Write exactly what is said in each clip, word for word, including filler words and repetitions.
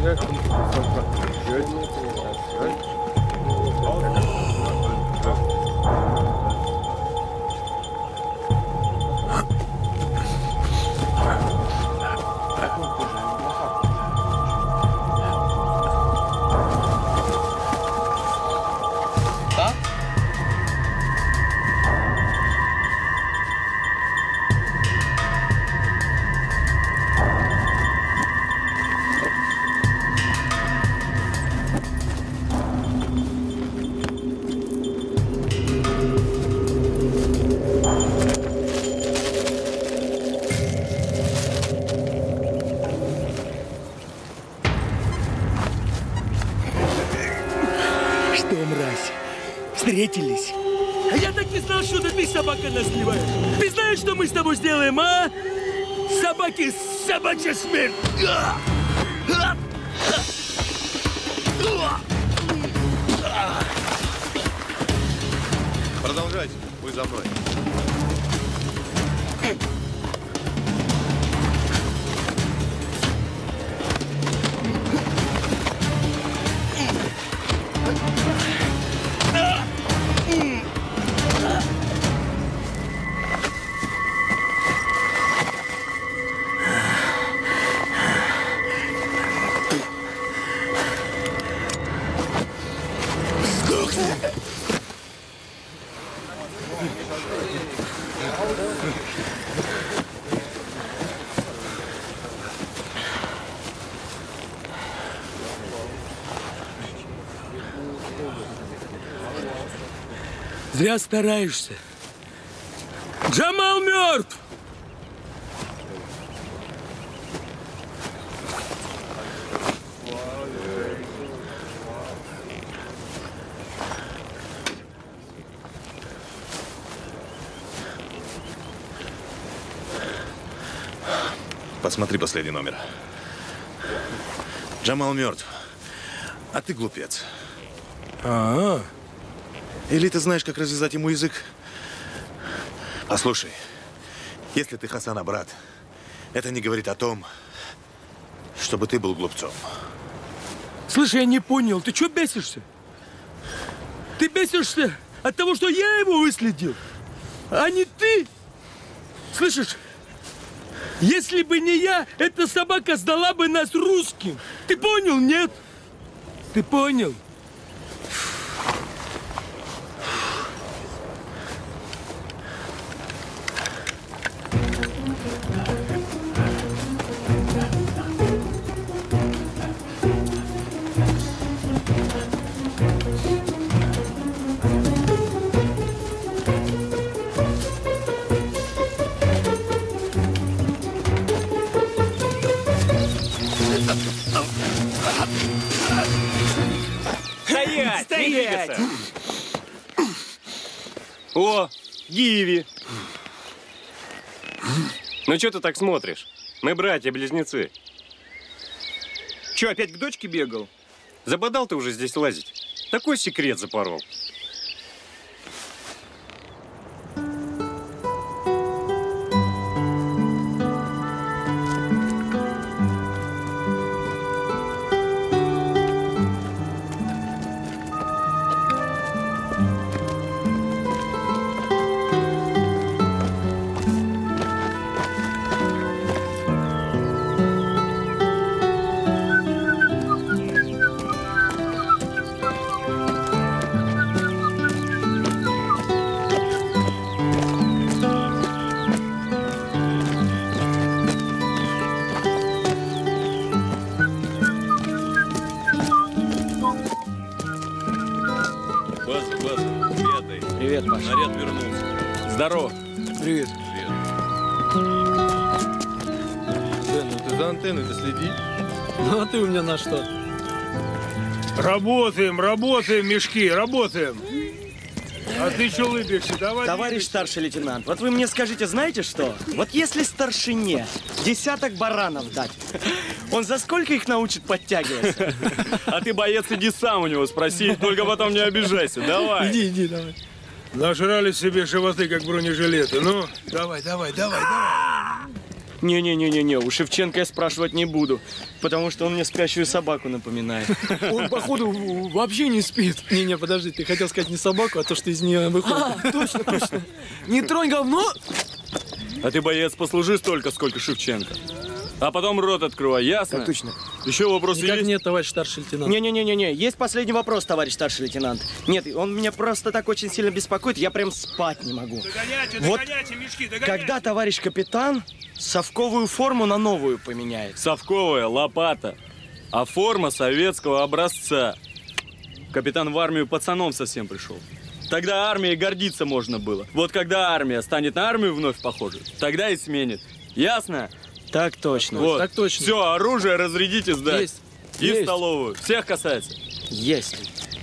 Встретились. А я так не знал, что ты собака нас сливаешь. Ты знаешь, что мы с тобой сделаем, а? Собаки, собачья смерть! Продолжайте. Вы за мной. Зря стараешься. Джамал мертв! Посмотри последний номер. Джамал мертв, а ты глупец. А-а-а. Или ты знаешь, как развязать ему язык? Послушай, если ты Хасана брат, это не говорит о том, чтобы ты был глупцом. Слушай, я не понял, ты что бесишься? Ты бесишься от того, что я его выследил, а не ты? Слышишь? Если бы не я, эта собака сдала бы нас русским. Ты понял, нет? Ты понял? Стоять! Стоять! О, Гиви! Ну что ты так смотришь? Мы братья-близнецы. Че, опять к дочке бегал? Забодал ты уже здесь лазить. Такой секрет запорол. Наряд вернулся. Здорово. Привет. Привет. Дэн, ну ты за антенной-то следи. Ну а ты у меня на что? Работаем, работаем, мешки, работаем. А ты что улыбишься? Давай. Товарищ двигайся. старший лейтенант, вот вы мне скажите, знаете что? Вот если старшине десяток баранов дать, он за сколько их научит подтягиваться? А ты, боец, иди сам у него спроси, только потом не обижайся. Давай. Иди, иди, давай. Нажрали себе животы, как бронежилеты. Ну, давай, давай, давай, давай. Не-не-не-не-не, у Шевченко я спрашивать не буду, потому что он мне спящую собаку напоминает. Он, походу, вообще не спит. Не-не, подожди, ты хотел сказать не собаку, а то, что из нее выходит. А, точно, точно. Не тронь говно. А ты, боец, послужи столько, сколько Шевченко. А потом рот открывай, ясно? Так точно. Еще вопросы Никак есть? нет, товарищ старший лейтенант. Не-не-не-не-не, есть последний вопрос, товарищ старший лейтенант. Нет, он меня просто так очень сильно беспокоит, я прям спать не могу. Догоняйте, Вот догоняйте, мешки, догоняйте. когда товарищ капитан совковую форму на новую поменяет? Совковая, лопата. А форма советского образца. Капитан в армию пацаном совсем пришел. Тогда армией гордиться можно было. Вот когда армия станет на армию вновь похожей, тогда и сменит. Ясно? Так точно. Вот. Так точно. Все, оружие разрядите сдать. Есть. И Есть. в столовую. Всех касается. Есть.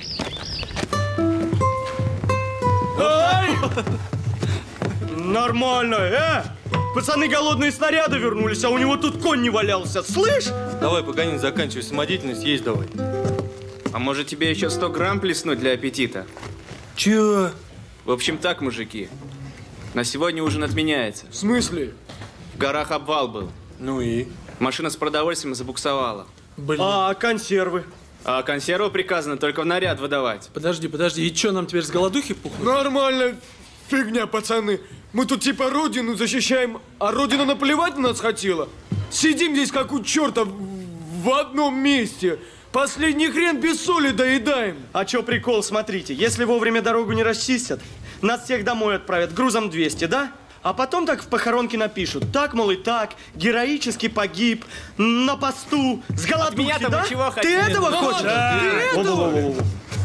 Нормально, э! Пацаны голодные снаряды вернулись, а у него тут конь не валялся, слышь? Давай, Паганин, заканчивай самодеятельность, есть давай. А может тебе еще сто грамм плеснуть для аппетита? Чё? В общем так, мужики. На сегодня ужин отменяется. В смысле? В горах обвал был. Ну и? Машина с продовольствием забуксовала. Блин. А консервы? А консерву приказано только в наряд выдавать. Подожди, подожди, и что, нам теперь с голодухи пухнуть? Нормально. Фигня, пацаны. Мы тут типа родину защищаем, а родина наплевать на нас хотела. Сидим здесь как у черта в одном месте. Последний хрен без соли доедаем. А чё прикол, смотрите, если вовремя дорогу не расчистят, нас всех домой отправят грузом двести, да? А потом так в похоронке напишут. Так, мол, и так, героически погиб, на посту, с голодухи, меня-то да? вы чего Ты хотели? этого Ну, хочешь? да. Ты этого? Во-во-во-во-во.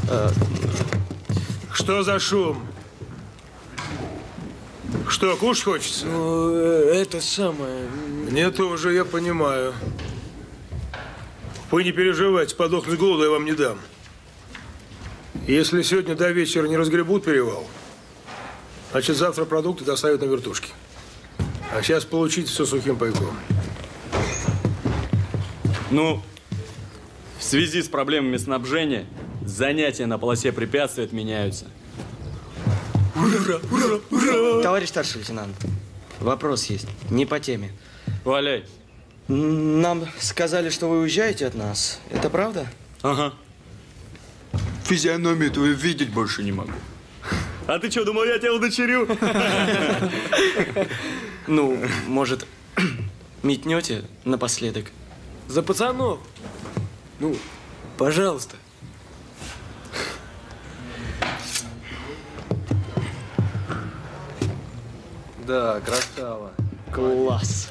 Что за шум? Что, кушать хочется? Ну, э, это самое. Мне тоже, я понимаю. Вы не переживайте, подохнуть с голоду я вам не дам. Если сегодня до вечера не разгребут перевал, значит, завтра продукты доставят на вертушке. А сейчас получите все сухим пайком. Ну, в связи с проблемами снабжения, занятия на полосе препятствий отменяются. Товарищ старший лейтенант, вопрос есть, не по теме. Валяй. Нам сказали, что вы уезжаете от нас. Это правда? Ага. Физиономию твою видеть больше не могу. А ты что, думал, я тебя удочерю? Ну, может, метнете напоследок? За пацанов. Ну, пожалуйста. Да, красава. Класс.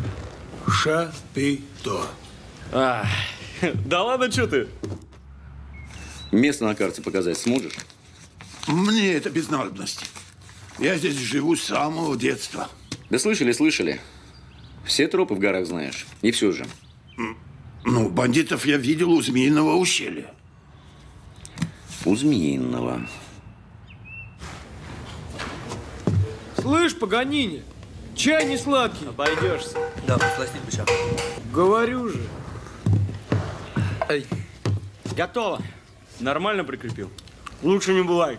Шапито. А, да ладно, что ты? Место на карте показать сможешь? Мне это без надобности. Я здесь живу с самого детства. Да слышали, слышали. Все тропы в горах знаешь. И все же. Ну, бандитов я видел у Змеиного ущелья. У Змеиного. Слышь, Паганини, чай не сладкий. Обойдешься. Да, посластить бы сейчас. Говорю же. Ай. Готово. Нормально прикрепил? Лучше не бывает.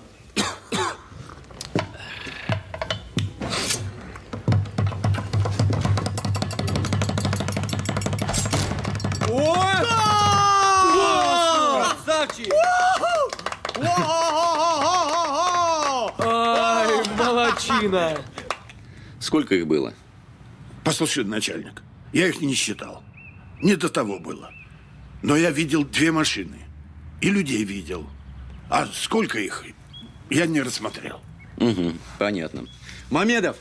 Красавчик! Ай, молодчина! Сколько их было? Послушай, начальник, я их не считал. Не до того было. Но я видел две машины. И людей видел. А сколько их, я не рассмотрел. Угу, понятно. Мамедов!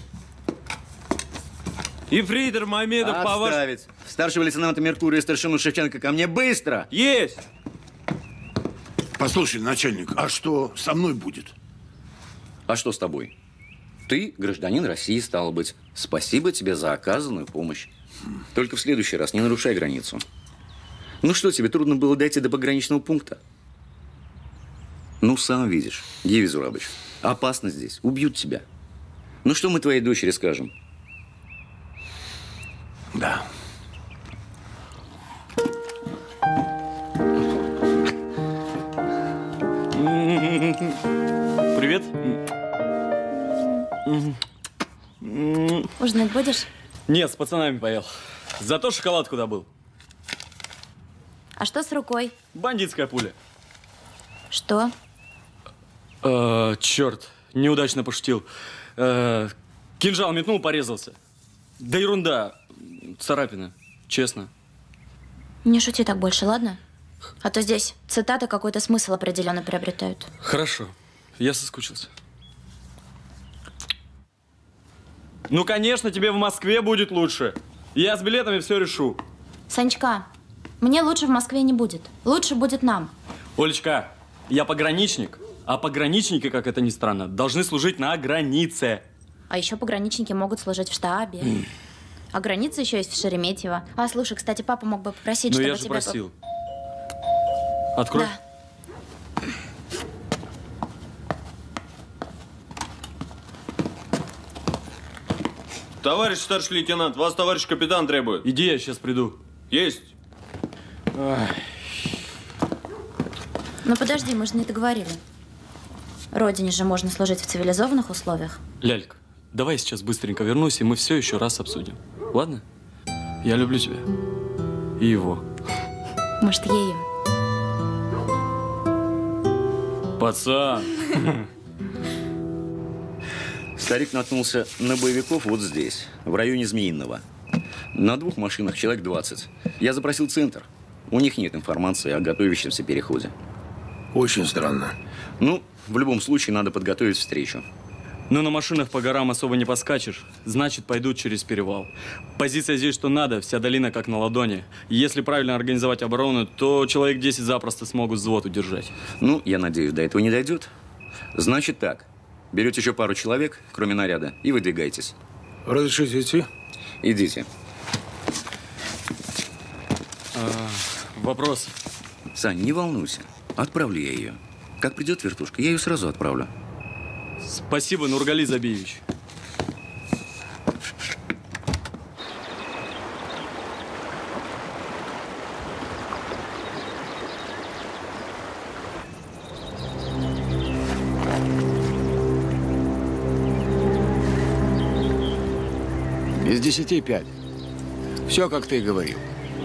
Ефрейтор Мамедов, по вашему... Отставить. Старшего лейтенанта Меркурия и старшину Шевченко ко мне быстро! Есть! Послушай, начальник, а что со мной будет? А что с тобой? Ты гражданин России, стало быть. Спасибо тебе за оказанную помощь. Только в следующий раз не нарушай границу. Ну что, тебе трудно было дойти до пограничного пункта? Ну, сам видишь, Геви Зурабович, опасно здесь, убьют тебя. Ну что мы твоей дочери скажем? Да. Привет. Ужинать будешь? Нет, с пацанами поел. Зато шоколадку добыл. А что с рукой? Бандитская пуля. Что? Э, черт, неудачно пошутил. Э, кинжал метнул, порезался. Да ерунда. Царапина, честно. Не шути так больше, ладно? А то здесь цитаты какой-то смысл определенно приобретают. Хорошо, я соскучился. Ну, конечно, тебе в Москве будет лучше. Я с билетами все решу. Санечка, мне лучше в Москве не будет. Лучше будет нам. Олечка, я пограничник, а пограничники, как это ни странно, должны служить на границе. А еще пограничники могут служить в штабе. Mm. А граница еще есть в Шереметьево. А, слушай, кстати, папа мог бы попросить, ну, чтобы я же тебя... просил. Открой. Да. Товарищ старший лейтенант, вас товарищ капитан требует. Иди, я сейчас приду. Есть. Ах. Ну подожди, мы же не договорили. Родине же можно служить в цивилизованных условиях. Лялька, давай сейчас быстренько вернусь, и мы все еще раз обсудим. Ладно? Я люблю тебя. И его. Может, ею? Пацан. Старик наткнулся на боевиков вот здесь, в районе Змеиного. На двух машинах человек двадцать. Я запросил центр. У них нет информации о готовящемся переходе. Очень странно. Ну, в любом случае, надо подготовить встречу. Но на машинах по горам особо не поскачешь. Значит, пойдут через перевал. Позиция здесь что надо, вся долина как на ладони. Если правильно организовать оборону, то человек десять запросто смогут взвод удержать. Ну, я надеюсь, до этого не дойдет. Значит так. Берете еще пару человек, кроме наряда, и выдвигайтесь. Разрешите идти? Идите. А, вопрос. Сань, не волнуйся. Отправлю я ее. Как придет вертушка, я ее сразу отправлю. Спасибо, Нургали Забиевич. Из десяти пять. Все, как ты и говорил.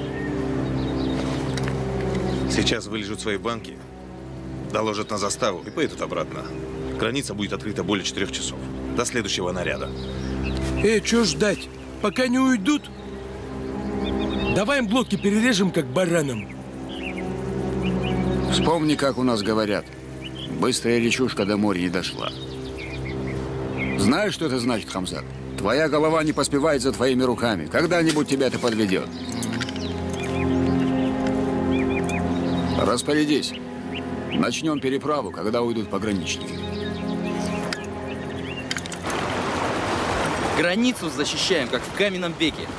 Сейчас вылежут свои банки, доложат на заставу и поедут обратно. Граница будет открыта более четырех часов. До следующего наряда. Эй, что ждать? Пока не уйдут? Давай им блоки перережем, как баранам. Вспомни, как у нас говорят. Быстрая речушка до моря не дошла. Знаешь, что это значит, Хамзат? Твоя голова не поспевает за твоими руками. Когда-нибудь тебя это подведет. Распорядись. Начнем переправу, когда уйдут пограничники. Границу защищаем, как в каменном веке.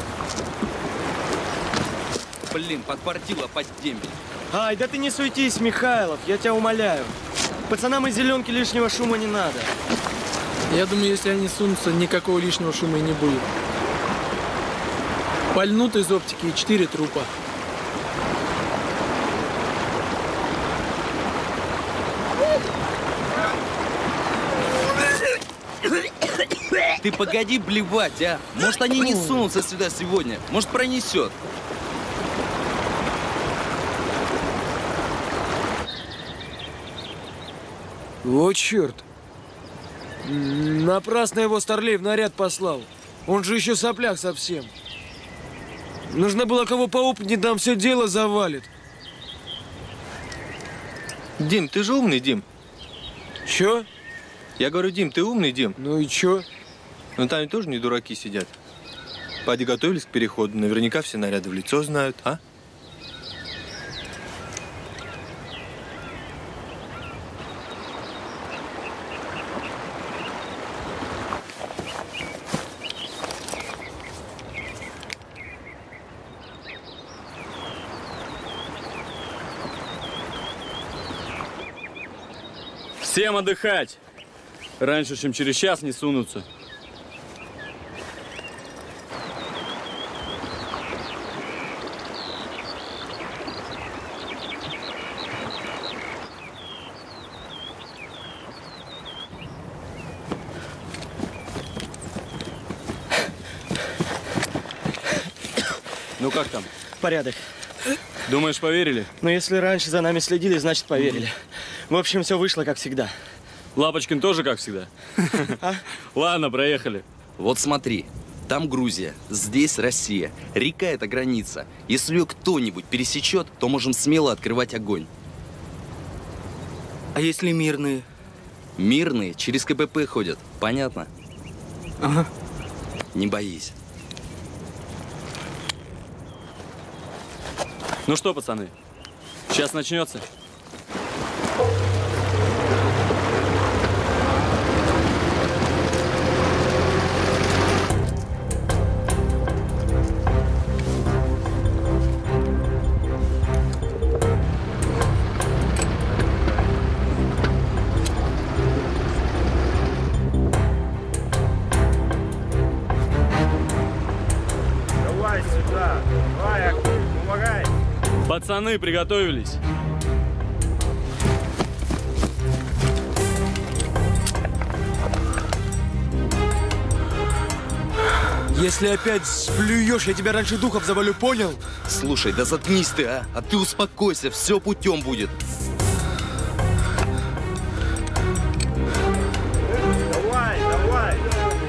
Блин, подпортила под дембель. Ай, да ты не суетись, Михайлов, я тебя умоляю. Пацанам из зеленки лишнего шума не надо. Я думаю, если они сунутся, никакого лишнего шума и не будет. Пальнут из оптики и четыре трупа. Ты погоди блевать, а? Может, они не сунутся сюда сегодня. Может, пронесет. О, черт. Напрасно его Старлей в наряд послал. Он же еще сопляк совсем. Нужно было кого поопытнее, там все дело завалит. Дим, ты же умный, Дим. Че? Я говорю, Дим, ты умный, Дим. Ну и че? Ну там тоже не дураки сидят. Поди готовились к переходу. Наверняка все наряды в лицо знают, а? Всем отдыхать. Раньше, чем через час, не сунутся. Ну как там? Порядок. Думаешь, поверили? Но если раньше за нами следили, значит поверили. В общем, все вышло как всегда. Лапочкин тоже как всегда? А? Ладно, проехали. Вот смотри, там Грузия, здесь Россия. Река – это граница. Если ее кто-нибудь пересечет, то можем смело открывать огонь. А если мирные? Мирные через КПП ходят, понятно? Ага. Не боись. Ну что, пацаны, сейчас начнется. Давай сюда. Давай, помогай. Пацаны, приготовились. Если опять сплюешь, я тебя раньше духов завалю, понял? Слушай, да заткнись ты, а? А ты успокойся, все путем будет. Давай, давай.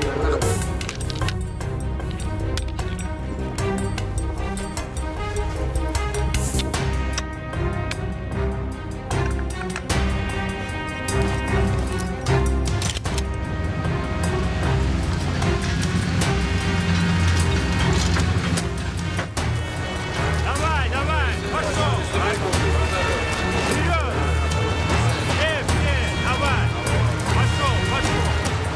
Давай, давай, пошел. Вперед. Э, э, давай. Пошел, пошел.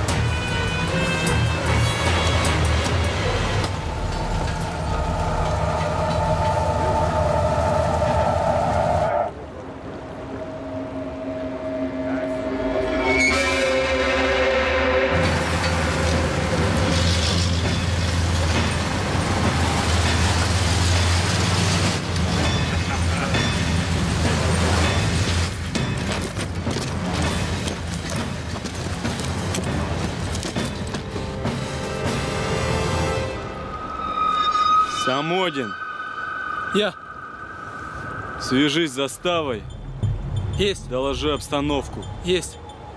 Самодин, Я. свяжись с заставой, Есть. доложи обстановку. Есть.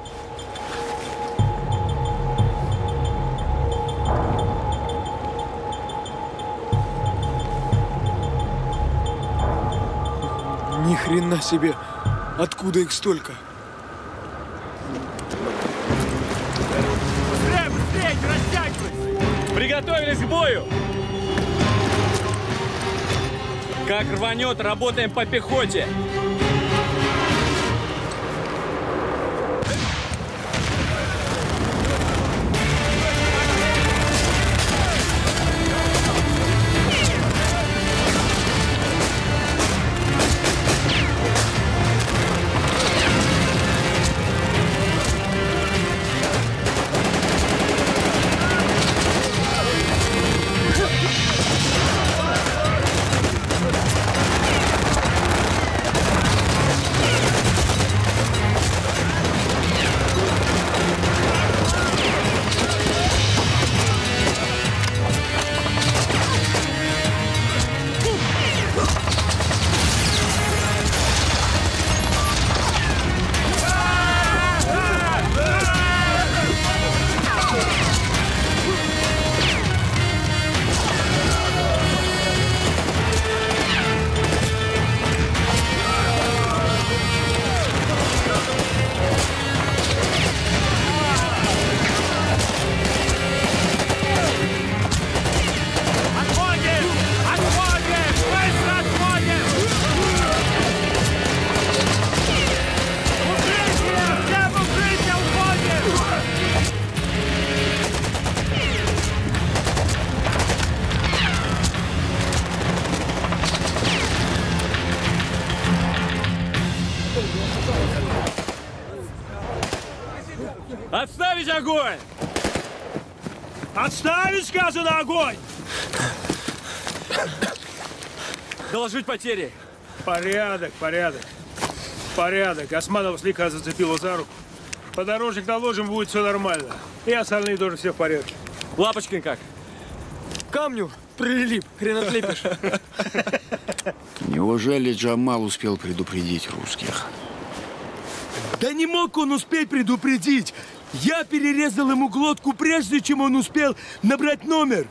Ни хрена себе. Откуда их столько? Быстрее, быстрее, не растягивайся. Приготовились к бою! Как рванет, работаем по пехоте! Отходим! Отходим! Быстро отходим! Укрытие! Все в укрытие уходим! Отставить огонь! Отставить, сказано, огонь! Доложить потери. Порядок, порядок. Порядок. Османова слегка зацепила за руку. Подорожник наложим, будет все нормально. И остальные тоже все в порядке. Лапочкин как? Камню прилип, хрен отлепишь. Неужели Джамал успел предупредить русских? Да не мог он успеть предупредить. Я перерезал ему глотку, прежде чем он успел набрать номер.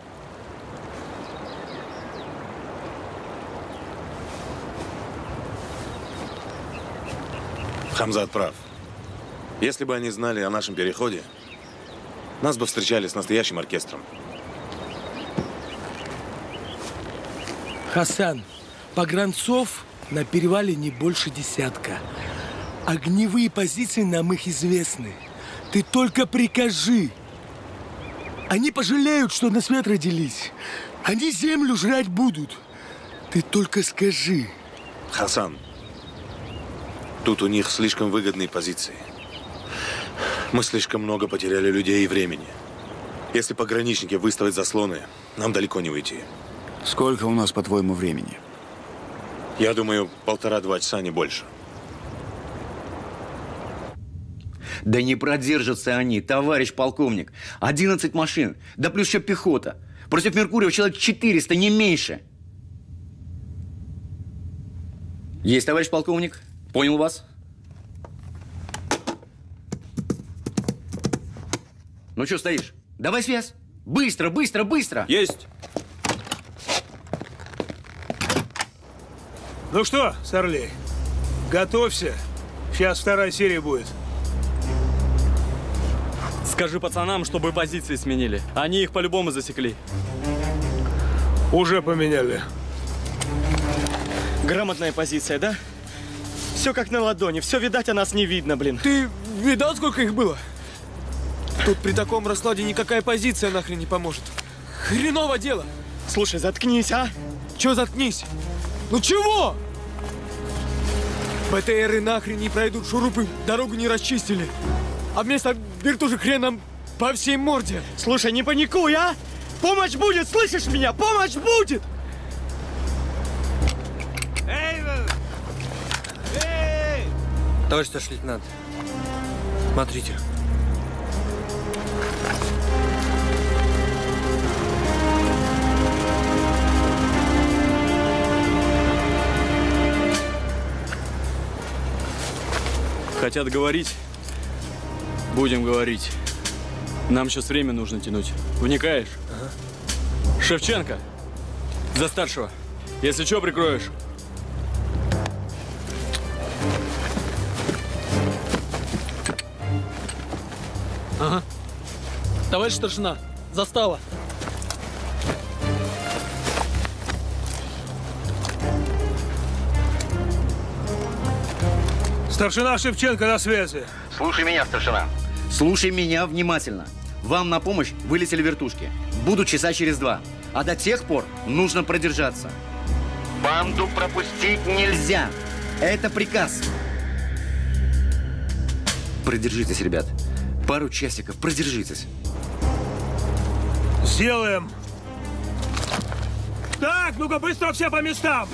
Хамзат прав. Если бы они знали о нашем переходе, нас бы встречали с настоящим оркестром. Хасан, погранцов на перевале не больше десятка. Огневые позиции нам их известны. Ты только прикажи. Они пожалеют, что на свет родились. Они землю жрать будут. Ты только скажи. Хасан, тут у них слишком выгодные позиции. Мы слишком много потеряли людей и времени. Если пограничники выставят заслоны, нам далеко не уйти. Сколько у нас, по-твоему, времени? Я думаю, полтора-два часа, не больше. Да не продержатся они, товарищ полковник. одиннадцать машин, да плюс еще пехота. Против Меркурия человек четыреста, не меньше. Есть, товарищ полковник. Понял вас. Ну что стоишь? Давай связь. Быстро, быстро, быстро. Есть. Ну что, Старлей, готовься. Сейчас вторая серия будет. Скажи пацанам, чтобы позиции сменили. Они их по-любому засекли. Уже поменяли. Грамотная позиция, да? Все как на ладони, все видать, а нас не видно, блин. Ты видал, сколько их было? Тут при таком раскладе никакая позиция нахрен не поможет. Хреново дело. Слушай, заткнись, а? Че заткнись? Ну чего? БТРы нахрен не пройдут, шурупы дорогу не расчистили. А вместо вертушек хреном по всей морде. Слушай, не паникуй, а? Помощь будет, слышишь меня? Помощь будет! Эй, эй! Товарищ старший лейтенант, смотрите. Хотят говорить? Будем говорить. Нам сейчас время нужно тянуть. Вникаешь? Ага. Шевченко, за старшего. Если что, прикроешь. Ага. Товарищ старшина, застава. Старшина Шевченко на связи. Слушай меня, старшина. Слушай меня внимательно. Вам на помощь вылетели вертушки. Будут часа через два. А до тех пор нужно продержаться. Банду пропустить нельзя. Это приказ. Продержитесь, ребят. Пару часиков, продержитесь. Сделаем. Так, ну-ка быстро все по местам.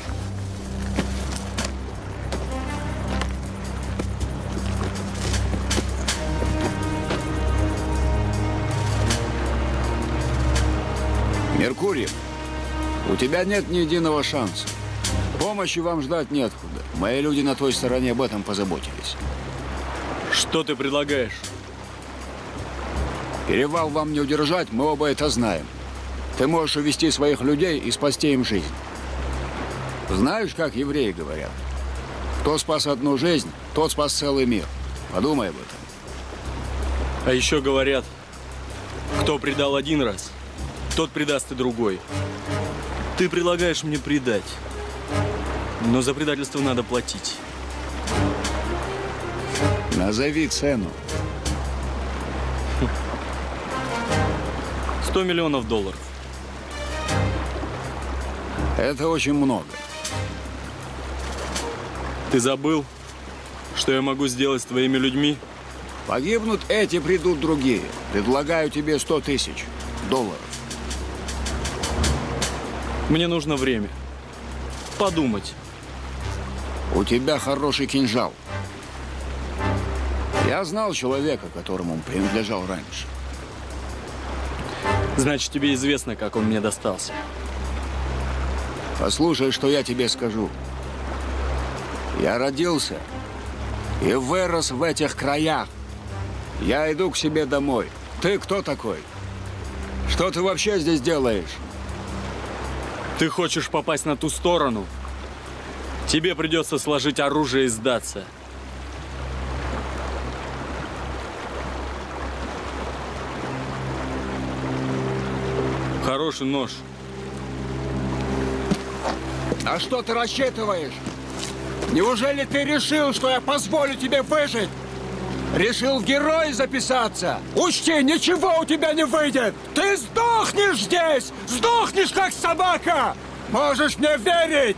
Меркурий, у тебя нет ни единого шанса. Помощи вам ждать неоткуда. Мои люди на той стороне об этом позаботились. Что ты предлагаешь? Перевал вам не удержать, мы оба это знаем. Ты можешь увести своих людей и спасти им жизнь. Знаешь, как евреи говорят? Кто спас одну жизнь, тот спас целый мир. Подумай об этом. А еще говорят, кто предал один раз, тот предаст и другой. Ты предлагаешь мне предать, но за предательство надо платить. Назови цену. Сто миллионов долларов. Это очень много. Ты забыл, что я могу сделать с твоими людьми? Погибнут эти, придут другие. Предлагаю тебе сто тысяч долларов. Мне нужно время. Подумать. У тебя хороший кинжал. Я знал человека, которому он принадлежал раньше. Значит, тебе известно, как он мне достался. Послушай, что я тебе скажу. Я родился и вырос в этих краях. Я иду к себе домой. Ты кто такой? Что ты вообще здесь делаешь? Ты хочешь попасть на ту сторону? Тебе придется сложить оружие и сдаться. Хороший нож. А что ты рассчитываешь? Неужели ты решил, что я позволю тебе выжить? Решил в герои записаться? Учти, ничего у тебя не выйдет! Ты сдохнешь здесь! Сдохнешь, как собака! Можешь мне верить!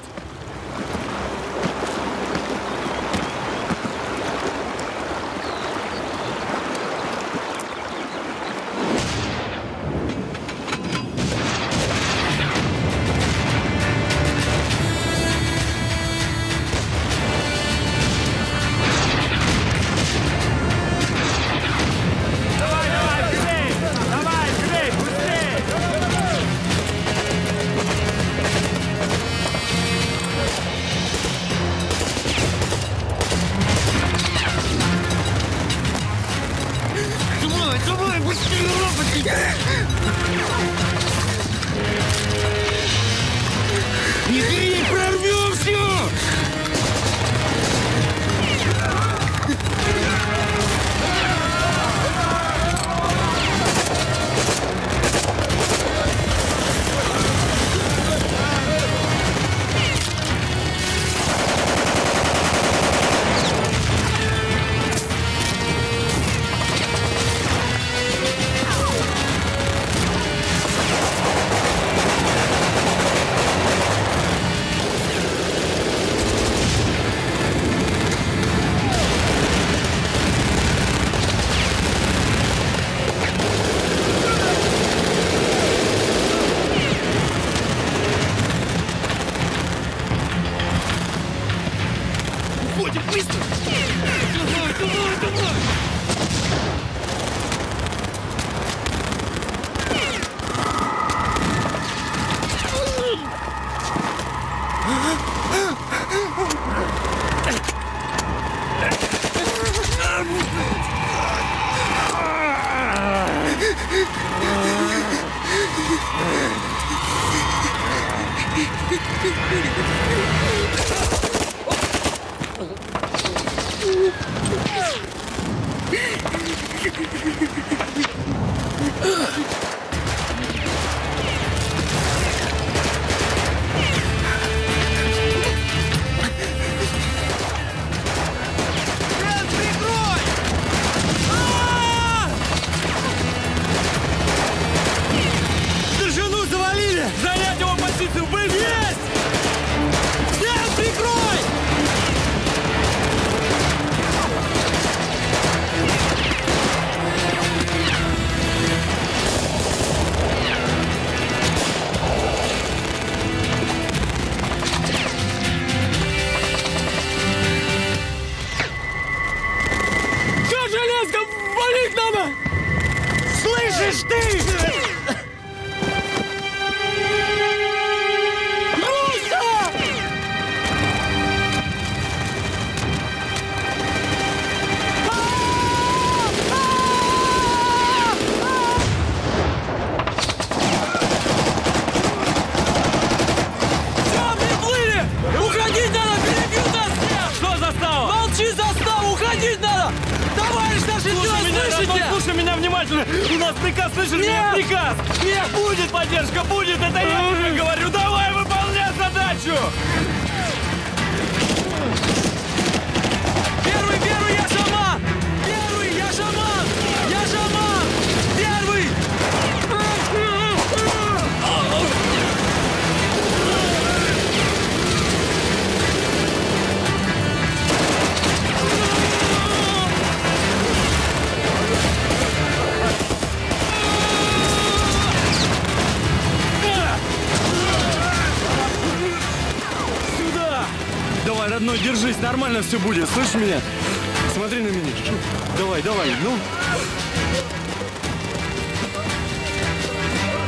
Держись, нормально все будет, слышишь меня? Смотри на меня. Давай, давай, ну.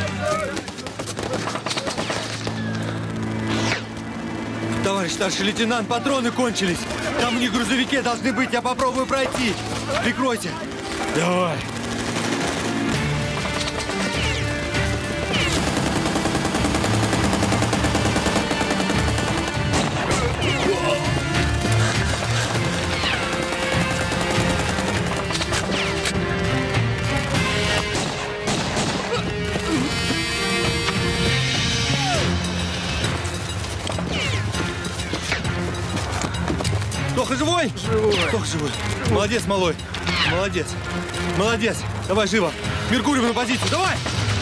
Товарищ старший лейтенант, патроны кончились. Там у них грузовики должны быть, я попробую пройти. Прикройте. Давай. Тоха живой? Живой. Тоха живой. Молодец, малой. Молодец. Молодец. Давай, живо. Меркурий на позицию. Давай!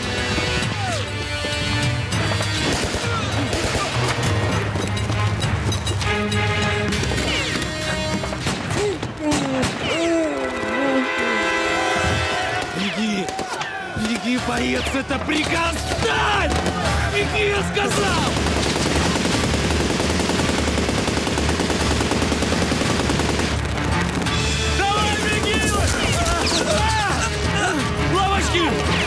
Беги! Беги, боец, это приказ! Встань! Беги, я сказал! Давай, беги! Лавочки!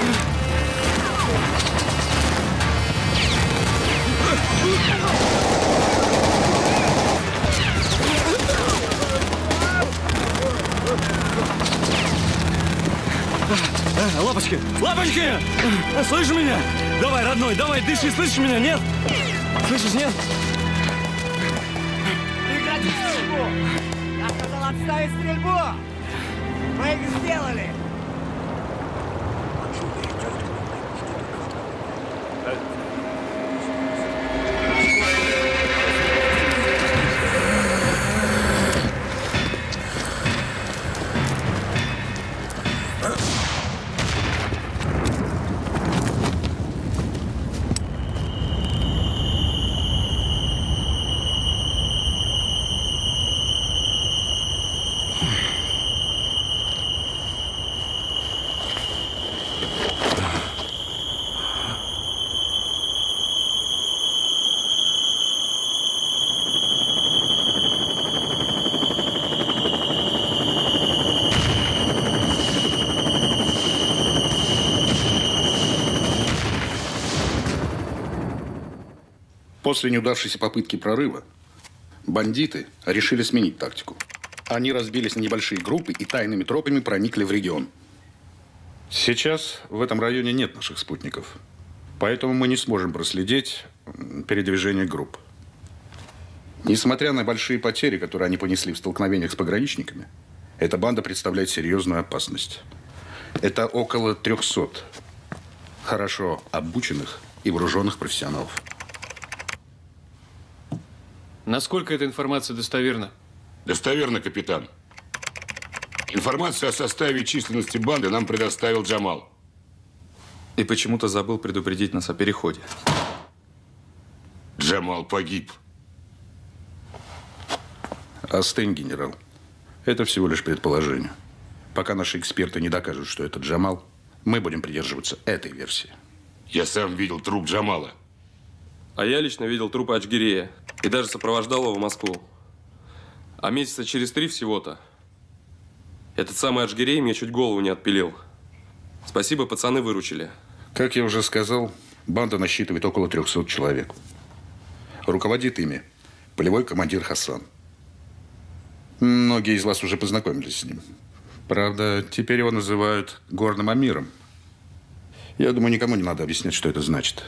Лапочки! Лапочки! Слышишь меня? Давай, родной, давай, дыши, слышишь меня? Нет? Слышишь, нет? Прекрати стрельбу! Я сказал отставить стрельбу! Мы их сделали! После неудавшейся попытки прорыва бандиты решили сменить тактику. Они разбились на небольшие группы и тайными тропами проникли в регион. Сейчас в этом районе нет наших спутников, поэтому мы не сможем проследить передвижение групп. Несмотря на большие потери, которые они понесли в столкновениях с пограничниками, эта банда представляет серьезную опасность. Это около трехсот хорошо обученных и вооруженных профессионалов. Насколько эта информация достоверна? Достоверно, капитан. Информацию о составе и численности банды нам предоставил Джамал. И почему-то забыл предупредить нас о переходе. Джамал погиб. Остынь, генерал. Это всего лишь предположение. Пока наши эксперты не докажут, что это Джамал, мы будем придерживаться этой версии. Я сам видел труп Джамала. А я лично видел труп Аджгирея и даже сопровождал его в Москву. А месяца через три всего-то этот самый Аджгирей мне чуть голову не отпилил. Спасибо, пацаны выручили. Как я уже сказал, банда насчитывает около трехсот человек. Руководит ими полевой командир Хасан. Многие из вас уже познакомились с ним. Правда, теперь его называют горным амиром. Я думаю, никому не надо объяснять, что это значит.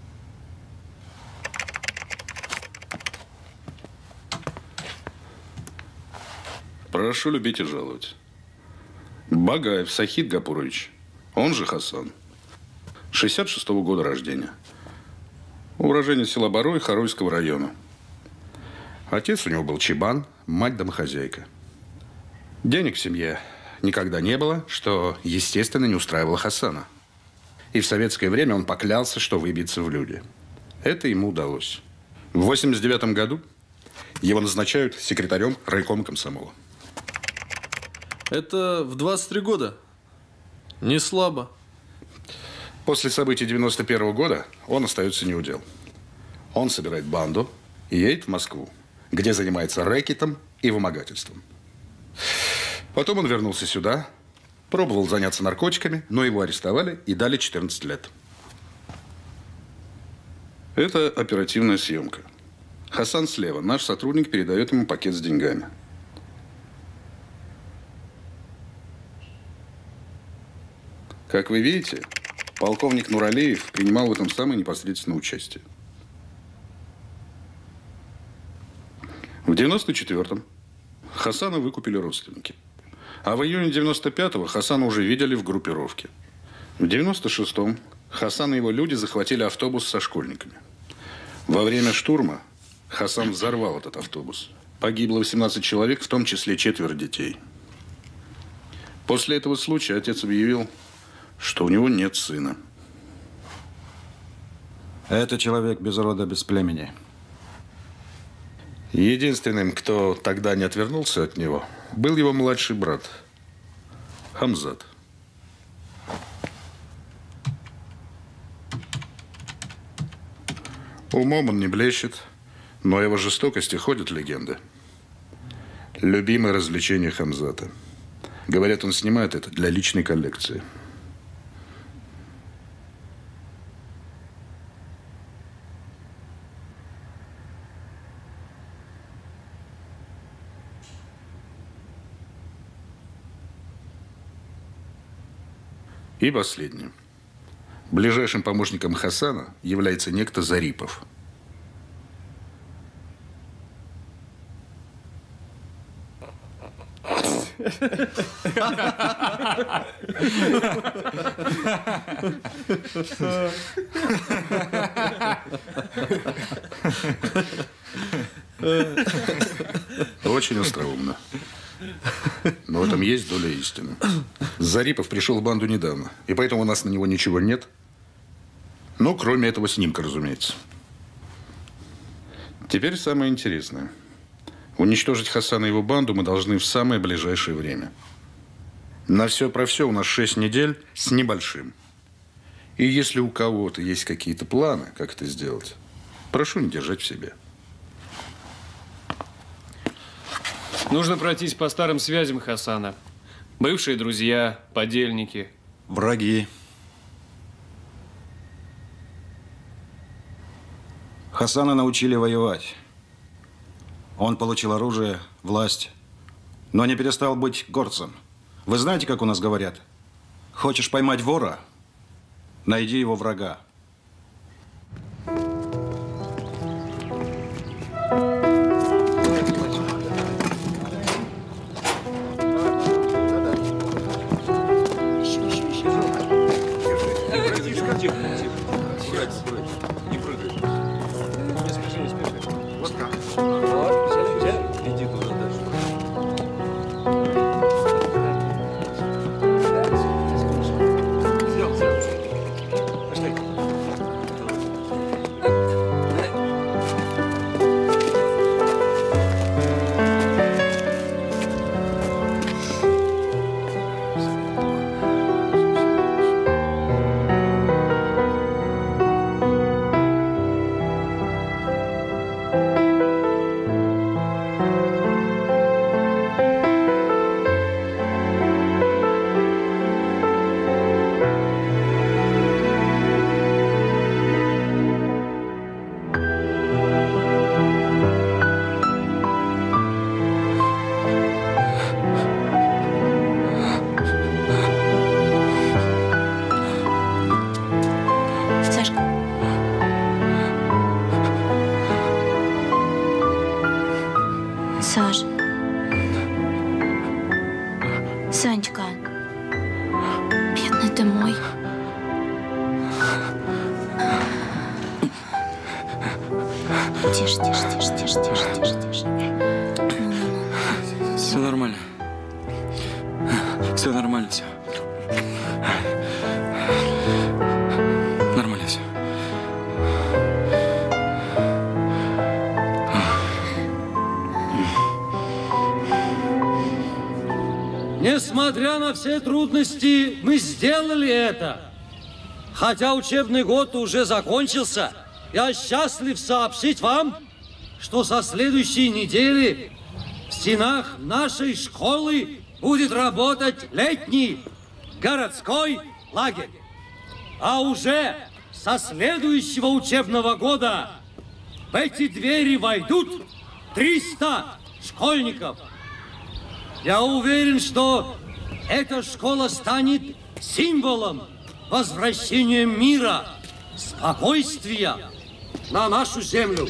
Прошу любить и жаловать. Багаев Сахид Гапурович, он же Хасан, шестьдесят шестого года рождения. Уроженец села Барой Харойского района. Отец у него был чибан, мать домохозяйка. Денег в семье никогда не было, что, естественно, не устраивало Хасана. И в советское время он поклялся, что выбьется в люди. Это ему удалось. В восемьдесят девятом году его назначают секретарем райкома комсомола. Это в двадцать три года. Не слабо. После событий девяносто первого года он остается неудел. Он собирает банду и едет в Москву, где занимается рэкетом и вымогательством. Потом он вернулся сюда, пробовал заняться наркотиками, но его арестовали и дали четырнадцать лет. Это оперативная съемка. Хасан слева. Наш сотрудник передает ему пакет с деньгами. Как вы видите, полковник Нуралиев принимал в этом самое непосредственное участие. В девяносто четвёртом Хасана выкупили родственники. А в июне девяносто пятого Хасана уже видели в группировке. В девяносто шестом Хасан и его люди захватили автобус со школьниками. Во время штурма Хасан взорвал этот автобус. Погибло восемнадцать человек, в том числе четверо детей. После этого случая отец объявил, что у него нет сына. Это человек без рода, без племени. Единственным, кто тогда не отвернулся от него, был его младший брат Хамзат. Умом он не блещет, но о его жестокости ходят легенды. Любимое развлечение Хамзата. Говорят, он снимает это для личной коллекции. И последнее. Ближайшим помощником Хасана является некто Зарипов. Очень остроумно. Но в этом есть доля истины. Зарипов пришел в банду недавно, и поэтому у нас на него ничего нет. Ну, кроме этого снимка, разумеется. Теперь самое интересное. Уничтожить Хасана и его банду мы должны в самое ближайшее время. На все про все у нас шесть недель с небольшим. И если у кого-то есть какие-то планы, как это сделать, прошу не держать в себе. Нужно пройтись по старым связям Хасана. Бывшие друзья, подельники. Враги. Хасана научили воевать. Он получил оружие, власть, но не перестал быть горцем. Вы знаете, как у нас говорят? Хочешь поймать вора? Найди его врага. Саш. Санечка. Бедный ты мой. Тише, тише, тише, тише, тише, тише, тише. Все нормально. Все нормально, все. Нормально все. Несмотря на все трудности, мы сделали это. Хотя учебный год уже закончился, я счастлив сообщить вам, что со следующей недели в стенах нашей школы будет работать летний городской лагерь. А уже со следующего учебного года в эти двери войдут триста школьников. Я уверен, что эта школа станет символом возвращения мира, спокойствия на нашу землю.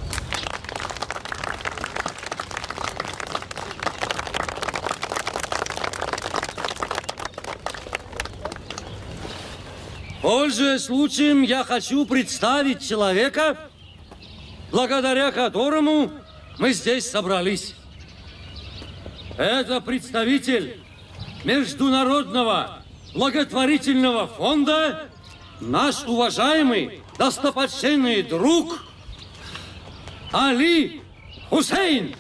Пользуясь случаем, я хочу представить человека, благодаря которому мы здесь собрались. Это представитель Международного благотворительного фонда, наш уважаемый, достопочтенный друг Али Хусейн.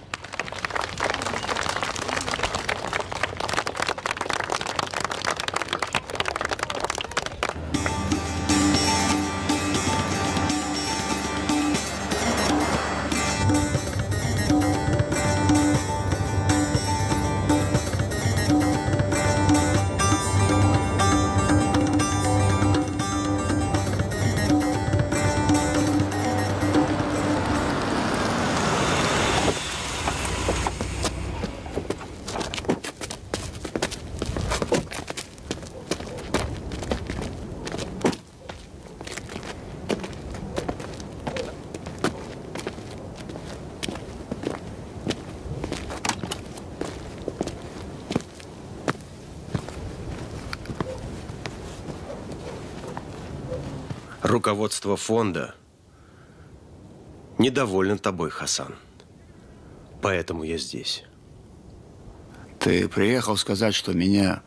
Руководство фонда недовольно тобой, Хасан. Поэтому я здесь. Ты приехал сказать, что меня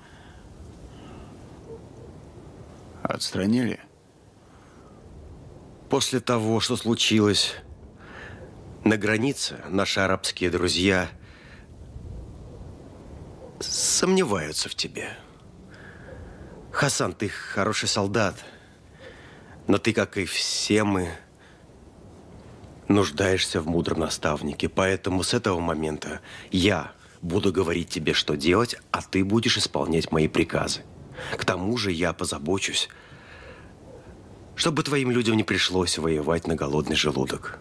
отстранили? После того, что случилось на границе, наши арабские друзья сомневаются в тебе. Хасан, ты хороший солдат. Но ты, как и все мы, нуждаешься в мудром наставнике. Поэтому с этого момента я буду говорить тебе, что делать, а ты будешь исполнять мои приказы. К тому же я позабочусь, чтобы твоим людям не пришлось воевать на голодный желудок.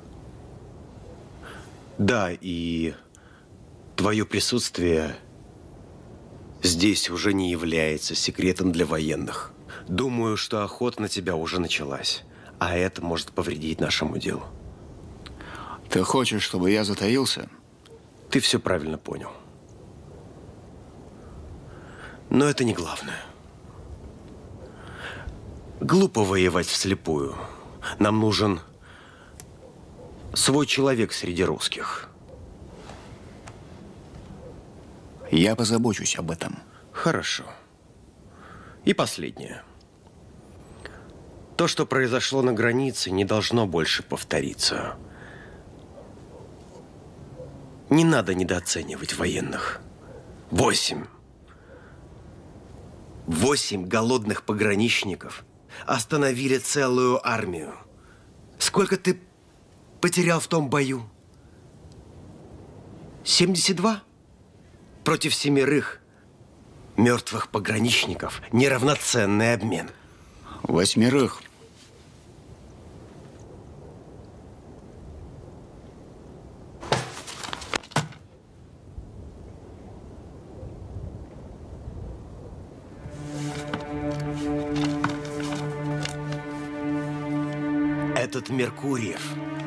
Да, и твое присутствие здесь уже не является секретом для военных. Думаю, что охота на тебя уже началась, а это может повредить нашему делу. Ты хочешь, чтобы я затаился? Ты все правильно понял. Но это не главное. Глупо воевать вслепую. Нам нужен свой человек среди русских. Я позабочусь об этом. Хорошо. И последнее. То, что произошло на границе, не должно больше повториться. Не надо недооценивать военных. Восемь. Восемь голодных пограничников остановили целую армию. Сколько ты потерял в том бою? семьдесят два? Против семерых мертвых пограничников. Неравноценный обмен. Восьмерых. Этот Меркурьев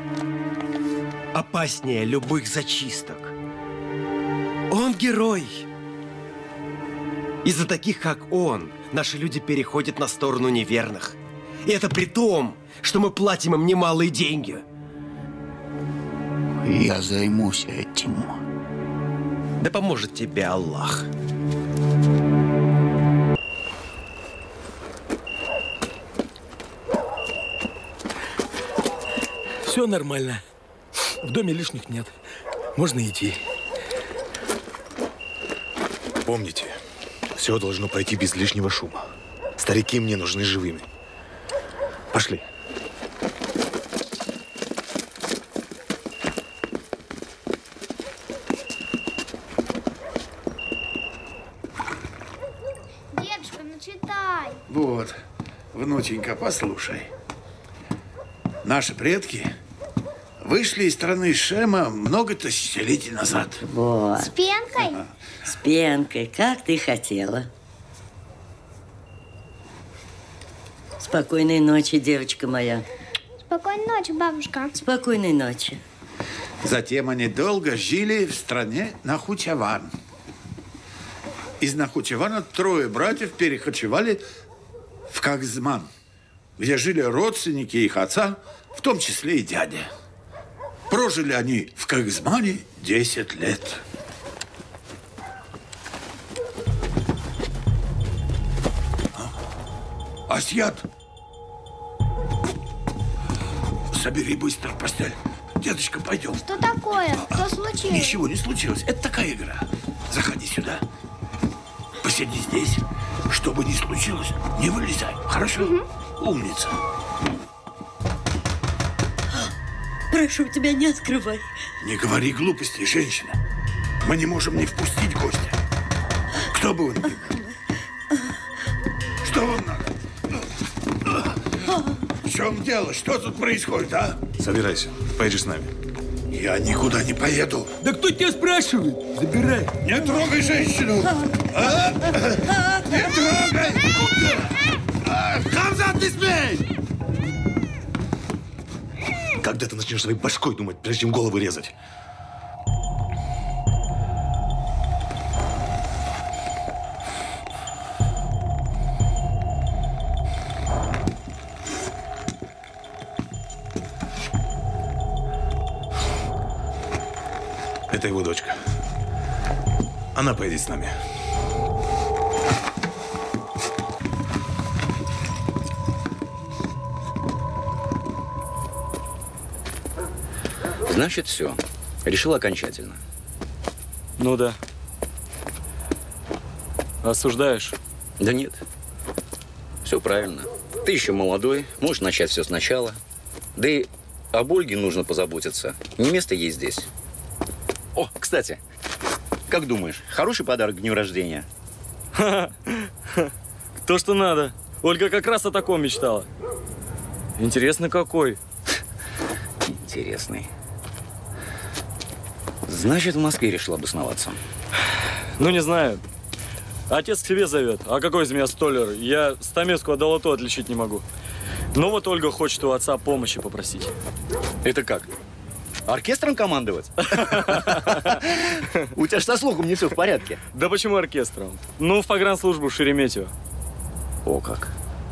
опаснее любых зачисток. Он герой. Из-за таких, как он, наши люди переходят на сторону неверных. И это при том, что мы платим им немалые деньги. Я займусь этим. Да поможет тебе Аллах. Все нормально. В доме лишних нет. Можно идти. Помните, все должно пройти без лишнего шума. Старики мне нужны живыми. Пошли. Дедушка, ну читай. Вот, внученька, послушай. Наши предки вышли из страны Шема много тысячелетий назад. Вот. С пенкой? Ага. С пенкой, как ты хотела. Спокойной ночи, девочка моя. Спокойной ночи, бабушка. Спокойной ночи. Затем они долго жили в стране Нахучеван. Из Нахучевана трое братьев перекочевали в Кагзман, где жили родственники их отца, в том числе и дядя. Прожили они в Кагзмане десять лет. Асьят! Собери быстро постель. Дедушка, пойдем. Что такое? Что случилось? Ничего не случилось. Это такая игра. Заходи сюда. Посиди здесь. Что бы ни случилось, не вылезай. Хорошо? Угу. Умница. Прошу тебя, не открывай. Не говори глупостей, женщина. Мы не можем не впустить гостя. Кто бы он ни был. Что вам надо? В чем дело? Что тут происходит, а? Собирайся. Поедешь с нами. Я никуда не поеду. Да кто тебя спрашивает? Забирай. Не трогай женщину. А? Не трогай. Хамзат, не смей! Когда ты начнешь своей башкой думать, прежде чем голову резать? Это его дочка. Она поедет с нами. Значит, все. Решил окончательно. Ну да. Осуждаешь? Да нет. Все правильно. Ты еще молодой, можешь начать все сначала. Да и об Ольге нужно позаботиться. Не место ей здесь. О, кстати, как думаешь, хороший подарок к дню рождения? То, что надо. Ольга как раз о таком мечтала. Интересно, какой? Интересный. Значит, в Москве решил обосноваться. Ну, не знаю. Отец к себе зовет. А какой из меня столер? Я стамеску от долото отличить не могу. Но вот Ольга хочет у отца помощи попросить. Это как? Оркестром командовать? У тебя ж со слухом не все в порядке. Да почему оркестром? Ну, в погранслужбу Шереметьево. О как.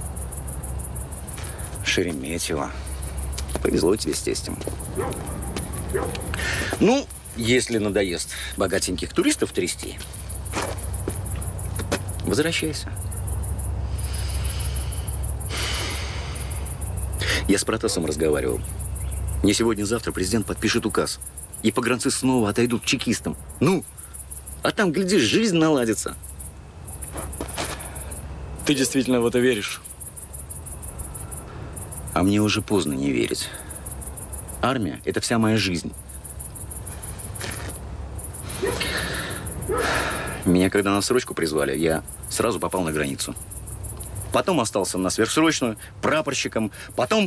Шереметьево. Повезло тебе с тестем. Ну, если надоест богатеньких туристов трясти, возвращайся. Я с Протасом разговаривал. Не сегодня-завтра президент подпишет указ. И погранцы снова отойдут к чекистам. Ну, а там, глядишь, жизнь наладится. Ты действительно в это веришь? А мне уже поздно не верить. Армия – это вся моя жизнь. Меня, когда на срочку призвали, я сразу попал на границу. Потом остался на сверхсрочную, прапорщиком. Потом…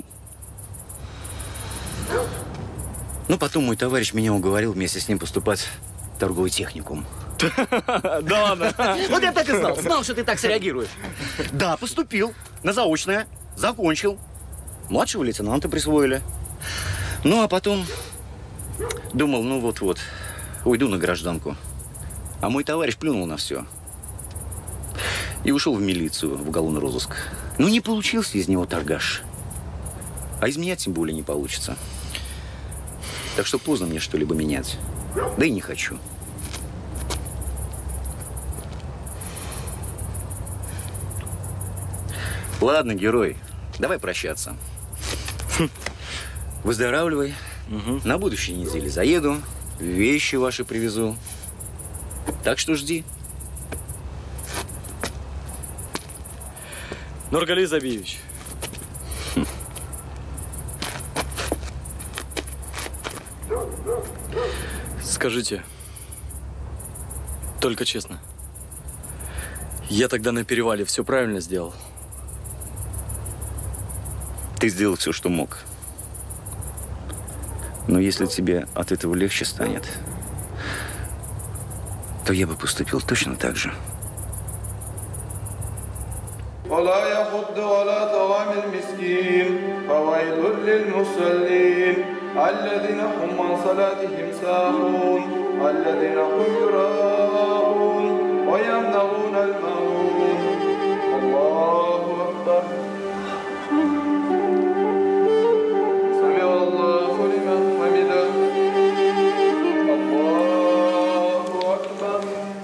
Ну, потом мой товарищ меня уговорил вместе с ним поступать в торговый техникум. Да ладно. Вот я так и знал. Знал, что ты так среагируешь. Да, поступил. На заочное. Закончил. Младшего лейтенанта присвоили. Ну, а потом думал, ну вот-вот, уйду на гражданку. А мой товарищ плюнул на все. И ушел в милицию, в уголовный розыск. Ну, не получился из него торгаш. А из меня тем более не получится. Так что поздно мне что-либо менять. Да и не хочу. Ладно, герой, давай прощаться. Выздоравливай. Угу. На будущей неделе заеду, вещи ваши привезу. Так что жди. Нургали Забиевич. Скажите, только честно, я тогда на перевале все правильно сделал? Ты сделал все, что мог. Но если тебе от этого легче станет, то я бы поступил точно так же. ولا يحض على طعام المسكين فويل للمصلين الذين هم عن صلاتهم ساهون الذين هم يراءون ويمنعون الماعون الله أكبر سمع الله لمن حمده الله أكبر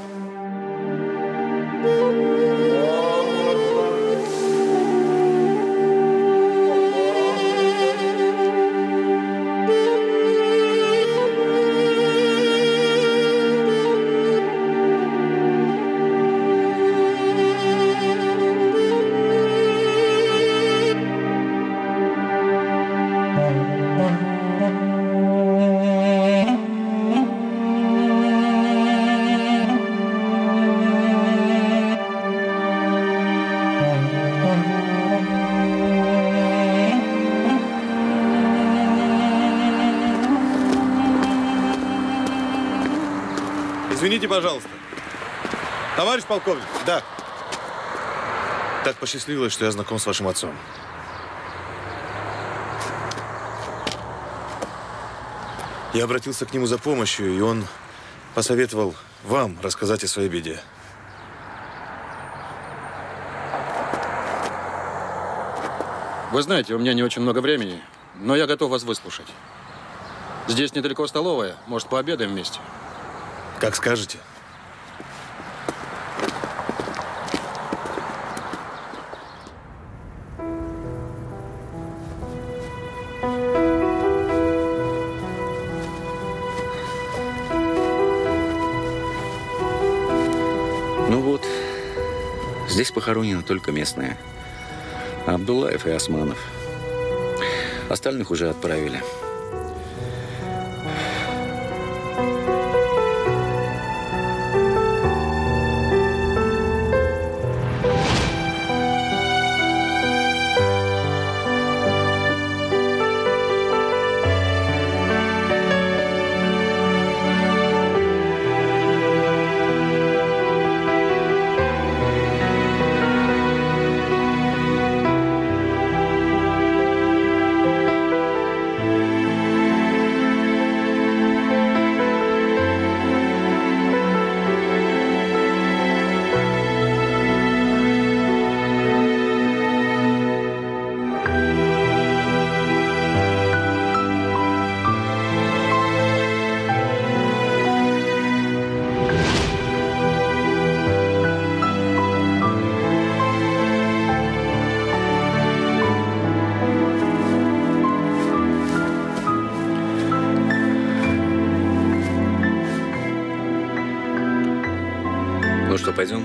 Извините, пожалуйста. Товарищ полковник. Да. Так посчастливилось, что я знаком с вашим отцом. Я обратился к нему за помощью, и он посоветовал вам рассказать о своей беде. Вы знаете, у меня не очень много времени, но я готов вас выслушать. Здесь недалеко столовая, может, пообедаем вместе? Как скажете. Ну вот, здесь похоронены только местные. Абдуллаев и Османов. Остальных уже отправили. Ну что, пойдем?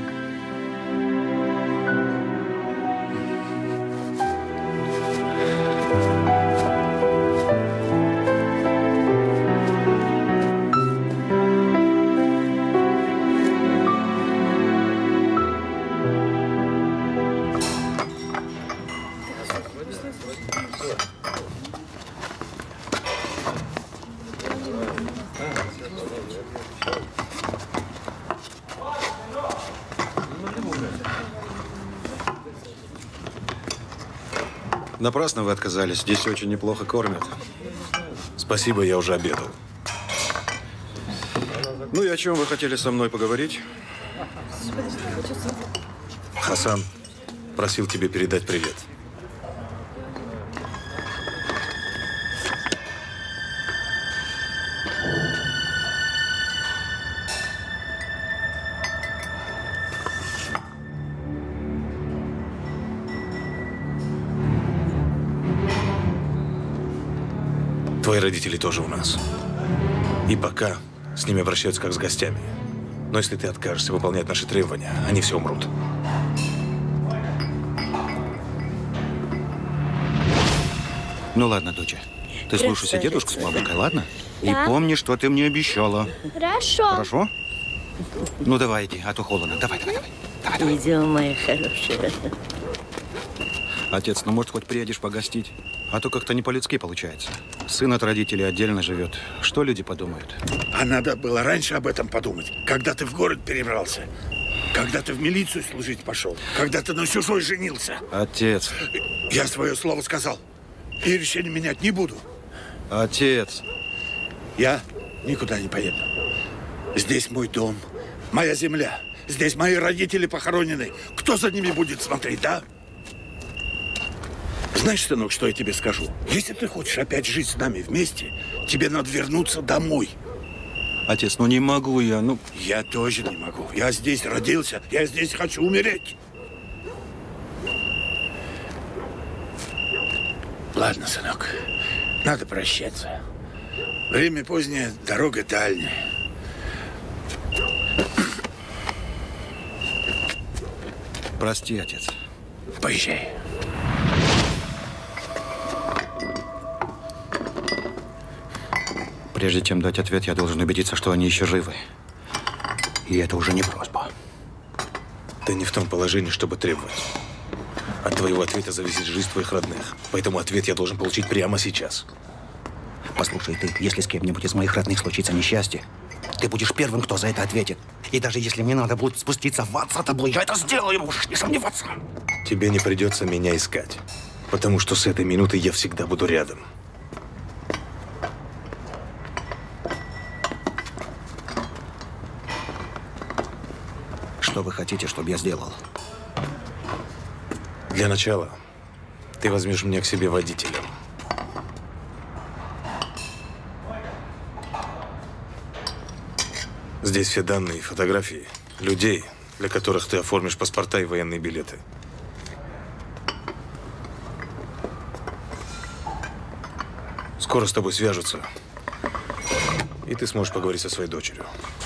Напрасно вы отказались. Здесь очень неплохо кормят. Спасибо, я уже обедал. Ну и о чем вы хотели со мной поговорить? Хасан просил тебе передать привет. Твои родители тоже у нас. И пока с ними обращаются как с гостями. Но если ты откажешься выполнять наши требования, они все умрут. Ну ладно, доча. Ты слушайся дедушку с бабушкой, ладно? И Да. помни, что ты мне обещала. Хорошо. Хорошо? Ну давай иди, а то холодно. Давай, давай, давай. Идем, моя хорошая. Отец, ну может хоть приедешь погостить? А то как-то не по-людски получается. Сын от родителей отдельно живет. Что люди подумают? А надо было раньше об этом подумать, когда ты в город перебрался, когда ты в милицию служить пошел, когда ты на чужой женился. Отец. Я свое слово сказал. И решение менять не буду. Отец. Я никуда не поеду. Здесь мой дом, моя земля. Здесь мои родители похоронены. Кто за ними будет смотреть, да? Знаешь, сынок, что я тебе скажу? Если ты хочешь опять жить с нами вместе, тебе надо вернуться домой. Отец, ну не могу я, ну... Я тоже не могу. Я здесь родился, я здесь хочу умереть. Ладно, сынок, надо прощаться. Время позднее, дорога дальняя. Прости, отец. Поезжай. Прежде чем дать ответ, я должен убедиться, что они еще живы. И это уже не просьба. Ты не в том положении, чтобы требовать. От твоего ответа зависит жизнь твоих родных. Поэтому ответ я должен получить прямо сейчас. Послушай, ты, если с кем-нибудь из моих родных случится несчастье, ты будешь первым, кто за это ответит. И даже если мне надо будет спуститься в ад за тобой, я это сделаю, можешь не сомневаться. Тебе не придется меня искать. Потому что с этой минуты я всегда буду рядом. Что вы хотите, чтобы я сделал? Для начала ты возьмешь меня к себе водителем. Здесь все данные и фотографии людей, для которых ты оформишь паспорта и военные билеты. Скоро с тобой свяжутся, и ты сможешь поговорить со своей дочерью.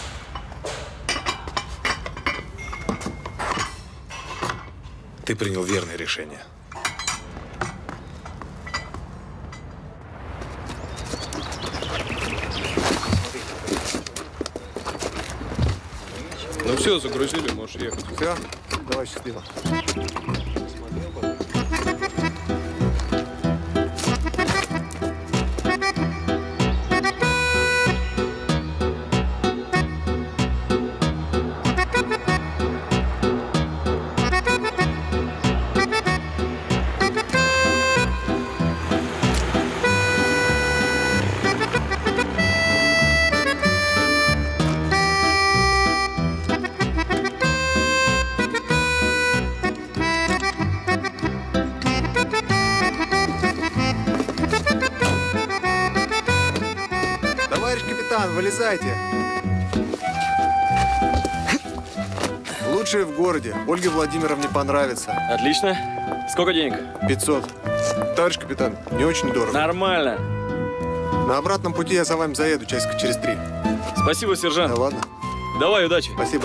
Ты принял верное решение. Ну все, загрузили, можешь ехать. Все, давай, счастливо. Вылезайте. Лучшие в городе. Ольге Владимировне понравится. Отлично. Сколько денег? пятьсот. Товарищ капитан, не очень дорого. Нормально. На обратном пути я за вами заеду часика через три. Спасибо, сержант. Да ладно. Давай, удачи. Спасибо.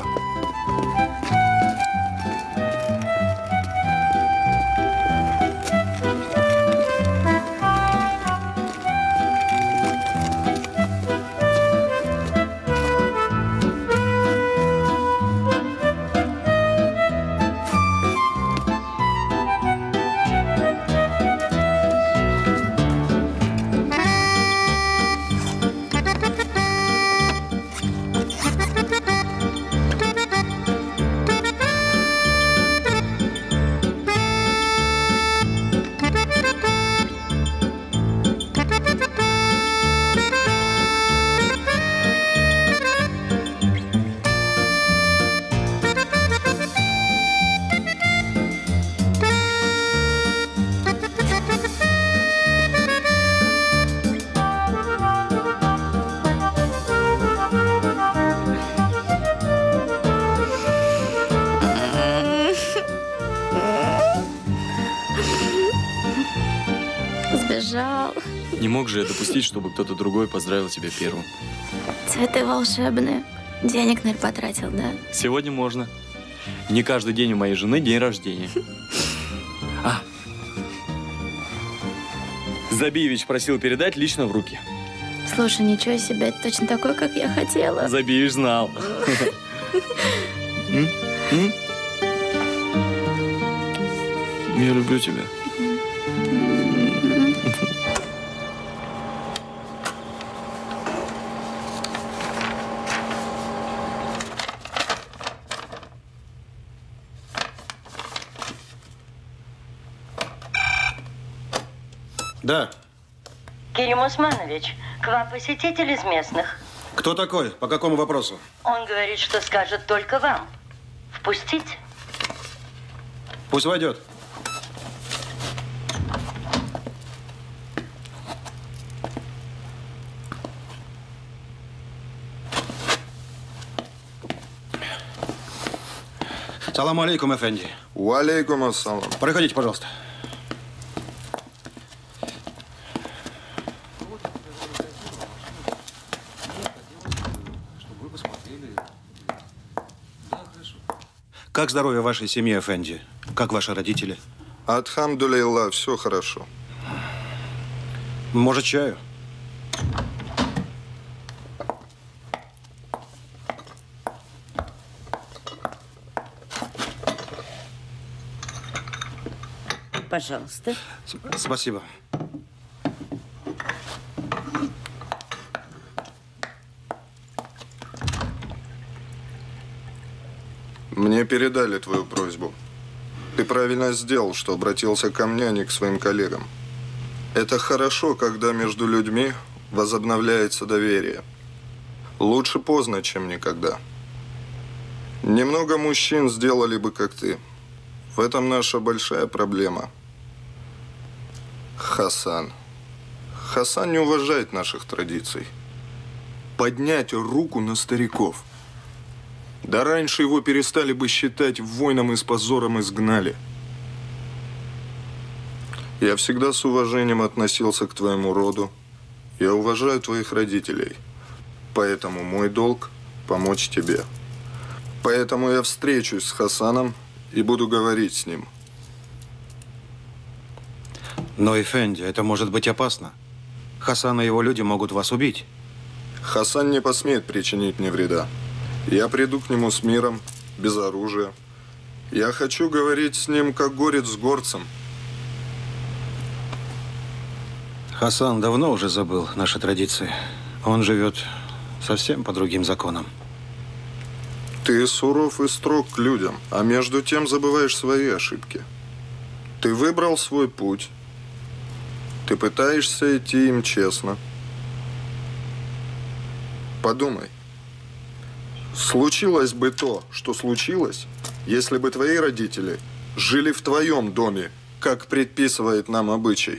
Сбежал. Не мог же я допустить, чтобы кто-то другой поздравил тебя первым. Цветы волшебные. Денег, наверное, потратил, да? Сегодня можно. Не каждый день у моей жены день рождения. А. Забиевич просил передать лично в руки. Слушай, ничего себе, это точно такой, как я хотела. Забиевич знал. Я люблю тебя. Да. Керим Усманович, к вам посетитель из местных. Кто такой? По какому вопросу? Он говорит, что скажет только вам. Впустить? Пусть войдет. Салам алейкум, эфенди. Уалейкум ассалам. Проходите, пожалуйста. Как здоровье вашей семьи, эфенди? Как ваши родители? Атхамдулилла, все хорошо. Может, чаю? Пожалуйста. Спасибо. Мне передали твою просьбу. Ты правильно сделал, что обратился ко мне, а не к своим коллегам. Это хорошо, когда между людьми возобновляется доверие. Лучше поздно, чем никогда. Немного мужчин сделали бы, как ты. В этом наша большая проблема. Хасан. Хасан не уважает наших традиций. Поднять руку на стариков. Да раньше его перестали бы считать воином и с позором изгнали. Я всегда с уважением относился к твоему роду. Я уважаю твоих родителей. Поэтому мой долг – помочь тебе. Поэтому я встречусь с Хасаном и буду говорить с ним. Но, эфенди, это может быть опасно. Хасан и его люди могут вас убить. Хасан не посмеет причинить мне вреда. Я приду к нему с миром, без оружия. Я хочу говорить с ним, как горец с горцем. Хасан давно уже забыл наши традиции. Он живет совсем по другим законам. Ты суров и строг к людям, а между тем забываешь свои ошибки. Ты выбрал свой путь. Ты пытаешься идти им честно. Подумай. Случилось бы то, что случилось, если бы твои родители жили в твоем доме, как предписывает нам обычай.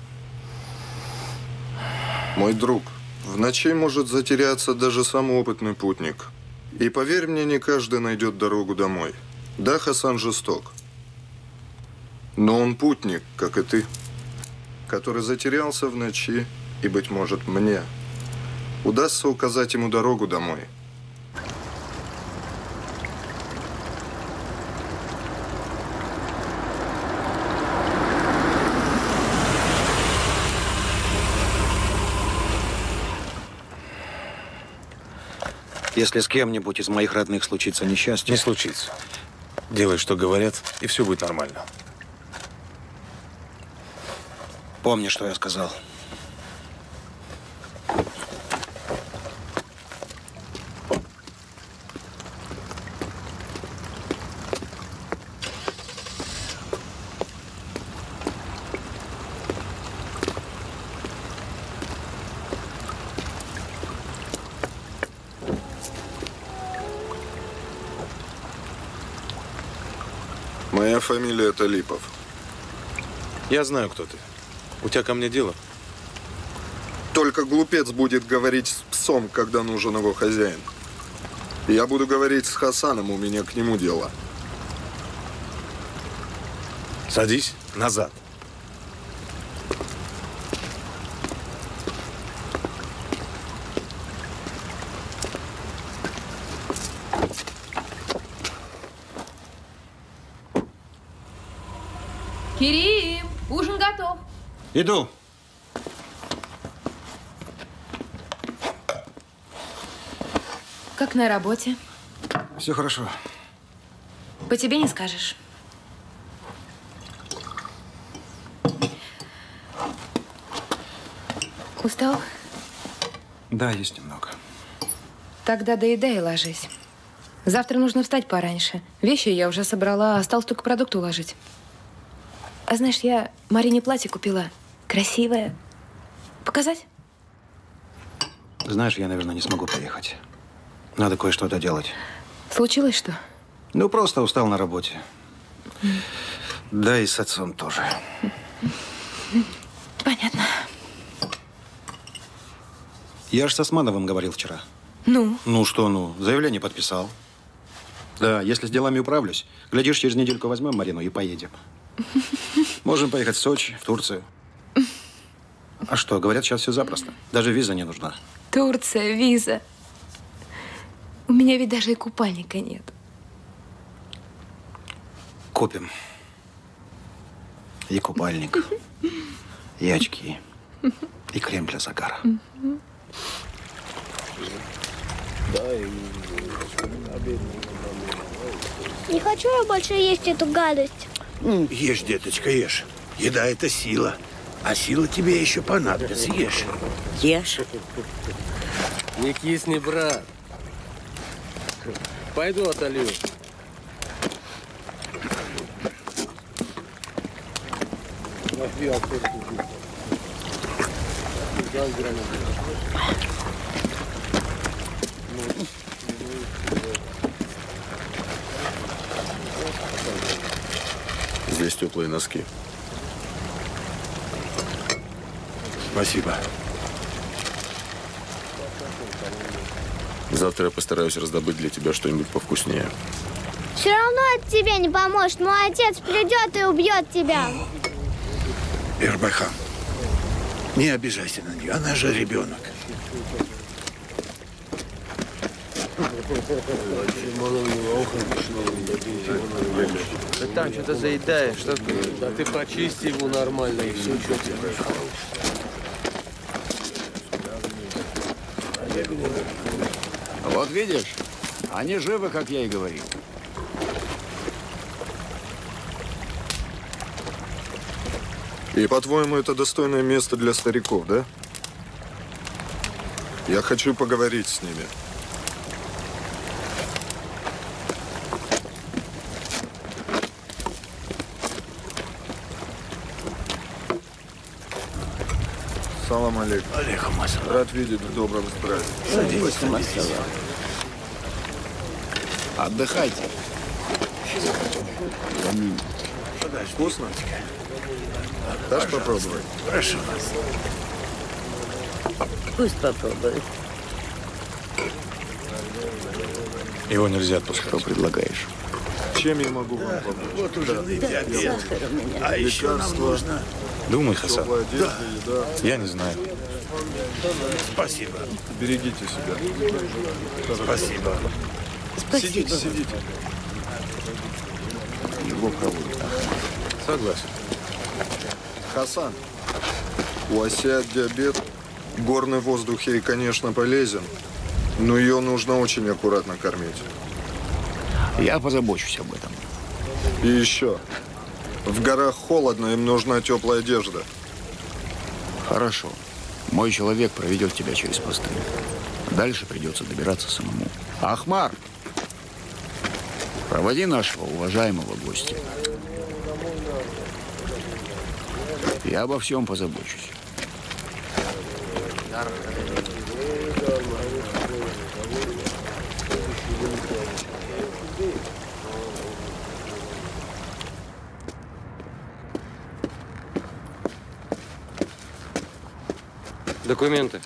Мой друг, в ночи может затеряться даже самый опытный путник. И поверь мне, не каждый найдет дорогу домой. Да, Хасан жесток. Но он путник, как и ты, который затерялся в ночи, и, быть может, мне удастся указать ему дорогу домой. Если с кем-нибудь из моих родных случится несчастье… Не случится. Делай, что говорят, и все будет нормально. Помни, что я сказал. Моя фамилия Талипов. Я знаю, кто ты. У тебя ко мне дело? Только глупец будет говорить с псом, когда нужен его хозяин. Я буду говорить с Хасаном, у меня к нему дело. Садись назад. Керим, ужин готов. Иду. Как на работе? Все хорошо. По тебе не скажешь. Устал? Да, есть немного. Тогда доедай и ложись. Завтра нужно встать пораньше. Вещи я уже собрала, осталось только продукты уложить. А знаешь, я Марине платье купила. красивая. Показать? Знаешь, я, наверное, не смогу поехать. Надо кое-что доделать. Случилось что? Ну, просто устал на работе. Да и с отцом тоже. Понятно. Я же с Османовым говорил вчера. Ну? Ну что, ну? Заявление подписал. Да, если с делами управлюсь, глядишь, через недельку возьмем Марину и поедем. Можем поехать в Сочи, в Турцию. А что, говорят, сейчас все запросто. Даже виза не нужна. Турция, виза. У меня ведь даже и купальника нет. Купим. И купальник, и очки, и крем для загара. Не хочу я больше есть эту гадость. Ешь, деточка, ешь. Еда – это сила. А сила тебе еще понадобится. Ешь. Ешь. Не кисни, брат. Пойду отолью. Здесь теплые носки. Спасибо. Завтра я постараюсь раздобыть для тебя что-нибудь повкуснее. Все равно это тебе не поможет. Мой отец придет и убьет тебя. Эрбайхан, не обижайся на нее. Она же ребенок. Ты там что-то заедаешь, что ты? Да ты почисти его нормально и все, что тебе. Вот видишь, они живы, как я и говорил. И, по-твоему, это достойное место для стариков, да? Я хочу поговорить с ними. Салам алейкум. Алейкум ассалам. Рад видеть в добром здравии. Садись, садись. Отдыхайте. Вкусно? Дашь попробовать? Прошу вас. Пусть попробует. Его нельзя отпускать. Что предлагаешь? Чем я могу вам помочь? Вот у жены Да. диабет. А еще нам Лекарства. нужно... Думай, Хасан. Теплая одежда, еда. Я не знаю. Спасибо. Берегите себя. Спасибо. Сидите, сидите. Его проводят. Согласен. Хасан, у осят диабет. Горный воздух ей, конечно, полезен, но ее нужно очень аккуратно кормить. Я позабочусь об этом. И еще. В горах холодно, им нужна теплая одежда. Хорошо. Мой человек проведет тебя через посты. Дальше придется добираться самому. Ахмар, проводи нашего уважаемого гостя. Я обо всем позабочусь. Документы.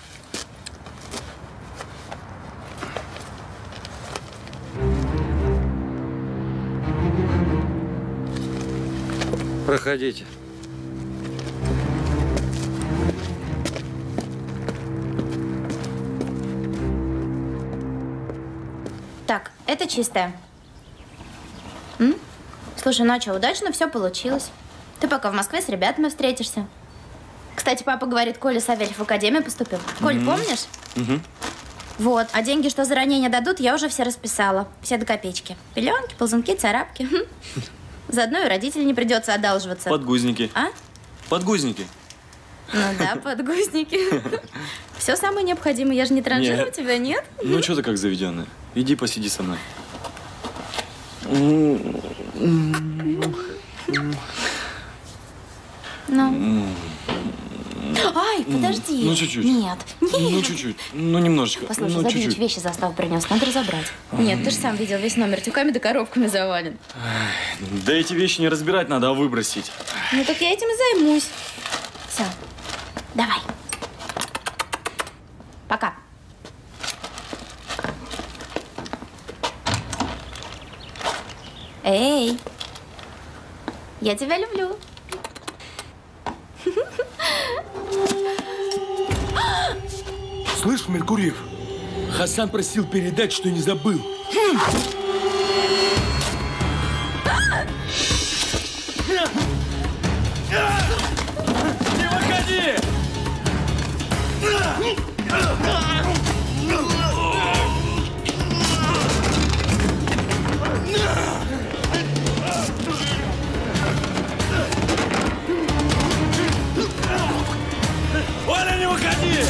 Проходите. Так, это чистое. М? Слушай, ну а что, удачно все получилось. Ты пока в Москве с ребятами встретишься. Кстати, папа говорит, Коля Савельев в академию поступил. Коль, Мгм. помнишь? Угу. Вот. А деньги, что за ранение дадут, я уже все расписала. Все до копеечки. Пеленки, ползунки, царапки. Хм. Заодно и родителям не придется одалживаться. Подгузники. А? Подгузники. Ну да, подгузники. Все самое необходимое. Я же не транжирую Нет. тебя, нет? Ну, что ты как заведенная? Иди посиди со мной. Ну. Ай, подожди. Ну, чуть-чуть. Нет, нет. Ну, чуть-чуть. Ну, немножечко. Послушай, ну, Забьевич чуть-чуть. вещи застав принес, надо разобрать. Нет, ты же сам видел, весь номер тюками да коробками завален. Да эти вещи не разбирать надо, а выбросить. Ну так я этим и займусь. Все, давай. Пока. Эй, я тебя люблю. Слышь, Меркурьев, Хасан просил передать, что не забыл. Не выходи! Оля, не выходи!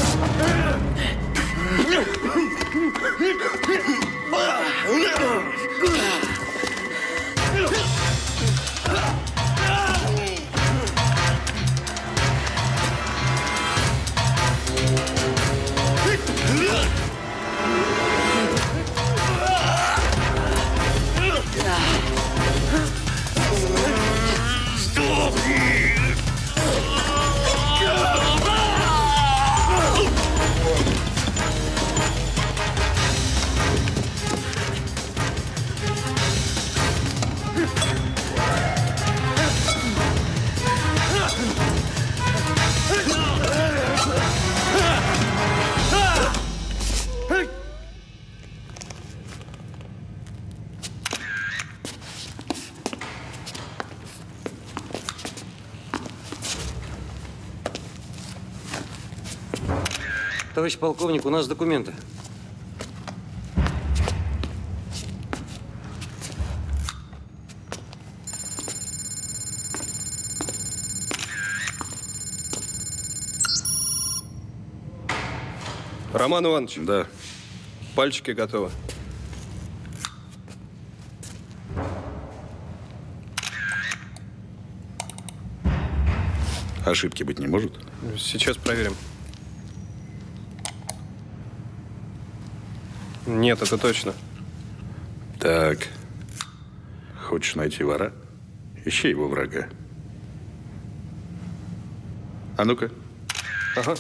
Товарищ полковник, у нас документы. Роман Иванович. Да. Пальчики готовы. Ошибки быть не может? Сейчас проверим. Нет, это точно. Так. Хочешь найти вора? Ищи его врага. А ну-ка. Ага.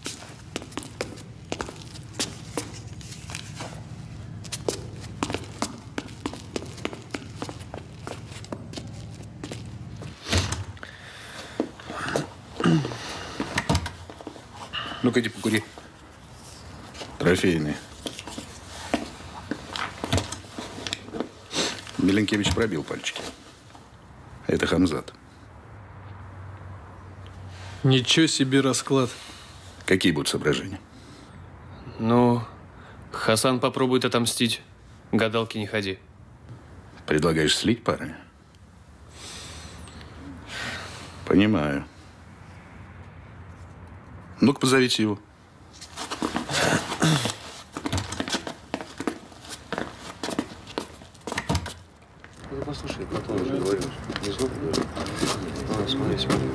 Ну-ка, иди покури. Трофейный. Миленкевич пробил пальчики. Это Хамзат. Ничего себе расклад. Какие будут соображения? Ну, Хасан попробует отомстить. Гадалки не ходи. Предлагаешь слить парня? Понимаю. Ну-ка, позовите его. Ну, послушай, потом уже говорю. Не зло говорю. А, смотри, смотри.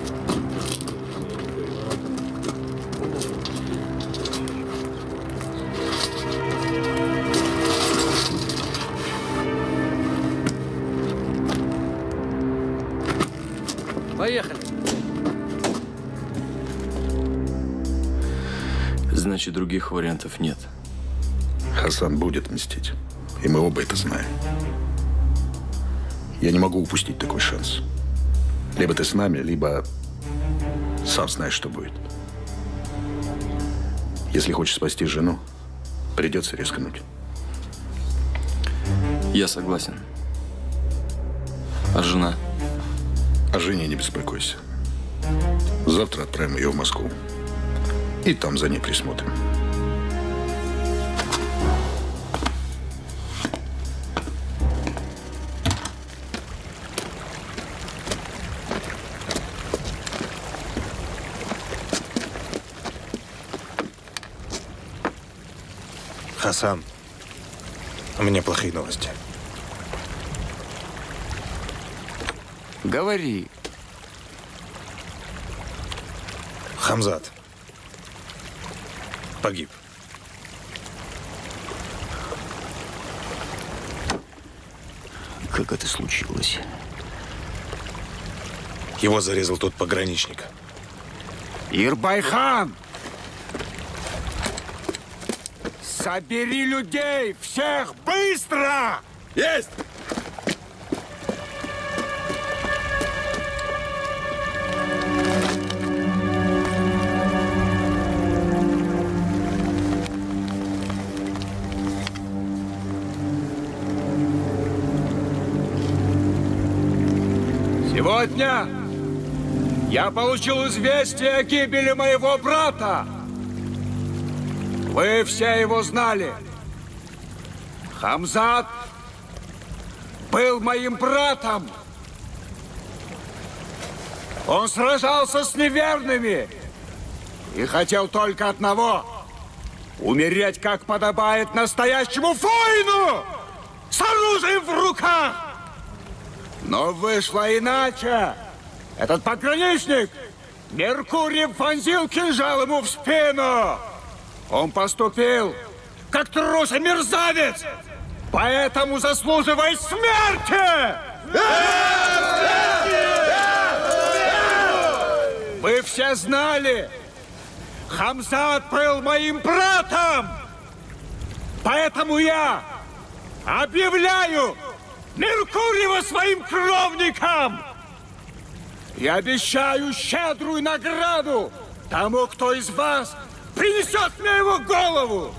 Поехали. Значит, других вариантов нет. Хасан будет мстить. И мы оба это знаем. Я не могу упустить такой шанс. Либо ты с нами, либо сам знаешь, что будет. Если хочешь спасти жену, придется рискнуть. Я согласен. А жена? О жене не беспокойся. Завтра отправим ее в Москву. И там за ней присмотрим. Хасан, у меня плохие новости. Говори. Хамзат погиб. Как это случилось? Его зарезал тот пограничник. Ирбайхан! Собери людей! Всех быстро! Есть! Сегодня я получил известие о гибели моего брата. Вы все его знали. Хамзат был моим братом. Он сражался с неверными и хотел только одного – умереть, как подобает настоящему воину, с оружием в руках. Но вышло иначе. Этот пограничник Меркурьев вонзил кинжал ему в спину. Он поступил как трус и мерзавец, поэтому заслуживает смерти! Вы все знали, Хамзат был моим братом, поэтому я объявляю Меркурьева своим кровникам! Я обещаю щедрую награду тому, кто из вас принесет мне его голову!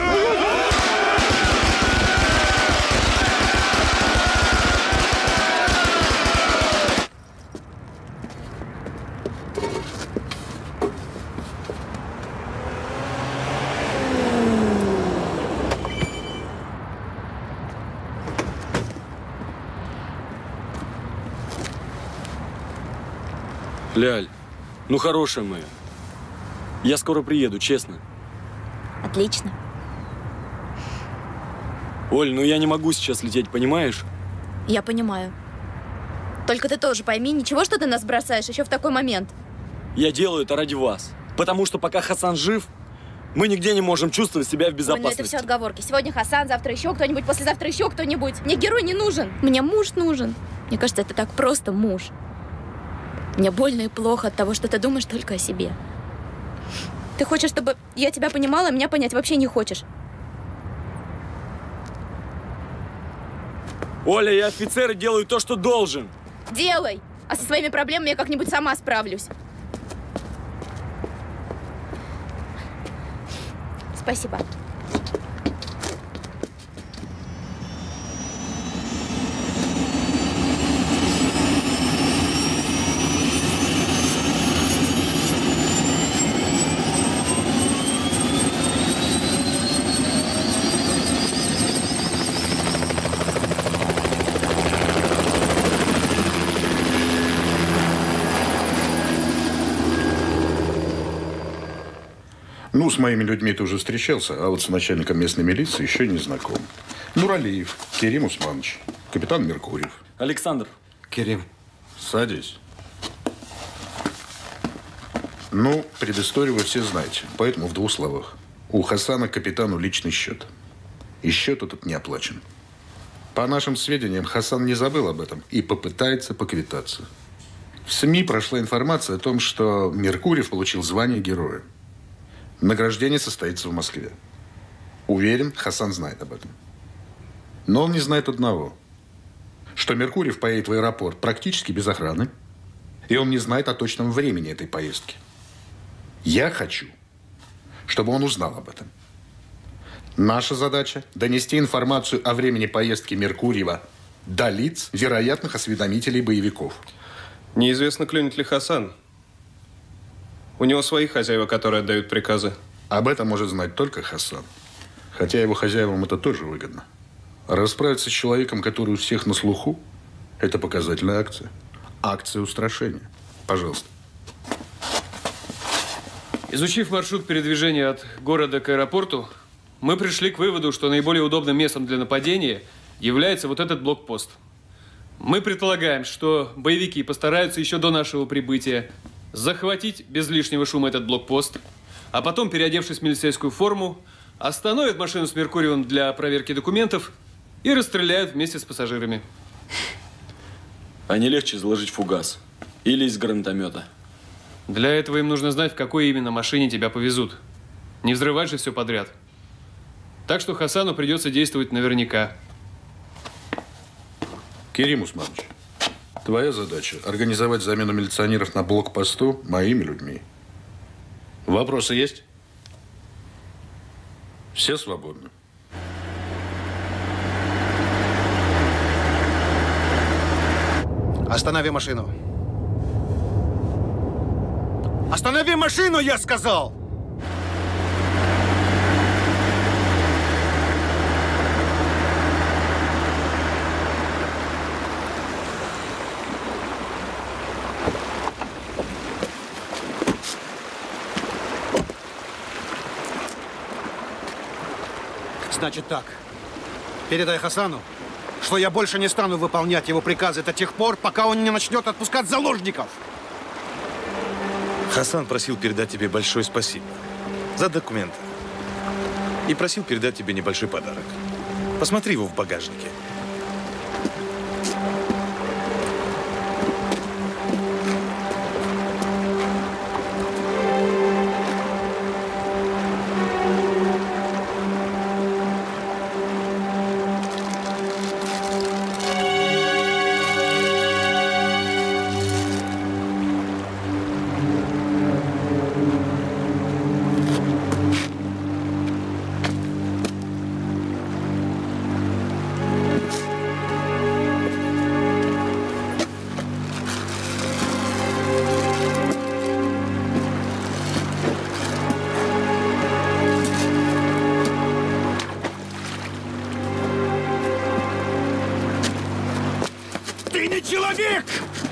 Ляль, ну хорошая моя. Я скоро приеду, честно. Отлично. Оль, ну я не могу сейчас лететь, понимаешь? Я понимаю. Только ты тоже пойми, ничего, что ты нас бросаешь еще в такой момент. Я делаю это ради вас. Потому что пока Хасан жив, мы нигде не можем чувствовать себя в безопасности. Ой, ну это все отговорки. Сегодня Хасан, завтра еще кто-нибудь, послезавтра еще кто-нибудь. Мне герой не нужен. Мне муж нужен. Мне кажется, это так просто муж. Мне больно и плохо от того, что ты думаешь только о себе. Ты хочешь, чтобы я тебя понимала, а меня понять вообще не хочешь. Оля, я офицер и делаю то, что должен. Делай! А со своими проблемами я как-нибудь сама справлюсь. Спасибо. Ну, с моими людьми ты уже встречался, а вот с начальником местной милиции еще не знаком. Нуралиев Керим Усманович, капитан Меркурьев. Александр. Керим. Садись. Ну, предысторию вы все знаете, поэтому в двух словах. У Хасана к капитану личный счет. И счет этот не оплачен. По нашим сведениям, Хасан не забыл об этом и попытается поквитаться. В СМИ прошла информация о том, что Меркурьев получил звание героя. Награждение состоится в Москве. Уверен, Хасан знает об этом. Но он не знает одного. Что Меркурьев поедет в аэропорт практически без охраны. И он не знает о точном времени этой поездки. Я хочу, чтобы он узнал об этом. Наша задача – донести информацию о времени поездки Меркурьева до лиц вероятных осведомителей боевиков. Неизвестно, клюнет ли Хасан. У него свои хозяева, которые отдают приказы. Об этом может знать только Хасан. Хотя его хозяевам это тоже выгодно. Расправиться с человеком, который у всех на слуху, это показательная акция. Акция устрашения. Пожалуйста. Изучив маршрут передвижения от города к аэропорту, мы пришли к выводу, что наиболее удобным местом для нападения является вот этот блокпост. Мы предполагаем, что боевики постараются еще до нашего прибытия захватить без лишнего шума этот блокпост, а потом, переодевшись в милицейскую форму, остановят машину с Меркурьевым для проверки документов и расстреляют вместе с пассажирами. А не легче заложить фугас? Или из гранатомета? Для этого им нужно знать, в какой именно машине тебя повезут. Не взрывать же все подряд. Так что Хасану придется действовать наверняка. Керим Усманович, твоя задача – организовать замену милиционеров на блокпосту моими людьми. Вопросы есть? Все свободны. Останови машину. Останови машину, я сказал! Значит так. Передай Хасану, что я больше не стану выполнять его приказы до тех пор, пока он не начнет отпускать заложников. Хасан просил передать тебе большое спасибо за документы. И просил передать тебе небольшой подарок. Посмотри его в багажнике. Ты не человек!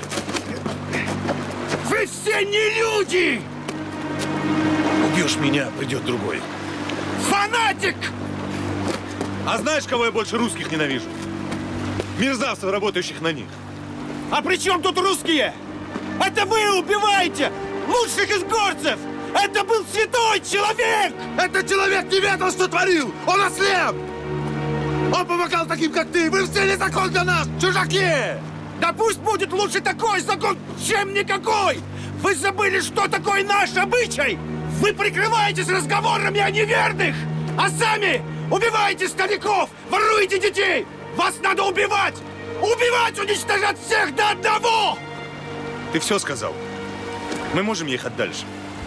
Вы все не люди! Убьешь меня, придет другой. Фанатик! А знаешь, кого я больше русских ненавижу? Мерзавцев, работающих на них. А при чем тут русские? Это вы убиваете лучших из горцев! Это был святой человек! Этот человек не ведал, что творил! Он ослеп! Он помогал таким, как ты! Вы все не закон для нас, чужаки! Да пусть будет лучше такой закон, чем никакой! Вы забыли, что такое наш обычай? Вы прикрываетесь разговорами о неверных, а сами убиваете стариков, воруете детей! Вас надо убивать! Убивать, уничтожать всех до одного! Ты все сказал. Мы можем ехать дальше.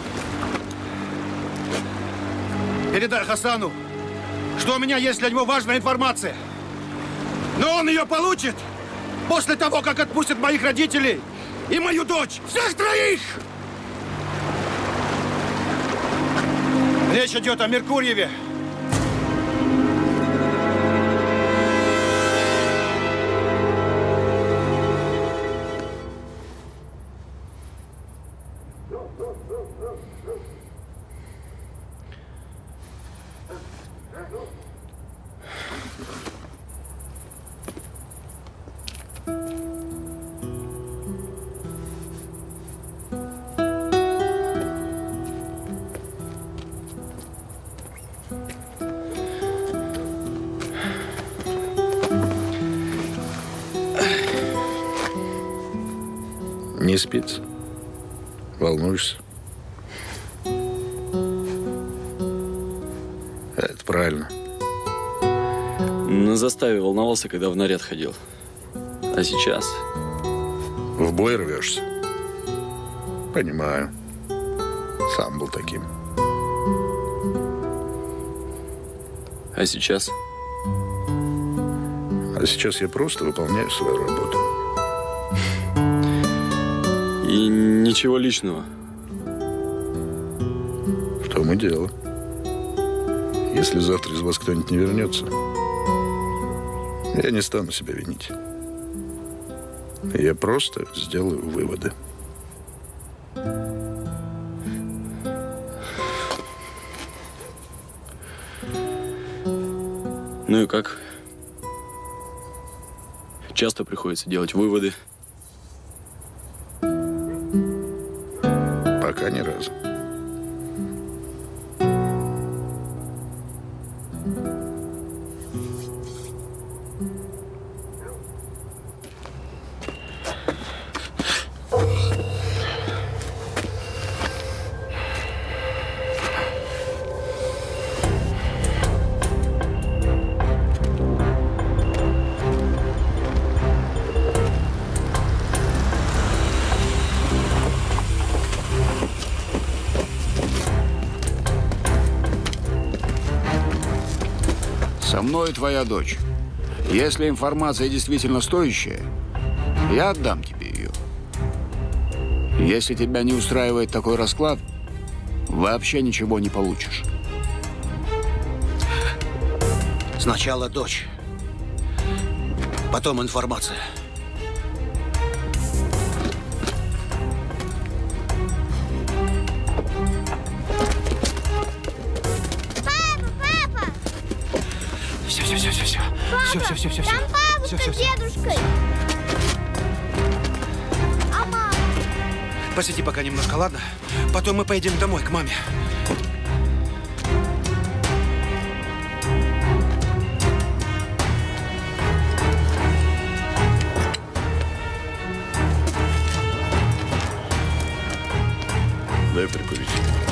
Передай Хасану, что у меня есть для него важная информация. Но он ее получит после того, как отпустят моих родителей и мою дочь. Всех троих! Речь идет о Меркурьеве. Не спится? Волнуешься? Это правильно. На заставе волновался, когда в наряд ходил. А сейчас? В бой рвешься? Понимаю. Сам был таким. А сейчас? А сейчас я просто выполняю свою работу. И ничего личного? В том и дело. Если завтра из вас кто-нибудь не вернется, я не стану себя винить. Я просто сделаю выводы. Ну и как? Часто приходится делать выводы. Пока ни разу. Со мной твоя дочь. Если информация действительно стоящая, я отдам тебе ее. Если тебя не устраивает такой расклад, вообще ничего не получишь. Сначала дочь, потом информация. Все, все, все, все. Все, все, все, все, все. Там бабушка Все, все, с все. дедушкой. А мама? Посиди пока немножко, ладно? Потом мы поедем домой, к маме. Дай прикурить.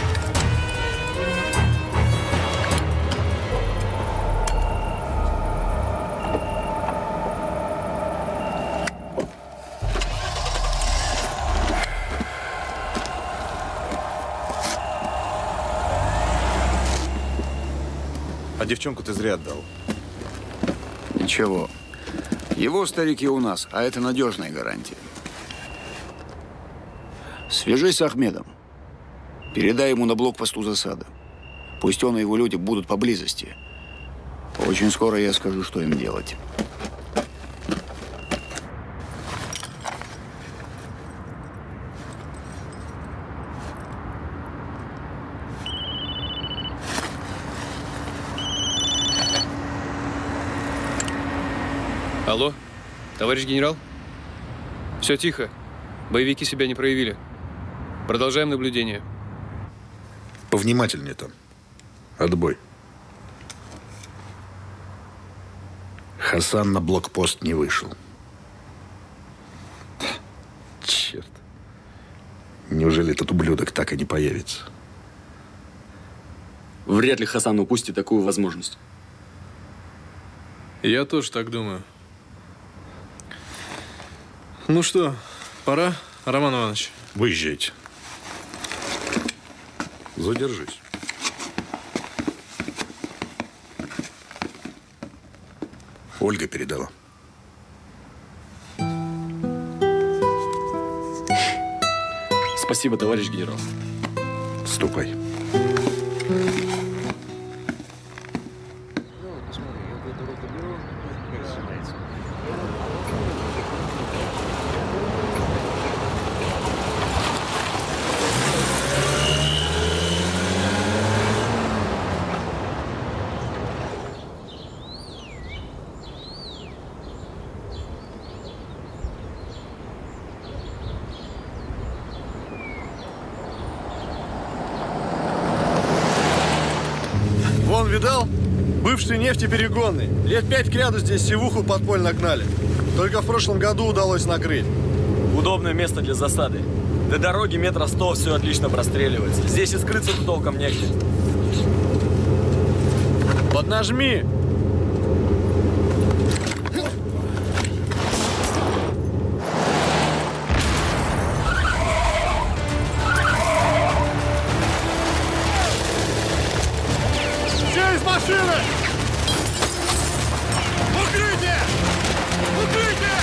А девчонку ты зря отдал. Ничего. Его старики у нас, а это надежная гарантия. Свяжись с Ахмедом. Передай ему на блокпосту засада. Пусть он и его люди будут поблизости. Очень скоро я скажу, что им делать. Алло, товарищ генерал? Все тихо. Боевики себя не проявили. Продолжаем наблюдение. Повнимательнее там. Отбой. Хасан на блокпост не вышел. Черт. Неужели этот ублюдок так и не появится? Вряд ли Хасан упустит такую возможность. Я тоже так думаю. Ну что, пора, Роман Иванович? Выезжайте. Задержись. Ольга передала. Спасибо, товарищ генерал. Ступай. Вон, видал? Бывший нефтеперегонный. Лет пять кряду здесь севуху подпольно гнали. Только в прошлом году удалось накрыть. Удобное место для засады. До дороги метра сто, все отлично простреливается. Здесь и скрыться-то толком негде. Поднажми! Все из машины! Укрытие! Укрытие!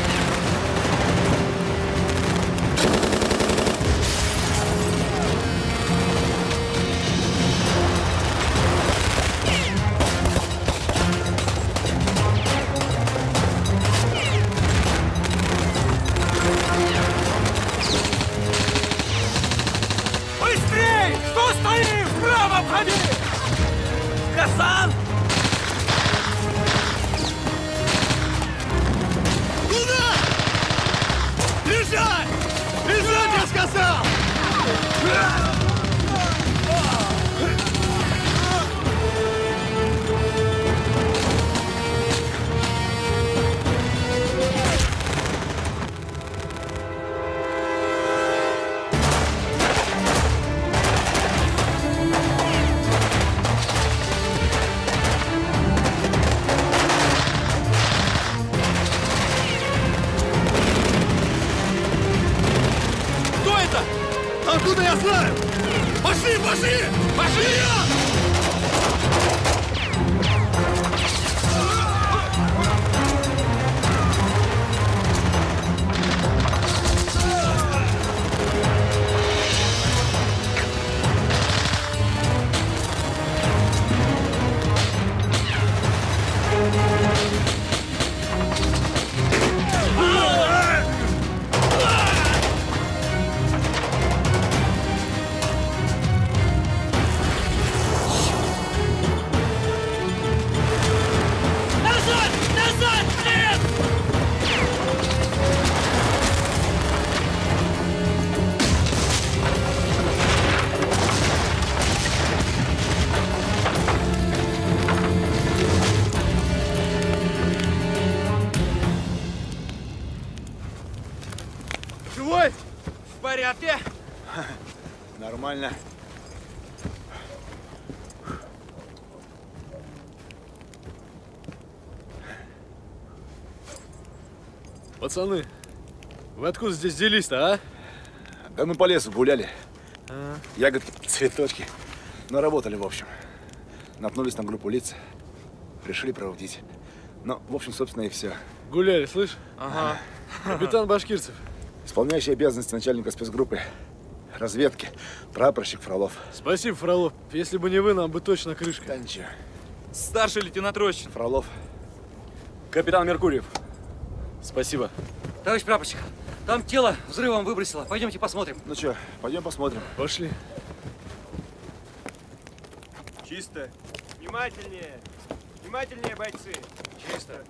Быстрей! Что стоим? Вправо обходи! Хасан! Куда? Лежать! Лежать, я сказал! Откуда я знаю? Пошли, пошли! Пошли! Живой? В порядке? Нормально. Пацаны, вы откуда здесь взялись-то, а? Да мы по лесу гуляли. А. Ягодки, цветочки. Наработали, в общем. Наткнулись на группу лиц. Решили проводить. Ну, в общем, собственно, и все. Гуляли, слышь? Ага. Капитан Башкирцев. Исполняющий обязанности начальника спецгруппы разведки. Прапорщик Фролов. Спасибо, Фролов. Если бы не вы, нам бы точно крышка. Да ничего. Старший лейтенант Рощин. Фролов. Капитан Меркурьев. Спасибо. Товарищ прапорщик, там тело взрывом выбросило. Пойдемте посмотрим. Ну что, пойдем посмотрим. Пошли. Чисто. Внимательнее. Внимательнее, бойцы. Чисто.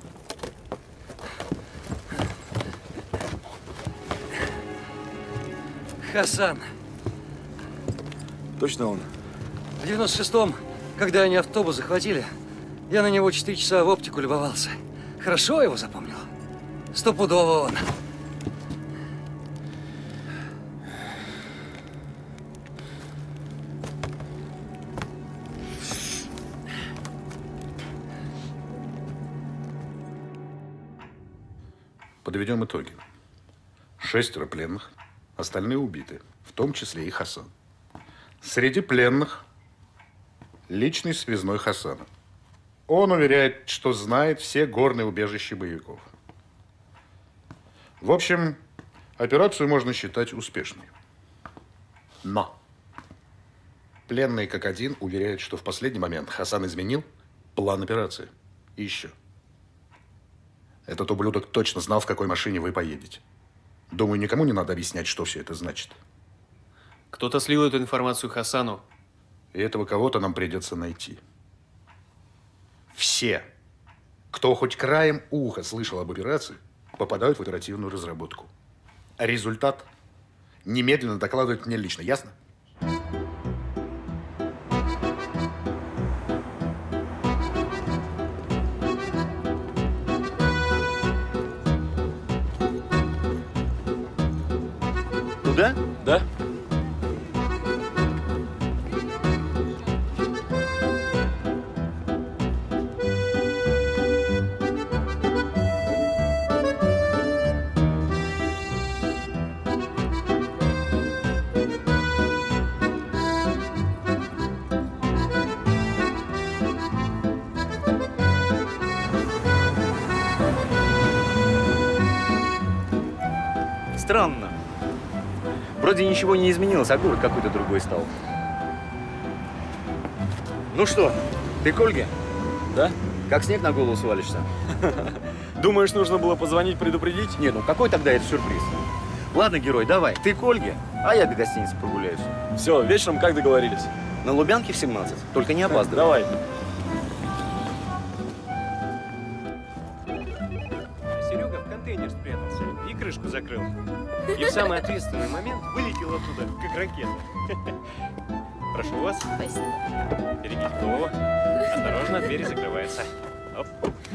Хасан. Точно он? В девяносто шестом, когда они автобус захватили, я на него четыре часа в оптику любовался. Хорошо его запомнил. Стопудово он. Подведем итоги. Шестеро пленных, остальные убиты, в том числе и Хасан. Среди пленных личный связной Хасана. Он уверяет, что знает все горные убежища боевиков. В общем, операцию можно считать успешной. Но пленные как один уверяют, что в последний момент Хасан изменил план операции. И еще. Этот ублюдок точно знал, в какой машине вы поедете. Думаю, никому не надо объяснять, что все это значит. Кто-то слил эту информацию Хасану. И этого кого-то нам придется найти. Все, кто хоть краем уха слышал об операции, попадают в оперативную разработку. А результат немедленно докладывают мне лично. Ясно? Туда? Да. Странно. Вроде ничего не изменилось, а город какой-то другой стал. Ну что, ты к Ольге? Да? Как снег на голову свалишься? Думаешь, нужно было позвонить, предупредить? Не, ну какой тогда это сюрприз? Ладно, герой, давай, ты к Ольге, а я до гостиницы прогуляюсь. Все, вечером как договорились? На Лубянке в семнадцать, только не опаздывай. Давай. Серега в контейнер спрятался и крышку закрыл. И в самый ответственный момент вылетел оттуда, как ракета. Прошу вас. Спасибо. Берегите голову. Осторожно, дверь закрывается. Оп.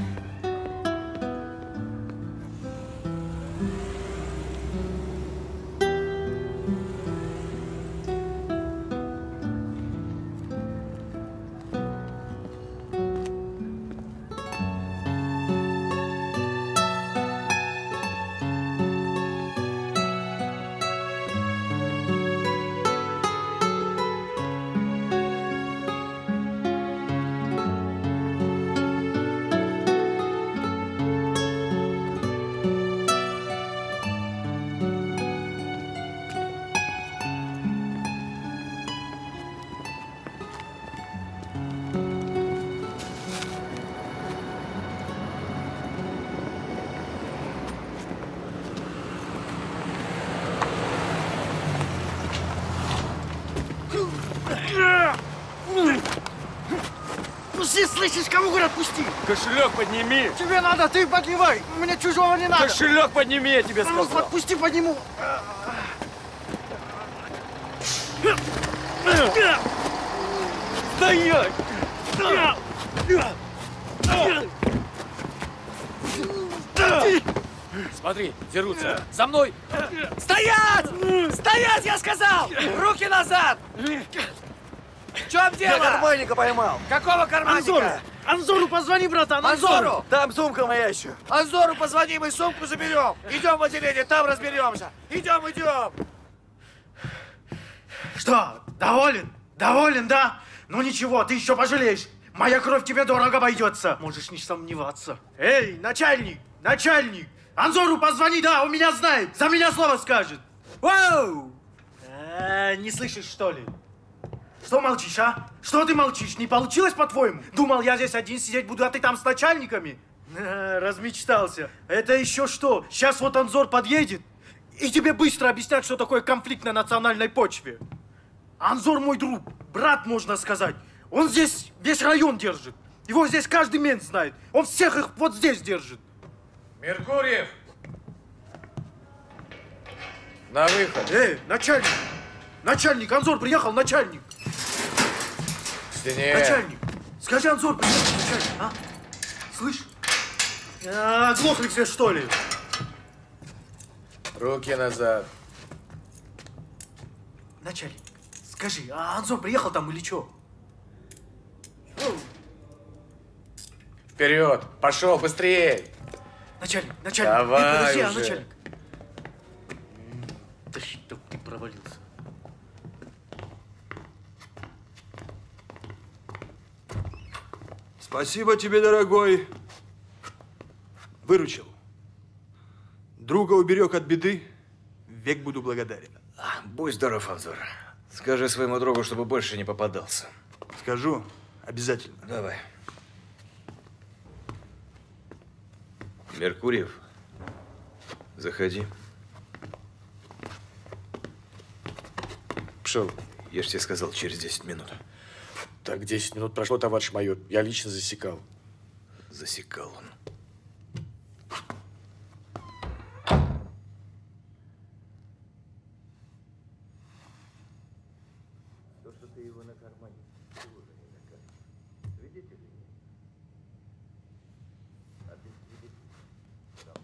Пусти, слышишь, кому говорят, пусти! Кошелек подними! Тебе надо, ты поднимай! Мне чужого не надо! Кошелек подними, я тебе сказал! Ну, отпусти, подниму! Стоять! Смотри, дерутся! За мной! Стоять! Стоять, я сказал! Руки назад! В чем дело? Я карманника поймал. Какого карманника? Анзору. Анзору позвони, братан, Анзору! Там сумка моя еще. Анзору позвони, мы сумку заберем. Идем в отделение, там разберемся. Идем, идем. Что, доволен? Доволен, да? Ну ничего, ты еще пожалеешь. Моя кровь тебе дорого обойдется. Можешь не сомневаться. Эй, начальник, начальник. Анзору позвони, да, у меня знает. За меня слово скажет. Вау! А, не слышишь, что ли? Что молчишь, а? Что ты молчишь? Не получилось, по-твоему? Думал, я здесь один сидеть буду, а ты там с начальниками? А, размечтался. Это еще что? Сейчас вот Анзор подъедет, и тебе быстро объяснят, что такое конфликт на национальной почве. Анзор мой друг, брат, можно сказать. Он здесь весь район держит. Его здесь каждый мент знает. Он всех их вот здесь держит. Меркурьев! На выход. Эй, начальник! Начальник, Анзор приехал, начальник! К стене. Начальник, скажи, Анзор приехал, начальник, а? Слышь? А, оглохли все, что ли? Руки назад. Начальник, скажи, а Анзор приехал там или что? Вперед! Пошел, быстрее! Начальник, начальник, Давай ты подожди, а уже. начальник? Да чтоб ты провалился. Спасибо тебе, дорогой. Выручил. Друга уберег от беды. Век буду благодарен. Будь здоров, Анзор. Скажи своему другу, чтобы больше не попадался. Скажу. Обязательно. Давай. Меркурьев, заходи. Пшел. Я же тебе сказал, через десять минут. Так, десять минут прошло, товарищ майор. Я лично засекал. Засекал он. То, что ты его на кармане, ты уже не докажешь. Свидетели нет. А ты свидетель сам.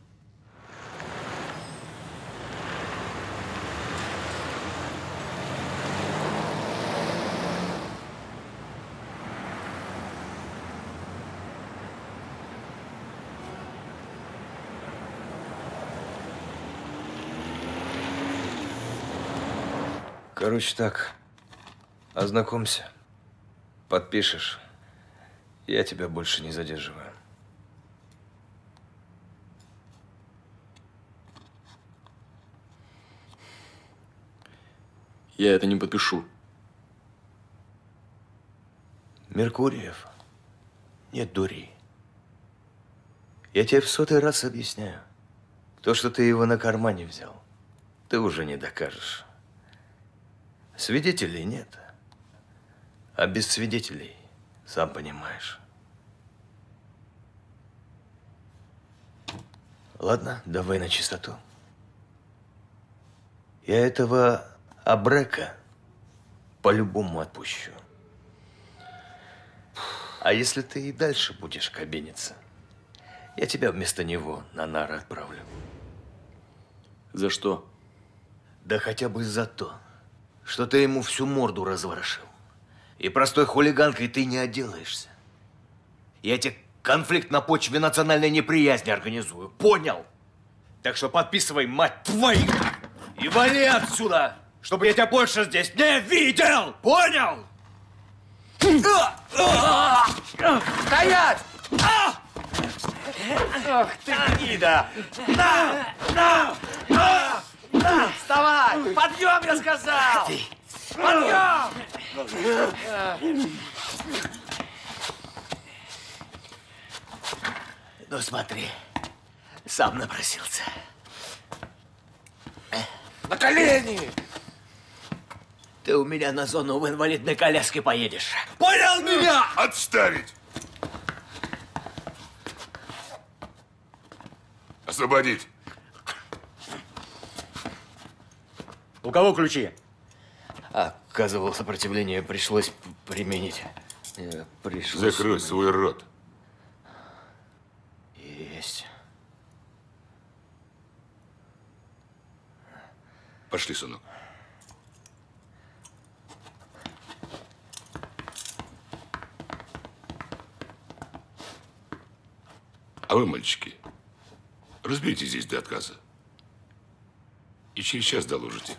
Короче так, ознакомься, подпишешь, я тебя больше не задерживаю. Я это не подпишу. Меркурьев, нет, дури. Я тебе в сотый раз объясняю. То, что ты его на кармане взял, ты уже не докажешь. Свидетелей нет. А без свидетелей, сам понимаешь. Ладно, давай на чистоту. Я этого Абрека по-любому отпущу. А если ты и дальше будешь кабениться, я тебя вместо него на нары отправлю. За что? Да хотя бы за то, что ты ему всю морду разворошил. И простой хулиганкой ты не отделаешься. Я тебе конфликт на почве национальной неприязни организую. Понял? Так что подписывай, мать твою! И вали отсюда, чтобы я тебя больше здесь не видел! Понял? Стоять! Ах ты гнида! На! На! На! На! Вставай! Подъем, я сказал! Подъем! Ну смотри, сам напросился. На колени! Ты у меня на зону в инвалидной коляске поедешь. Понял меня? Отставить! Освободить. У кого ключи? Оказывал сопротивление, пришлось применить. Пришлось... Закрой свой рот. Есть. Пошли, сынок. А вы, мальчики, разберитесь здесь до отказа. И через час доложите.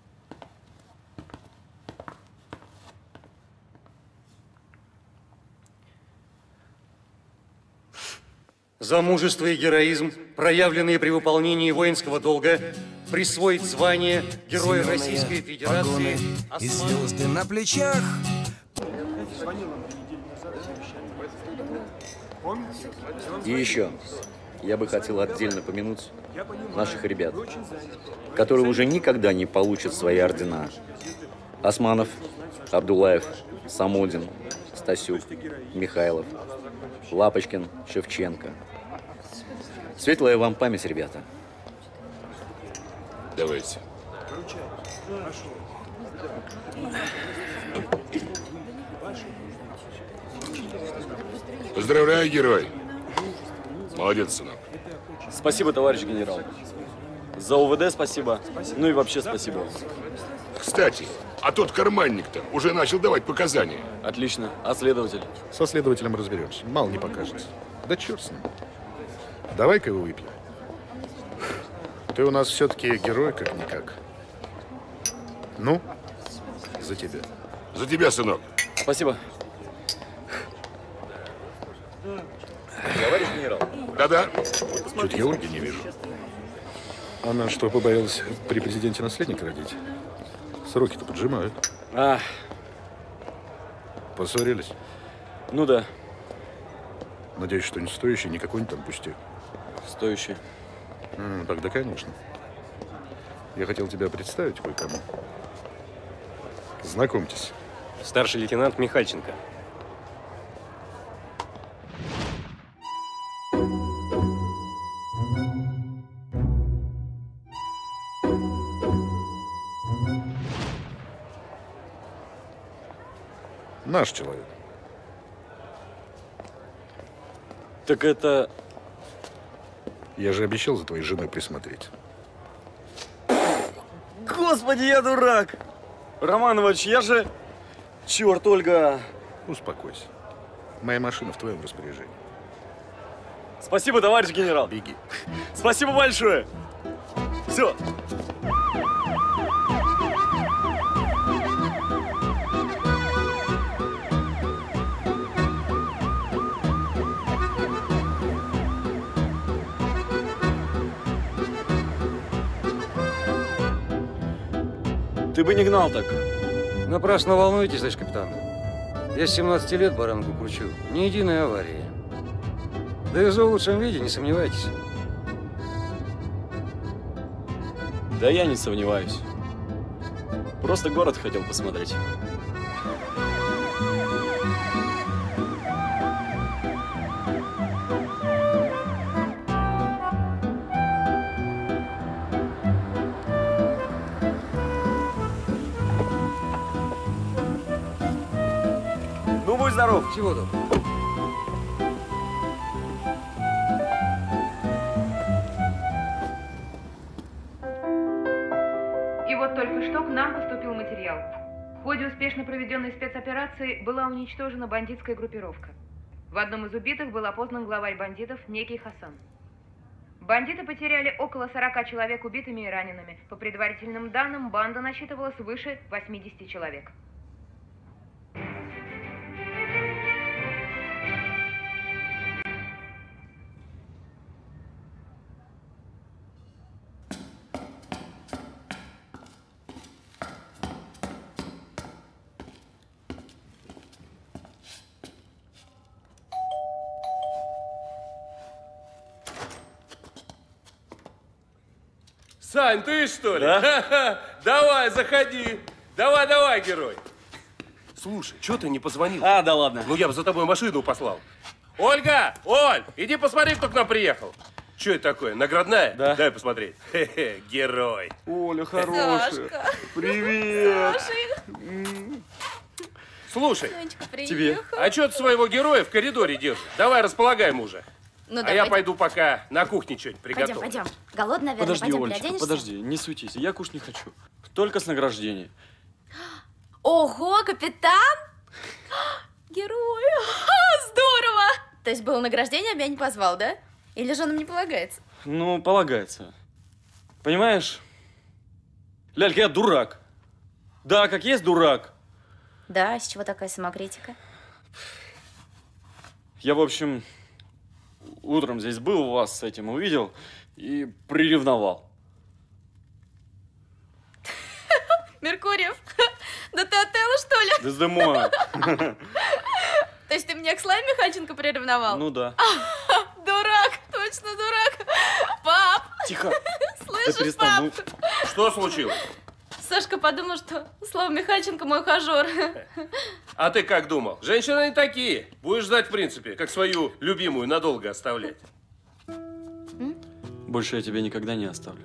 За мужество и героизм, проявленные при выполнении воинского долга, присвоить звание Героя Зеленые Российской Федерации. И звезды на плечах. И еще, я бы хотел отдельно помянуть наших ребят, которые уже никогда не получат свои ордена. Османов, Абдулаев, Самодин, Стасюк, Михайлов, Лапочкин, Шевченко. Светлая вам память, ребята. Давайте. Поздравляю, герой. Молодец, сынок. Спасибо, товарищ генерал. За УВД спасибо. Ну и вообще спасибо вам. Кстати, а тот карманник-то уже начал давать показания. Отлично. А следователь? Со следователем разберемся. Мало не покажется. Да черт с ним. Давай-ка его выпьем. Ты у нас все-таки герой, как-никак. Ну, за тебя. За тебя, сынок. Спасибо. Товарищ генерал. Да-да. Чуть я Ольги не вижу. Она что, побоялась при президенте наследника родить? Сроки-то поджимают. А. Поссорились? Ну да. Надеюсь, что не стоящий, не какой-нибудь там пустяк. Стоящий. М, тогда, конечно. Я хотел тебя представить кое-кому. Знакомьтесь. Старший лейтенант Михальченко. Наш человек. Так это... Я же обещал за твоей женой присмотреть. Господи, я дурак! Романович, я же... Черт, Ольга! Успокойся. Моя машина в твоем распоряжении. Спасибо, товарищ генерал. Беги. Спасибо большое. Все. Ты бы не гнал так. Напрасно волнуетесь, товарищ капитан. Я с семнадцати лет баранку кручу. Ни единой аварии. Довезу в лучшем виде, не сомневайтесь. Да я не сомневаюсь. Просто город хотел посмотреть. будь здоров. Всего доброго. И вот только что к нам поступил материал. В ходе успешно проведенной спецоперации была уничтожена бандитская группировка. В одном из убитых был опознан главарь бандитов, некий Хасан. Бандиты потеряли около сорока человек убитыми и ранеными. По предварительным данным, банда насчитывала свыше восьмидесяти человек. Сань, ты что ли? Да? Давай, заходи. Давай, давай, герой. Слушай, что ты не позвонил? А, да ладно. Ну, я бы за тобой машину послал. Ольга, Оль, иди посмотри, кто к нам приехал. Что это такое, наградная? Да. Дай посмотреть. Хе-хе, герой. Оля хорошая. Сашка. Привет. Слушай, Тебе. А что ты своего героя в коридоре держишь? Давай располагаем уже. Ну, а давай. я пойду пока на кухне что-нибудь приготовлю. Пойдем, пойдем. Голодный, наверное. Подожди, Пойдем, Олечка, переоденешься? подожди, не суетись. Я кушать не хочу. Только с награждения. Ого, капитан! Герой! Здорово! То есть было награждение, а меня не позвал, да? Или же он мне полагается? Ну, полагается. Понимаешь? Лялька, я дурак. Да, как есть дурак. Да, с чего такая самокритика? Я, в общем, утром здесь был, вас с этим увидел и приревновал. Меркурьев, да ты Отелло, что ли? Дездемона. То есть ты меня к Славе Михальченко приревновал? Ну да. Дурак, точно дурак. Пап! Тихо. Слышишь, пап? Что случилось? Сашка подумал, что Слава Михальченко мой ухажер. А ты как думал? Женщины они такие. Будешь ждать, в принципе, как свою любимую надолго оставлять. Больше я тебя никогда не оставлю.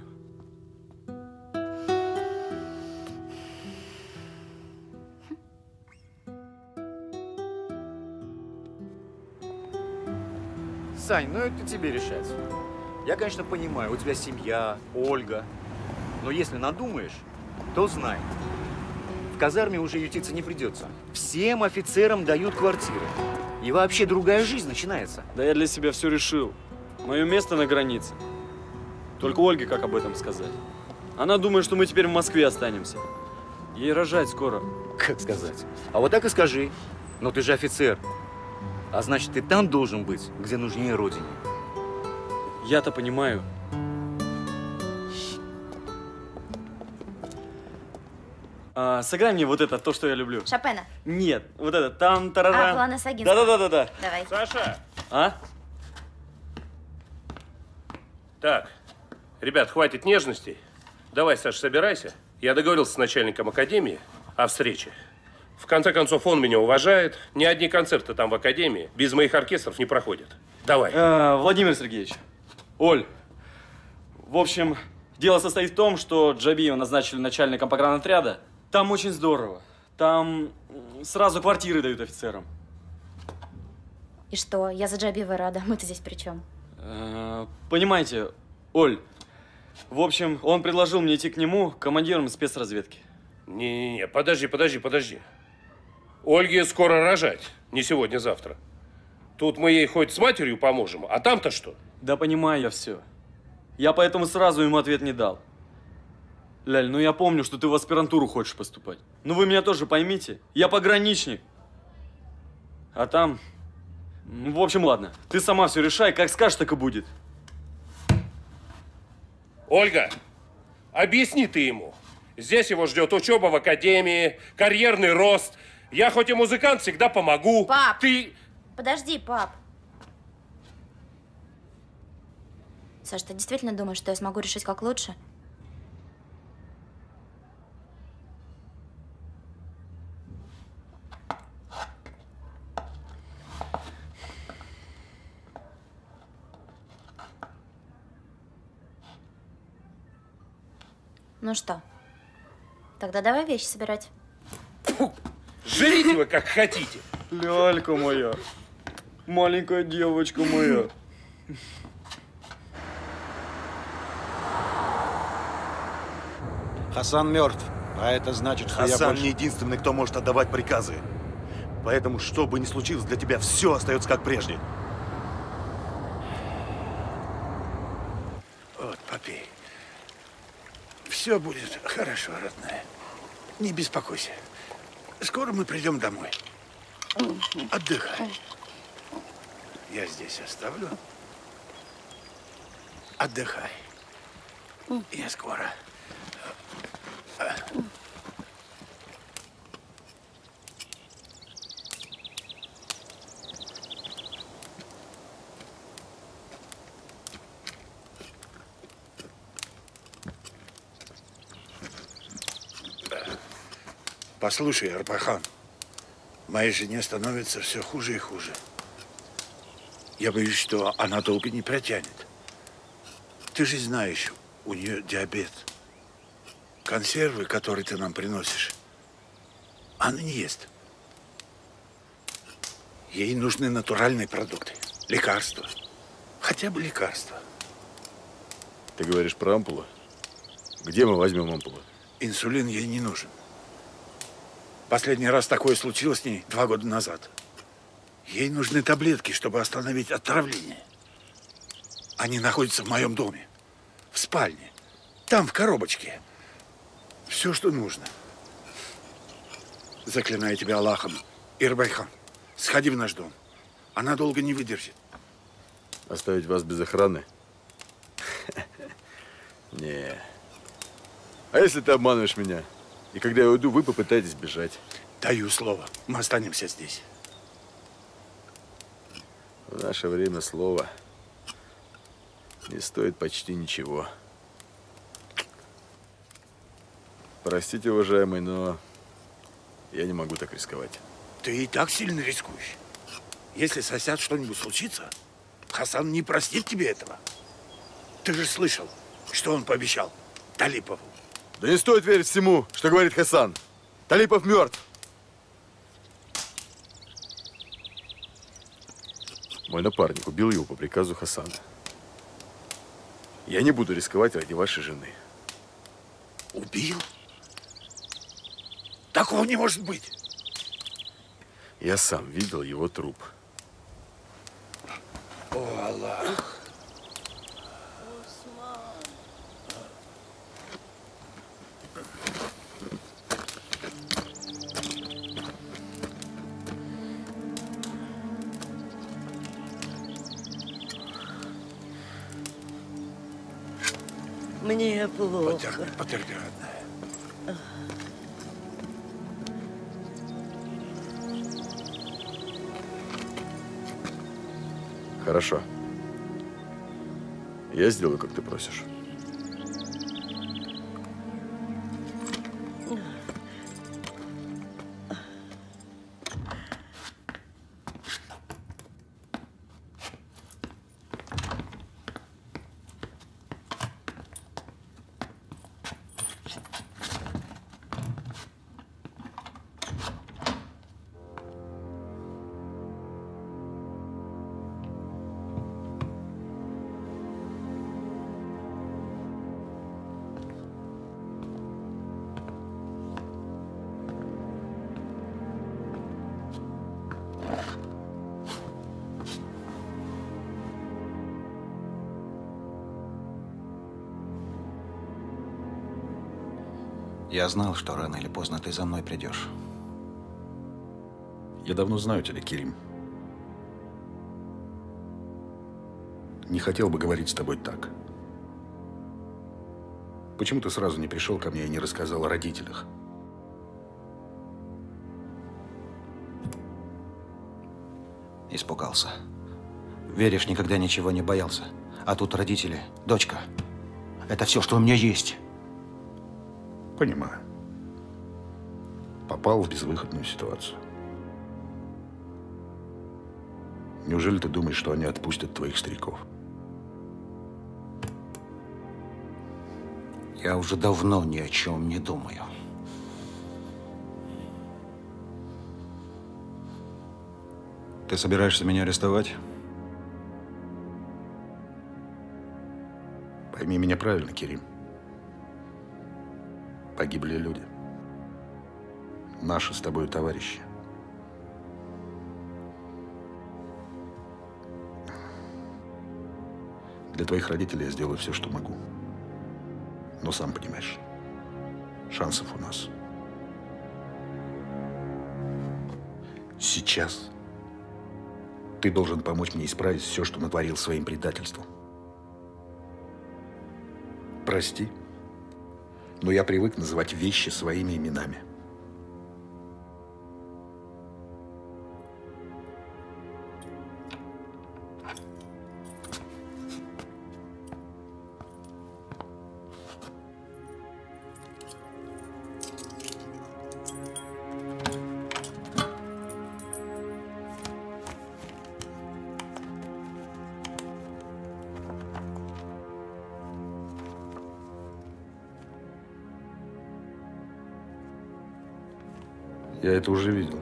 Сань, ну это тебе решать. Я, конечно, понимаю, у тебя семья, Ольга. Но если надумаешь, то знай. В казарме уже ютиться не придется. Всем офицерам дают квартиры. И вообще другая жизнь начинается. Да я для себя все решил. Мое место на границе. Только Ольге как об этом сказать? Она думает, что мы теперь в Москве останемся. Ей рожать скоро. Как сказать? А вот так и скажи. Но ты же офицер. А значит, ты там должен быть, где нужнее Родине. Я-то понимаю. А, сыграй мне вот это, то, что я люблю. Шопена. Нет, вот это, там тарарам. А, Плана Сагинского. Да-да-да-да. Давай. Саша! А? Так, ребят, хватит нежностей. Давай, Саша, собирайся. Я договорился с начальником академии о встрече. В конце концов, он меня уважает. Ни одни концерты там в академии без моих оркестров не проходят. Давай. А, Владимир Сергеевич, Оль, в общем, дело состоит в том, что Джабиева назначили начальником погранотряда. Там очень здорово. Там сразу квартиры дают офицерам. И что? Я за Джабиевой рада. Мы-то здесь при чем? А, понимаете, Оль, в общем, он предложил мне идти к нему командиром спецразведки. Не-не-не, подожди, подожди, подожди. Ольге скоро рожать. Не сегодня, завтра. Тут мы ей хоть с матерью поможем, а там-то что? Да понимаю я все. Я поэтому сразу ему ответ не дал. Ляль, ну я помню, что ты в аспирантуру хочешь поступать. Ну вы меня тоже поймите. Я пограничник. А там... Ну, в общем, ладно. Ты сама все решай, как скажешь, так и будет. Ольга, объясни ты ему. Здесь его ждет учеба в академии, карьерный рост. Я хоть и музыкант, всегда помогу. Пап! Ты... Подожди, пап. Саш, ты действительно думаешь, что я смогу решить как лучше? Ну что, тогда давай вещи собирать. Живите вы как хотите. Лялька моя. Маленькая девочка моя. Хасан мертв, а это значит, что я Хасан больше... не единственный, кто может отдавать приказы. Поэтому, что бы ни случилось для тебя, все остается как прежде. Вот, попей. Все будет хорошо, родная. Не беспокойся. Скоро мы придем домой. Отдыхай. Я здесь оставлю. Отдыхай. Я скоро. Послушай, Арбахан, моей жене становится все хуже и хуже. Я боюсь, что она долго не протянет. Ты же знаешь, у нее диабет. Консервы, которые ты нам приносишь, она не ест. Ей нужны натуральные продукты, лекарства. Хотя бы лекарства. Ты говоришь про ампулы? Где мы возьмем ампулы? Инсулин ей не нужен. Последний раз такое случилось с ней два года назад. Ей нужны таблетки, чтобы остановить отравление. Они находятся в моем доме, в спальне, там, в коробочке. Все, что нужно. Заклинаю тебя Аллахом, Ирбайхан, сходи в наш дом. Она долго не выдержит. Оставить вас без охраны? Не. А если ты обманываешь меня? И когда я уйду, вы попытаетесь бежать. Даю слово. Мы останемся здесь. В наше время слово не стоит почти ничего. Простите, уважаемый, но я не могу так рисковать. Ты и так сильно рискуешь. Если с Асяд что-нибудь случится, Хасан не простит тебе этого. Ты же слышал, что он пообещал Талипову. Да не стоит верить всему, что говорит Хасан. Талипов мертв. Мой напарник убил его по приказу Хасана. Я не буду рисковать ради вашей жены. Убил? Такого не может быть. Я сам видел его труп. О, Аллах. Мне плохо. Потерпи, потерпи, родная. Хорошо. Я сделаю, как ты просишь. Я знал, что рано или поздно ты за мной придешь. Я давно знаю тебя, Керим. Не хотел бы говорить с тобой так. Почему ты сразу не пришел ко мне и не рассказал о родителях? Испугался. Веришь, никогда ничего не боялся. А тут родители, дочка. Это все, что у меня есть. Понимаю. Попал в безвыходную ситуацию. Неужели ты думаешь, что они отпустят твоих стариков? Я уже давно ни о чем не думаю. Ты собираешься меня арестовать? Пойми меня правильно, Керим. Погибли люди. Наши с тобой товарищи. Для твоих родителей я сделаю все, что могу. Но сам понимаешь, шансов у нас. Сейчас ты должен помочь мне исправить все, что натворил своим предательством. Прости, но я привык называть вещи своими именами. Я это уже видел.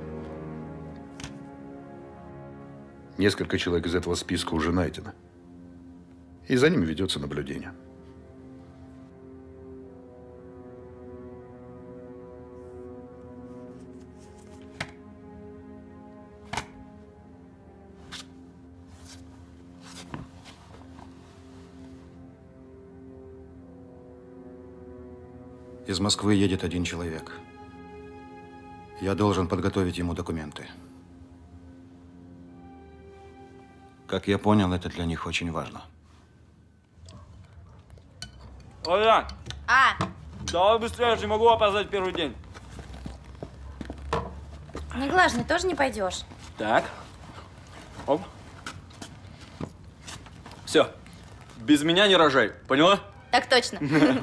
Несколько человек из этого списка уже найдено. И за ними ведется наблюдение. Из Москвы едет один человек. Я должен подготовить ему документы. Как я понял, это для них очень важно. Оля! А! Давай быстрее, я же не могу опоздать первый день. На глажный тоже не пойдешь? Так. Оп. Все. Без меня не рожай. Поняла? Так точно.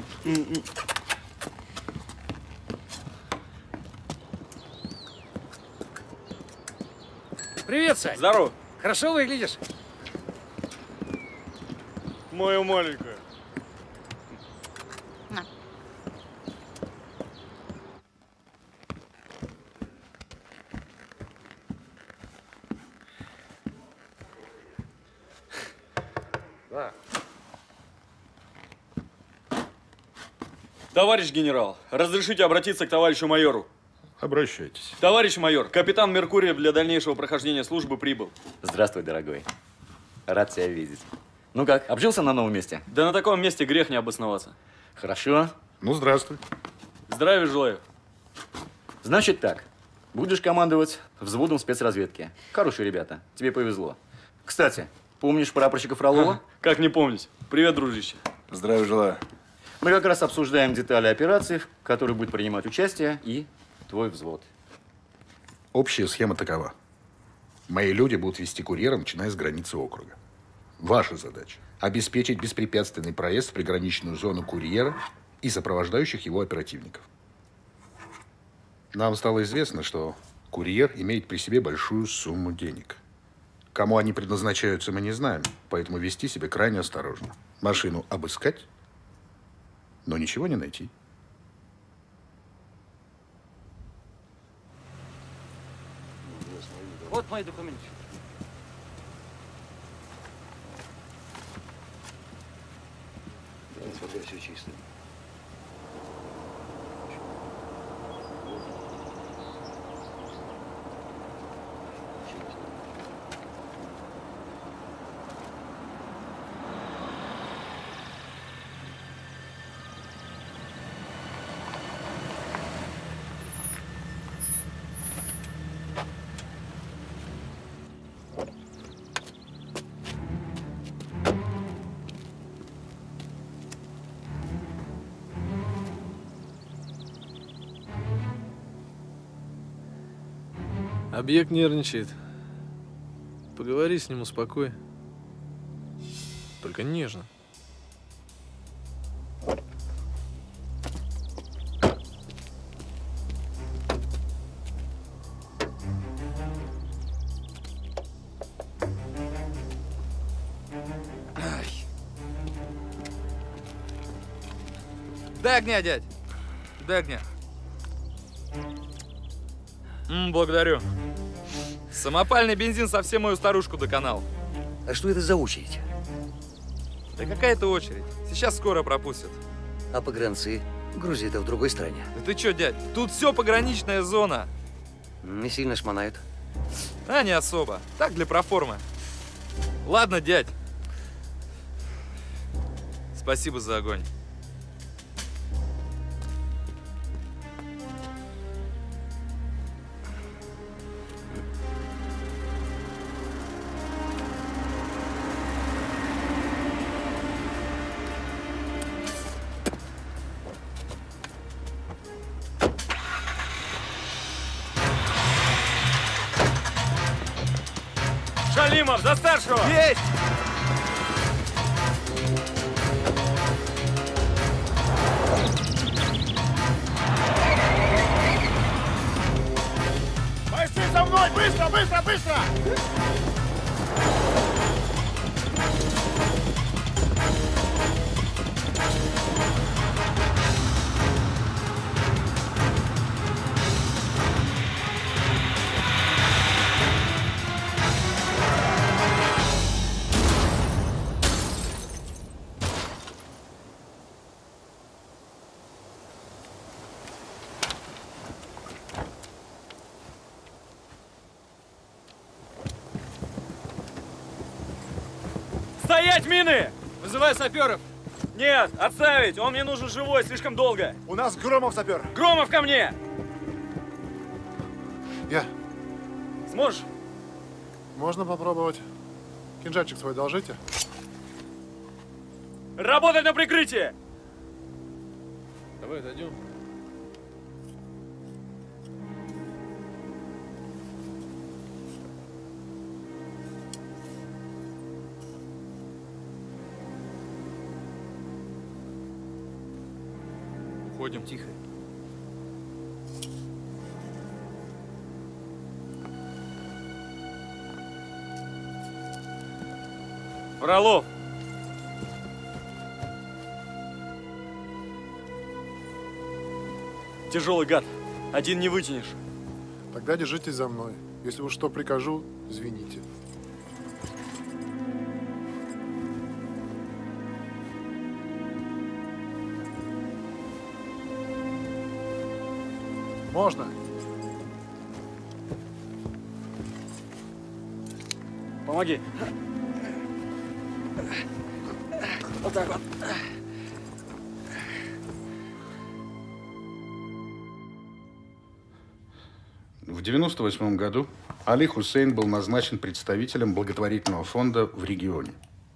Привет, Сань. Здорово. Хорошо выглядишь. Мою маленькую. На. Да. Товарищ генерал, разрешите обратиться к товарищу майору? Обращайтесь. Товарищ майор, капитан Меркурия для дальнейшего прохождения службы прибыл. Здравствуй, дорогой. Рад тебя видеть. Ну как, обжился на новом месте? Да на таком месте грех не обосноваться. Хорошо. Ну, здравствуй. Здравия желаю. Значит так, будешь командовать взводом спецразведки. Хорошие ребята, тебе повезло. Кстати, помнишь прапорщика Фролова? Как не помнить. Привет, дружище. Здравия желаю. Мы как раз обсуждаем детали операции, в которой будет принимать участие и твой взвод. Общая схема такова. Мои люди будут вести курьера, начиная с границы округа. Ваша задача – обеспечить беспрепятственный проезд в приграничную зону курьера и сопровождающих его оперативников. Нам стало известно, что курьер имеет при себе большую сумму денег. Кому они предназначаются, мы не знаем, поэтому вести себя крайне осторожно. Машину обыскать, но ничего не найти. Вот мои документы. Смотри, все чисто. Объект нервничает. Поговори с ним, успокой. Только нежно. Дай огня, дядь. Дай огня. М, благодарю. Самопальный бензин совсем мою старушку доконал. А что это за очередь? Да какая-то очередь. Сейчас скоро пропустят. А погранцы? Грузия-то в другой стране. Да ты чё, дядь? Тут все пограничная зона. Не сильно шмонают. А, не особо. Так, для проформы. Ладно, дядь. Спасибо за огонь. Шалимов, за старшего! Есть! Бойцы за мной! Быстро, быстро, быстро! Стоять, мины! Вызывай саперов. Нет, отставить! Он мне нужен живой, слишком долго. У нас Громов сапер. Громов ко мне! Я. Сможешь? Можно попробовать. Кинжальчик свой должите. Работать на прикрытие! Давай дойдем. Уходим. Тихо. Фролов! Тяжелый гад. Один не вытянешь. Тогда держитесь за мной. Если уж что прикажу, извините. Можно? Помоги. Вот так вот. В девяносто восьмом году Али Хусейн был назначен представителем благотворительного фонда в регионе.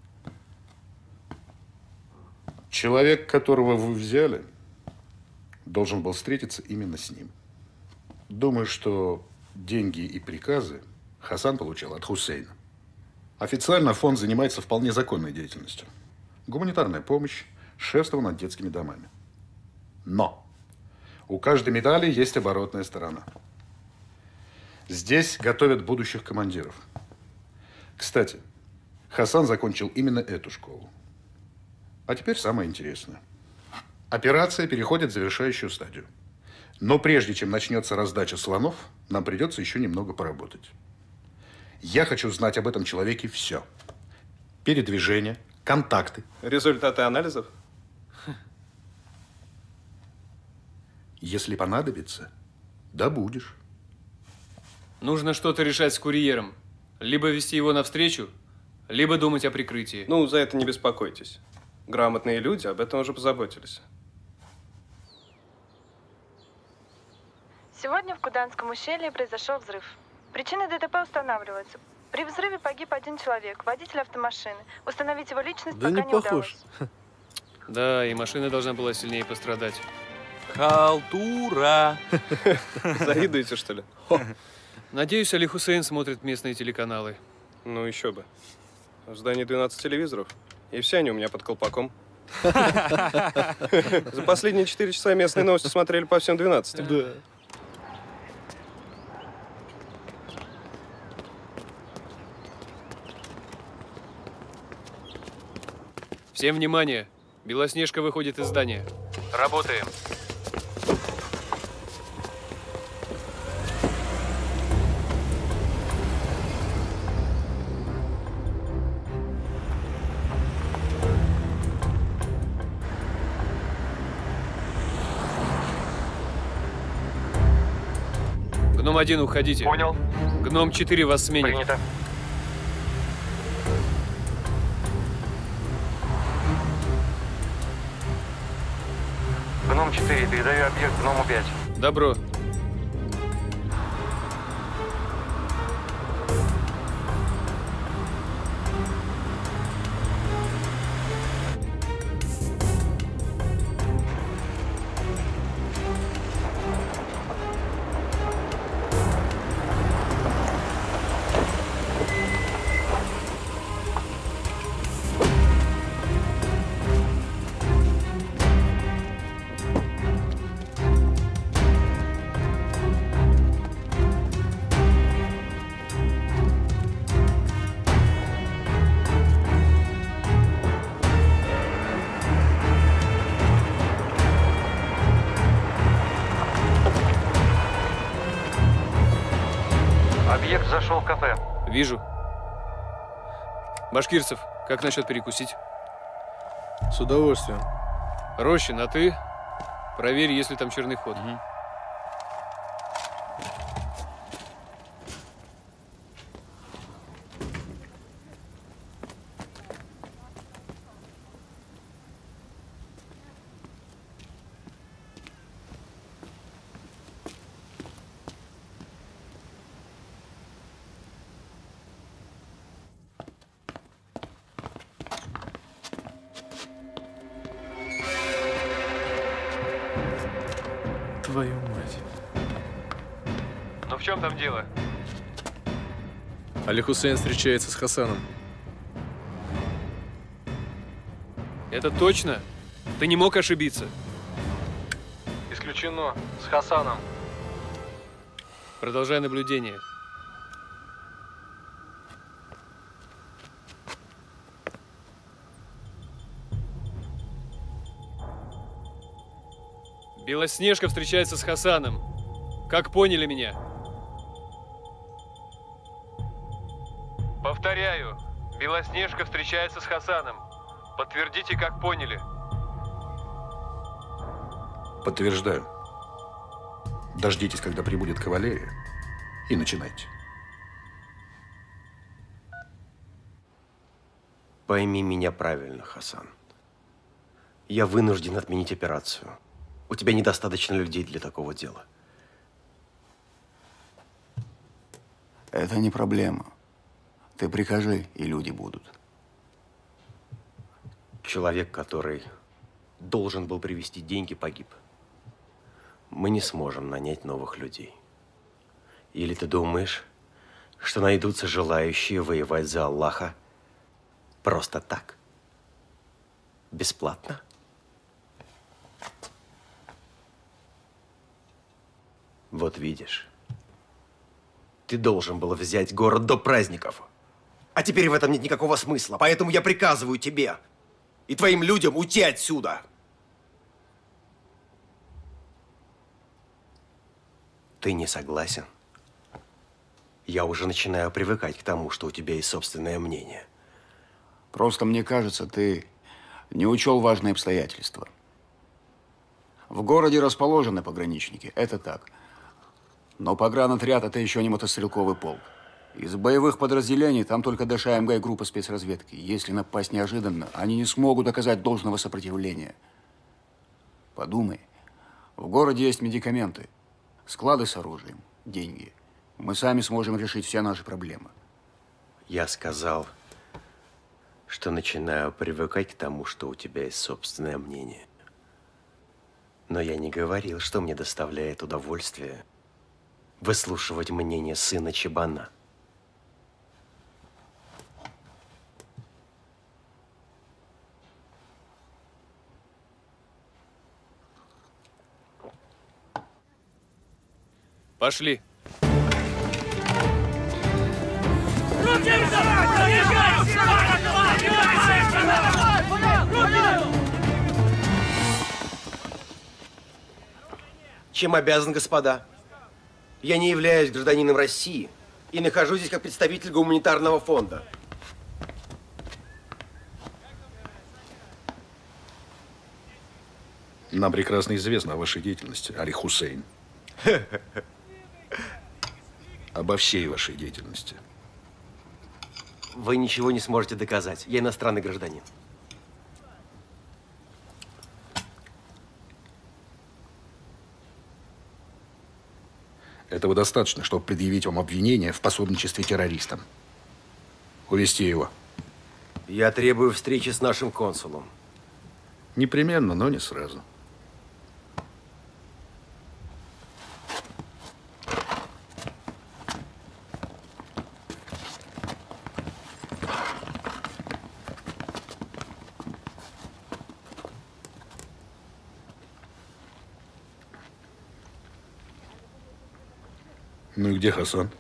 Человек, которого вы взяли, должен был встретиться именно с ним. Думаю, что деньги и приказы Хасан получал от Хусейна. Официально фонд занимается вполне законной деятельностью. Гуманитарная помощь, шефство над детскими домами. Но у каждой медали есть оборотная сторона. Здесь готовят будущих командиров. Кстати, Хасан закончил именно эту школу. А теперь самое интересное. Операция переходит в завершающую стадию. Но прежде чем начнется раздача слонов, нам придется еще немного поработать. Я хочу знать об этом человеке все. Передвижение, контакты. Результаты анализов? Если понадобится, добудешь. Нужно что-то решать с курьером. Либо вести его навстречу, либо думать о прикрытии. Ну, за это не беспокойтесь. Грамотные люди об этом уже позаботились. Сегодня в Куданском ущелье произошел взрыв. Причины ДТП устанавливаются. При взрыве погиб один человек, водитель автомашины. Установить его личность Да пока не не похож. удалось. Да, и машина должна была сильнее пострадать. Халтура. Завидуете, что ли? Надеюсь, Али Хусейн смотрит местные телеканалы. Ну, еще бы. В здании двенадцать телевизоров. И все они у меня под колпаком. За последние четыре часа местные новости смотрели по всем двенадцати. Да. Всем внимание! Белоснежка выходит из здания. Работаем. Гном один, уходите. Понял. Гном четыре вас сменит. Принято. Гном четыре, передаю объект Гному пять. Добро. Объект зашел в кафе. Вижу. Башкирцев, как насчет перекусить? С удовольствием. Рощин, а ты? Проверь, есть ли там черный ход. Угу. Твою мать. Ну в чем там дело? Али Хусейн встречается с Хасаном. Это точно? Ты не мог ошибиться? Исключено. С Хасаном. Продолжай наблюдение. Белоснежка встречается с Хасаном. Как поняли меня? Повторяю. Белоснежка встречается с Хасаном. Подтвердите, как поняли. Подтверждаю. Дождитесь, когда прибудет кавалерия, и начинайте. Пойми меня правильно, Хасан. Я вынужден отменить операцию. У тебя недостаточно людей для такого дела. Это не проблема. Ты прикажи, и люди будут. Человек, который должен был привезти деньги, погиб. Мы не сможем нанять новых людей. Или ты думаешь, что найдутся желающие воевать за Аллаха просто так? Бесплатно? Вот видишь, ты должен был взять город до праздников. А теперь в этом нет никакого смысла, поэтому я приказываю тебе и твоим людям уйти отсюда. Ты не согласен? Я уже начинаю привыкать к тому, что у тебя есть собственное мнение. Просто мне кажется, ты не учел важные обстоятельства. В городе расположены пограничники, это так. Но погранотряд – это еще не мотострелковый полк. Из боевых подразделений там только ДШ-МГ и группа спецразведки. Если напасть неожиданно, они не смогут оказать должного сопротивления. Подумай, в городе есть медикаменты, склады с оружием, деньги. Мы сами сможем решить все наши проблемы. Я сказал, что начинаю привыкать к тому, что у тебя есть собственное мнение. Но я не говорил, что мне доставляет удовольствие выслушивать мнение сына Чебана. Пошли. Чем обязан, господа? Я не являюсь гражданином России и нахожусь здесь как представитель гуманитарного фонда. Нам прекрасно известно о вашей деятельности, Али Хусейн. обо всей вашей деятельности. Вы ничего не сможете доказать. Я иностранный гражданин. Этого достаточно, чтобы предъявить вам обвинение в пособничестве террористам. Увезти его. Я требую встречи с нашим консулом. Непременно, но не сразу. Ну и где Хасан?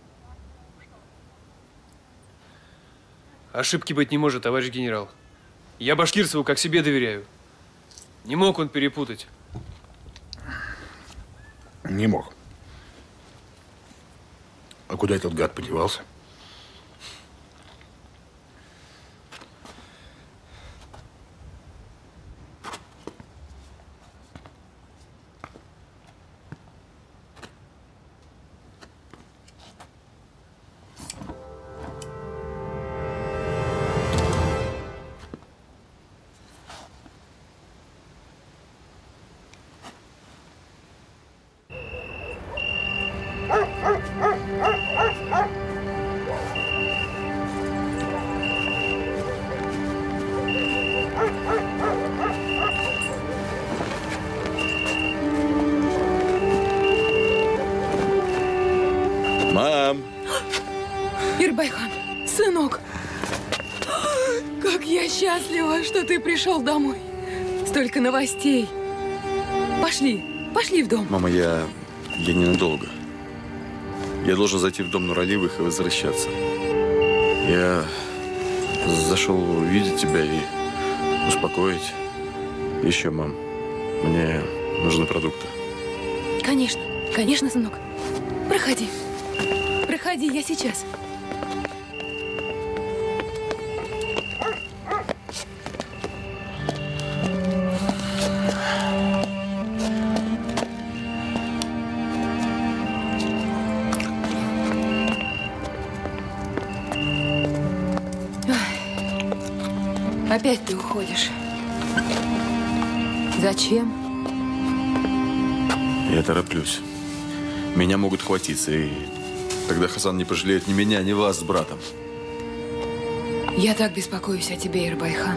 Ошибки быть не может, товарищ генерал. Я Башкирцеву как себе доверяю. Не мог он перепутать. Не мог. А куда этот гад подевался? Мам! Ирбайхан, сынок, как я счастлива, что ты пришел домой. Столько новостей. Пошли, пошли в дом. Мама, я... я ненадолго. Я должен зайти в дом Нуралиевых и возвращаться. Я зашел увидеть тебя и успокоить. Еще, мам, мне нужны продукты. Конечно, конечно, сынок. Проходи. Проходи, я сейчас. Опять ты уходишь. Зачем? Я тороплюсь. Меня могут хватиться, и тогда Хасан не пожалеет ни меня, ни вас с братом. Я так беспокоюсь о тебе, Ирбайхан.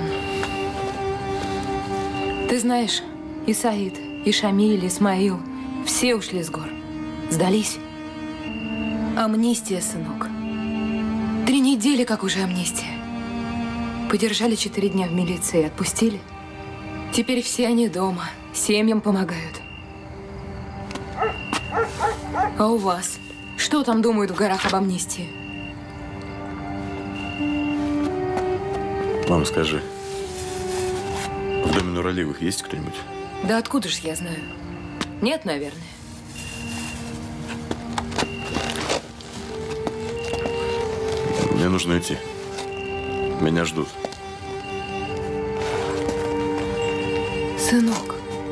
Ты знаешь, и Саид, и Шамиль, и Исмаил все ушли с гор. Сдались. Амнистия, сынок. Три недели, как уже амнистия. Подержали четыре дня в милиции и отпустили. Теперь все они дома, семьям помогают. А у вас? Что там думают в горах об амнистии? Мама, скажи, в доме Нуралиевых есть кто-нибудь? Да откуда ж я знаю? Нет, наверное. Мне нужно идти. Меня ждут. Сынок.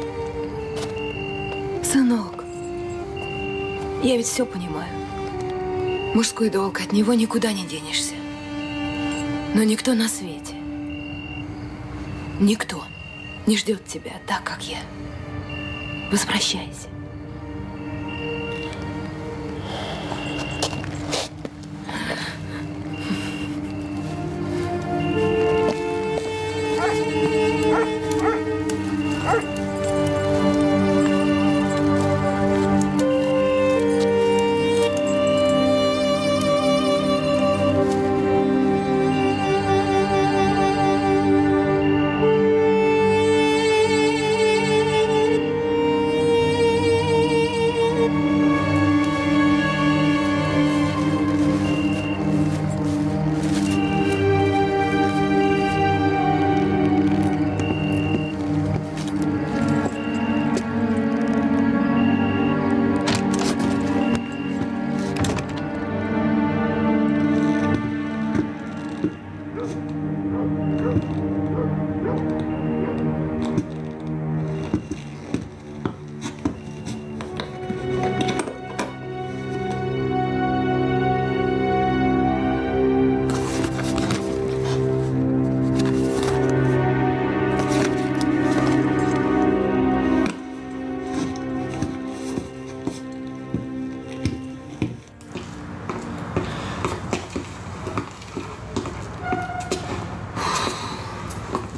Сынок. Я ведь все понимаю. Мужской долг, от него никуда не денешься. Но никто на свете, никто не ждет тебя так, как я. Возвращайся.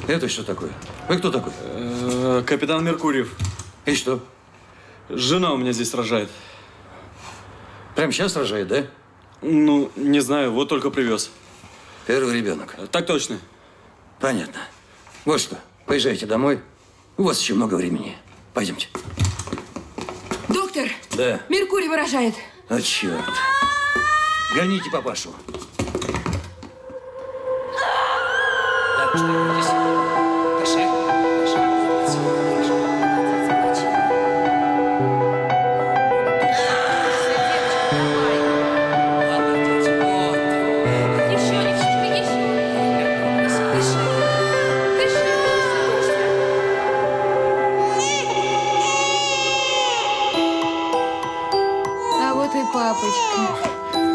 Это что такое? Вы кто такой? Э, капитан Меркурьев. И что? Жена у меня здесь рожает. Прямо сейчас рожает, да? Ну, не знаю, вот только привез. Первый ребенок. Так точно. Понятно. Вот что, поезжайте домой. У вас еще много времени. Пойдемте. Доктор! Да. Меркурий выражает. А, черт. Гоните папашу. Так, успокойтесь. Пошли. А вот и папочка.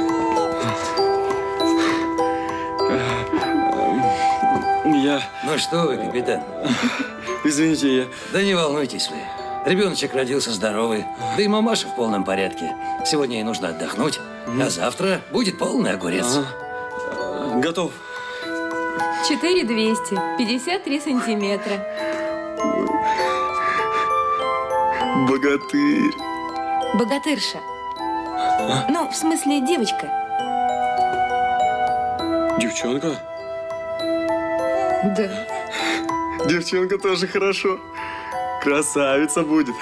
Я... Ну что вы, капитан? Извините, я... Да не волнуйтесь вы. Ребеночек родился здоровый. Да и мамаша в полном порядке. Сегодня ей нужно отдохнуть. А завтра будет полный огурец. Ага. Готов. четыре двести. пятьдесят три сантиметра. Богатырь. Богатырша. Ну, в смысле, девочка. Девчонка? Да. Девчонка тоже хорошо. Красавица будет.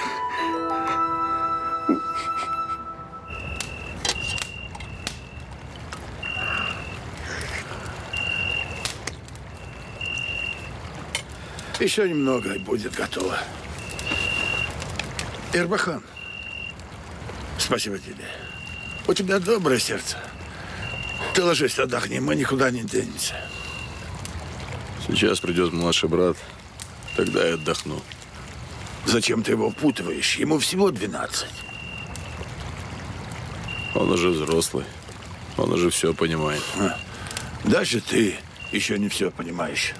Еще немного и будет готово. Эрбахан, спасибо тебе. У тебя доброе сердце. Ты ложись, отдохни, мы никуда не денемся. Сейчас придет младший брат, тогда я отдохну. Зачем ты его впутываешь? Ему всего двенадцать. Он уже взрослый. Он уже все понимает. А, даже ты еще не все понимаешь.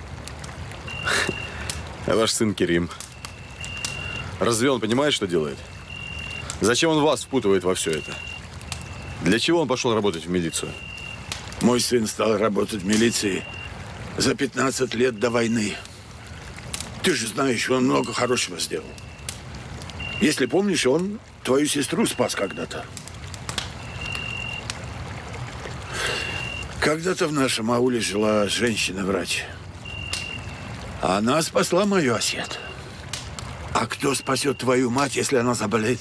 А ваш сын Керим? Разве он понимает, что делает? Зачем он вас впутывает во все это? Для чего он пошел работать в милицию? Мой сын стал работать в милиции за пятнадцать лет до войны. Ты же знаешь, он много хорошего сделал. Если помнишь, он твою сестру спас когда-то. Когда-то в нашем ауле жила женщина-врач. Она спасла мою осет. А кто спасет твою мать, если она заболеет?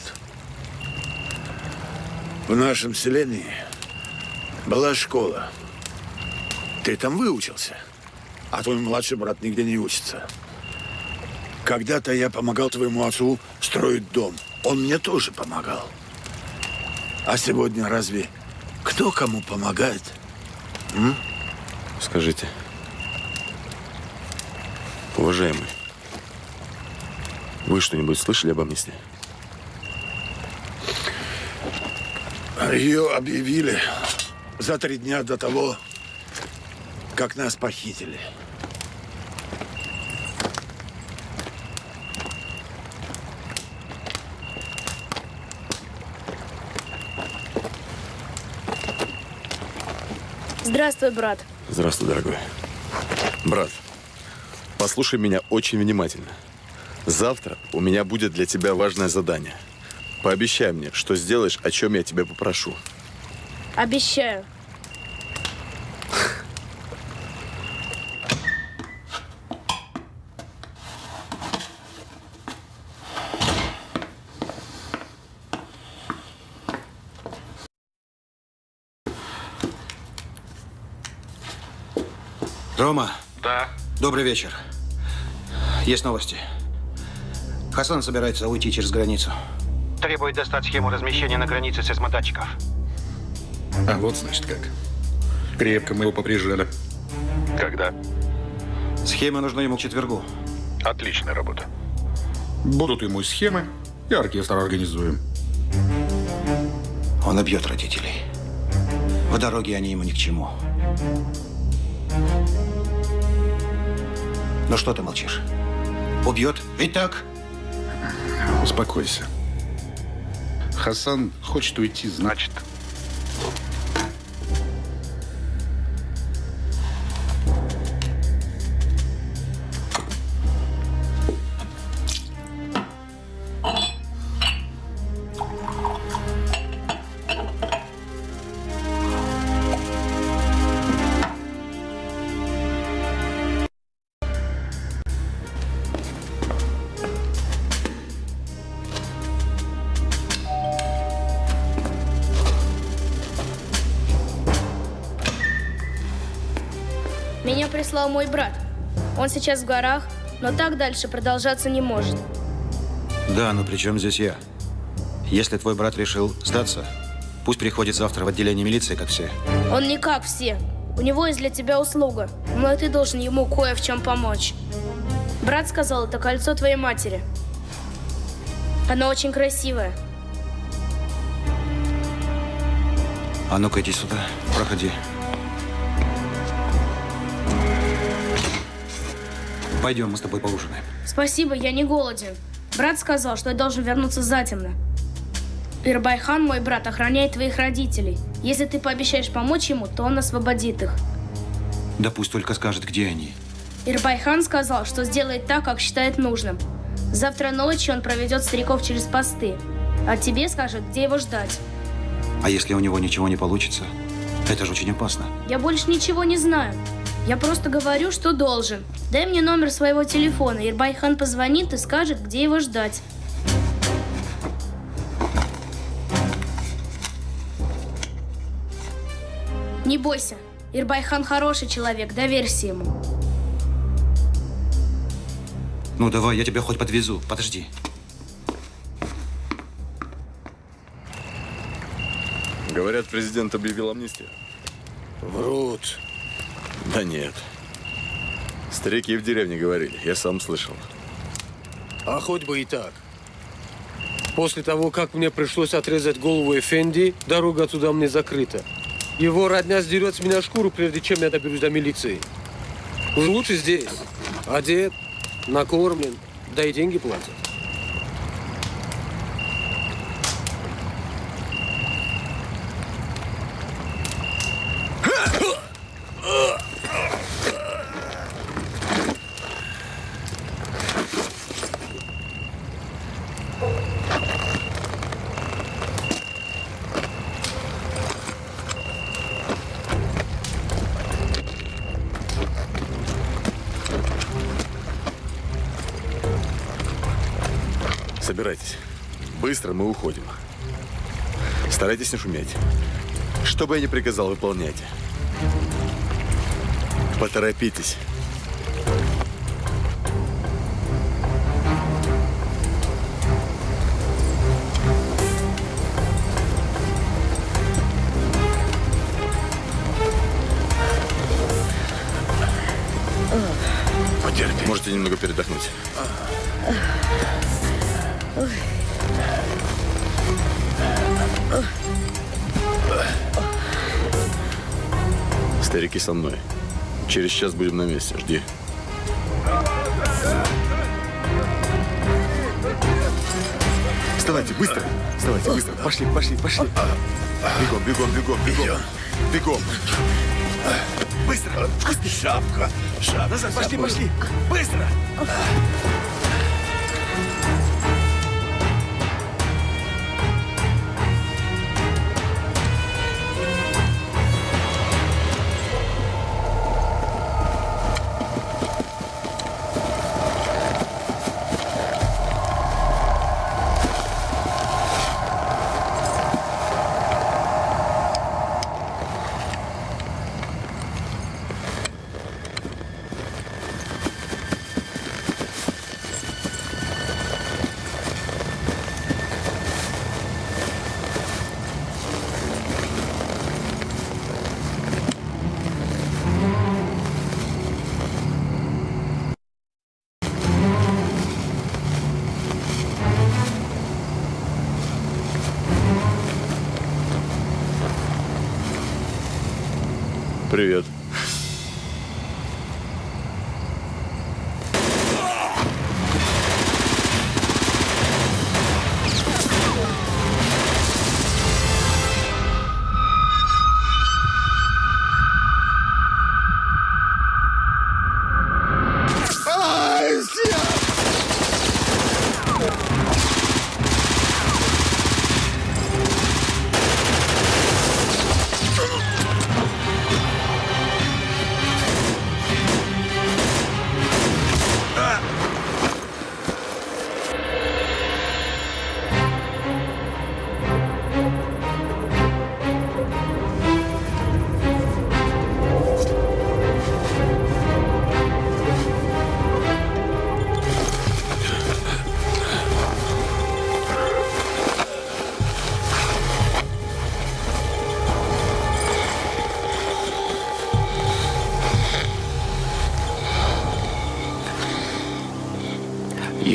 В нашем селении была школа. Ты там выучился, а твой младший брат нигде не учится. Когда-то я помогал твоему отцу строить дом. Он мне тоже помогал. А сегодня разве кто кому помогает? М? Скажите, уважаемый, вы что-нибудь слышали об амнистии? Ее объявили за три дня до того, как нас похитили. Здравствуй, брат. Здравствуй, дорогой. Брат, послушай меня очень внимательно. Завтра у меня будет для тебя важное задание. Пообещай мне, что сделаешь, о чем я тебя попрошу. Обещаю. Рома. Да. Добрый вечер. Есть новости. Хасан собирается уйти через границу. Требует достать схему размещения на границе сейсмодатчиков. А вот, значит, как. Крепко мы его поприжали. Когда? Схема нужна ему к четвергу. Отличная работа. Будут ему и схемы, и оркестр организуем. Он убьет родителей. В дороге они ему ни к чему. Ну что ты молчишь? Убьет? Ведь так? Успокойся. Хасан хочет уйти, значит. Меня прислал мой брат. Он сейчас в горах, но так дальше продолжаться не может. Да, но при чем здесь я? Если твой брат решил сдаться, пусть приходит завтра в отделение милиции, как все. Он не как все. У него есть для тебя услуга, но ты должен ему кое в чем помочь. Брат сказал, это кольцо твоей матери. Оно очень красивое. А ну-ка, иди сюда. Проходи. Пойдем, мы с тобой поужинаем. Спасибо, я не голоден. Брат сказал, что я должен вернуться затемно. Ирбайхан, мой брат, охраняет твоих родителей. Если ты пообещаешь помочь ему, то он освободит их. Да пусть только скажет, где они. Ирбайхан сказал, что сделает так, как считает нужным. Завтра ночью он проведет стариков через посты, а тебе скажет, где его ждать. А если у него ничего не получится? Это же очень опасно. Я больше ничего не знаю. Я просто говорю, что должен. Дай мне номер своего телефона. Ирбайхан позвонит и скажет, где его ждать. Не бойся. Ирбайхан хороший человек, доверься ему. Ну давай, я тебя хоть подвезу. Подожди. Говорят, президент объявил амнистию. Врут. Да нет. Старики в деревне говорили, я сам слышал. А хоть бы и так. После того, как мне пришлось отрезать голову Эфенди, дорога туда мне закрыта. Его родня сдерет с меня шкуру, прежде чем я доберусь до милиции. Уж лучше здесь. Одет, накормлен, да и деньги платят. Собирайтесь. Быстро мы уходим. Старайтесь не шуметь. Что бы я ни приказал, выполняйте. Поторопитесь. Потерпи. Можете немного передохнуть. Старики со мной. Через час будем на месте. Жди. Вставайте, быстро! Вставайте, быстро! Пошли, пошли, пошли! Бегом, бегом, бегом, бегом! Бегом! Быстро! Шапка! Шапка! Назад, пошли, пошли! Быстро! Привет.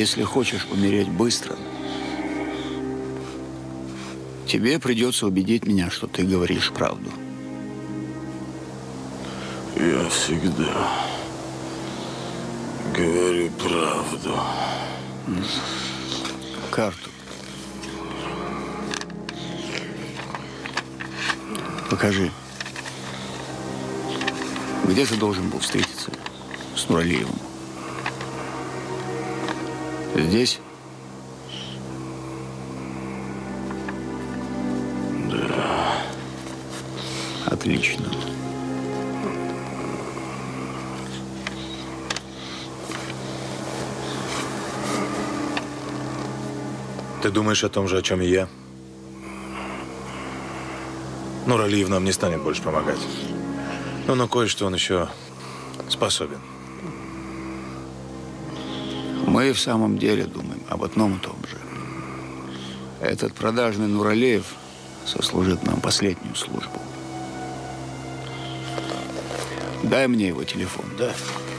Если хочешь умереть быстро, тебе придется убедить меня, что ты говоришь правду. Я всегда говорю правду. Карту. Покажи. Где ты должен был встретиться с Нуралиевым? Здесь? Да. Отлично. Ты думаешь о том же, о чем и я? Нуралиев нам не станет больше помогать. Но на кое-что он еще способен. Мы в самом деле думаем об одном и том же. Этот продажный Нуралиев сослужит нам последнюю службу. Дай мне его телефон. Да.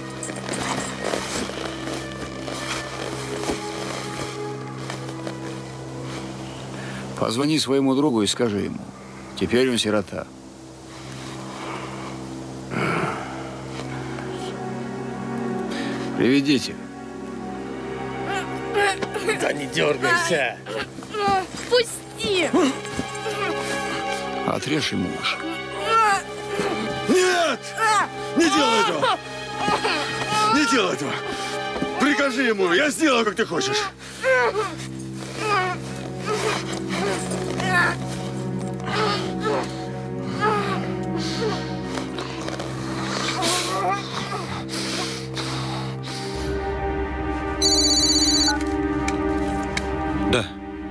Позвони своему другу и скажи ему. Теперь он сирота. Приведите. Да не дергайся. Пусти! Отрежь ему уши. Нет! Не делай этого! Не делай этого! Прикажи ему, я сделаю, как ты хочешь. Да.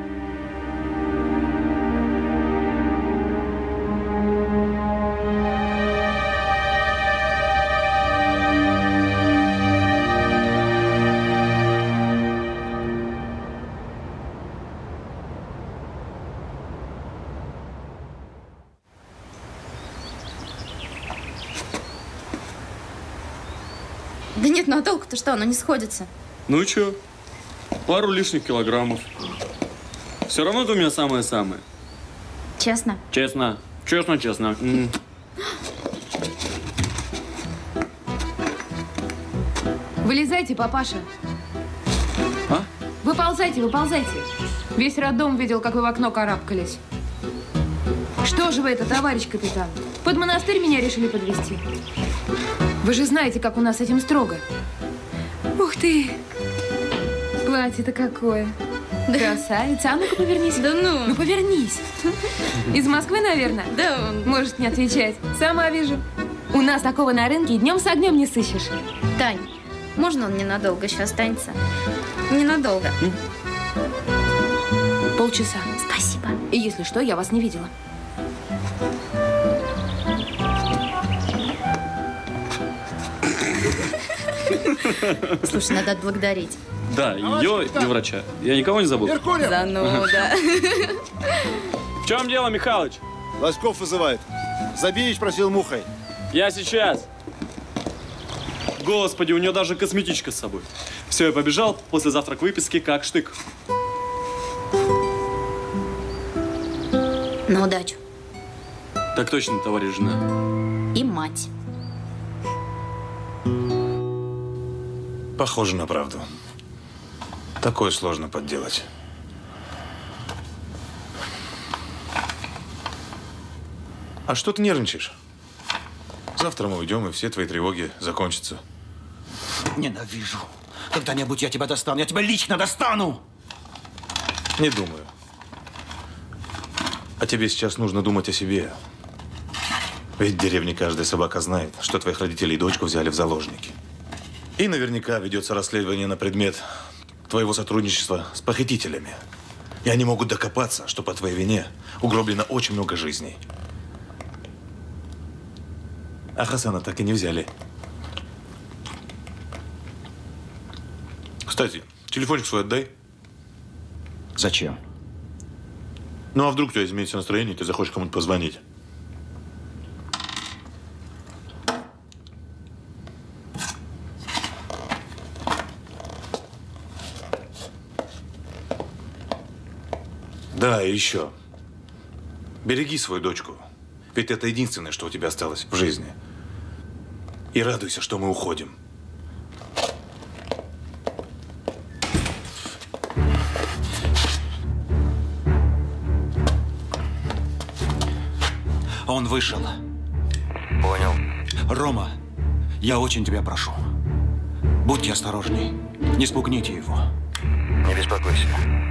Да нет, ну а толку-то что, оно не сходится. Ну и чё? Пару лишних килограммов. Все равно ты у меня самое-самое. Честно? Честно. Честно, честно. М. Вылезайте, папаша. А? Выползайте, выползайте. Весь роддом видел, как вы в окно карабкались. Что же вы это, товарищ капитан? Под монастырь меня решили подвести? Вы же знаете, как у нас с этим строго. Ух ты! Платье-то какое. Красавица. А ну-ка повернись. Да ну. Ну повернись. Из Москвы, наверное? Да он. Можешь не отвечать. Сама вижу. У нас такого на рынке днем с огнем не сыщешь. Тань, можно он ненадолго еще останется? Ненадолго. Полчаса. Спасибо. И если что, я вас не видела. Слушай, надо отблагодарить. Да, ее и врача. Я никого не забыл. Зануда. В чем дело, Михалыч? Лоськов вызывает. Забиевич просил мухой. Я сейчас. Господи, у нее даже косметичка с собой. Все, я побежал. Послезавтра к выписке как штык. На удачу. Так точно, товарищ жена. И мать. Похоже на правду. Такое сложно подделать. А что ты нервничаешь? Завтра мы уйдем, и все твои тревоги закончатся. Ненавижу. Когда-нибудь я тебя достану. Я тебя лично достану. Не думаю. А тебе сейчас нужно думать о себе. Ведь в деревне каждая собака знает, что твоих родителей и дочку взяли в заложники. И наверняка ведется расследование на предмет твоего сотрудничества с похитителями. И они могут докопаться, что по твоей вине угроблено очень много жизней. А Хасана так и не взяли. Кстати, телефончик свой отдай. Зачем? Ну, а вдруг у тебя изменится настроение, и ты захочешь кому-то позвонить? Да, и еще. Береги свою дочку. Ведь это единственное, что у тебя осталось в жизни. И радуйся, что мы уходим. Он вышел. Понял. Рома, я очень тебя прошу. Будьте осторожней. Не спугните его. Не беспокойся.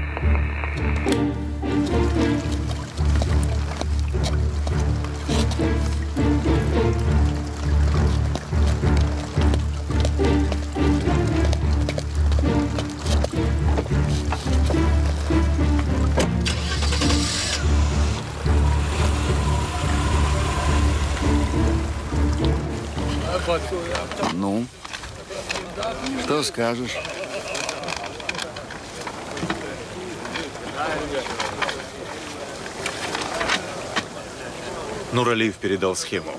Ну, что скажешь? Нуралиев передал схему.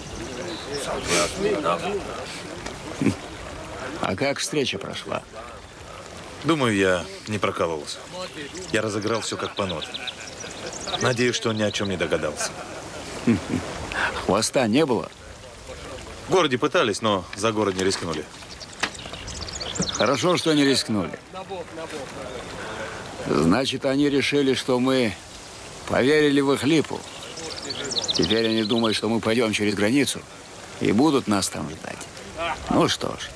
А как встреча прошла? Думаю, я не прокололся. Я разыграл все как по нотам. Надеюсь, что он ни о чем не догадался. Хвоста не было? В городе пытались, но за город не рискнули. Хорошо, что не рискнули. Значит, они решили, что мы поверили в их липу. Теперь они думают, что мы пойдем через границу и будут нас там ждать. Ну что ж,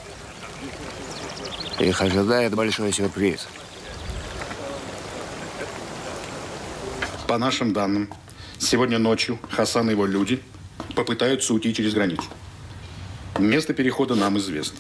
их ожидает большой сюрприз. По нашим данным, сегодня ночью Хасан и его люди попытаются уйти через границу. Место перехода нам известно.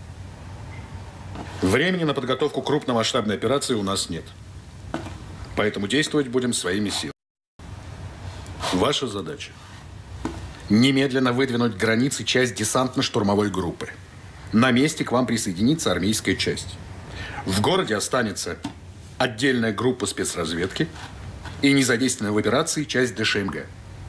Времени на подготовку крупномасштабной операции у нас нет. Поэтому действовать будем своими силами. Ваша задача – немедленно выдвинуть к границе часть десантно-штурмовой группы. На месте к вам присоединится армейская часть. В городе останется отдельная группа спецразведки и незадействованная в операции часть ДШМГ.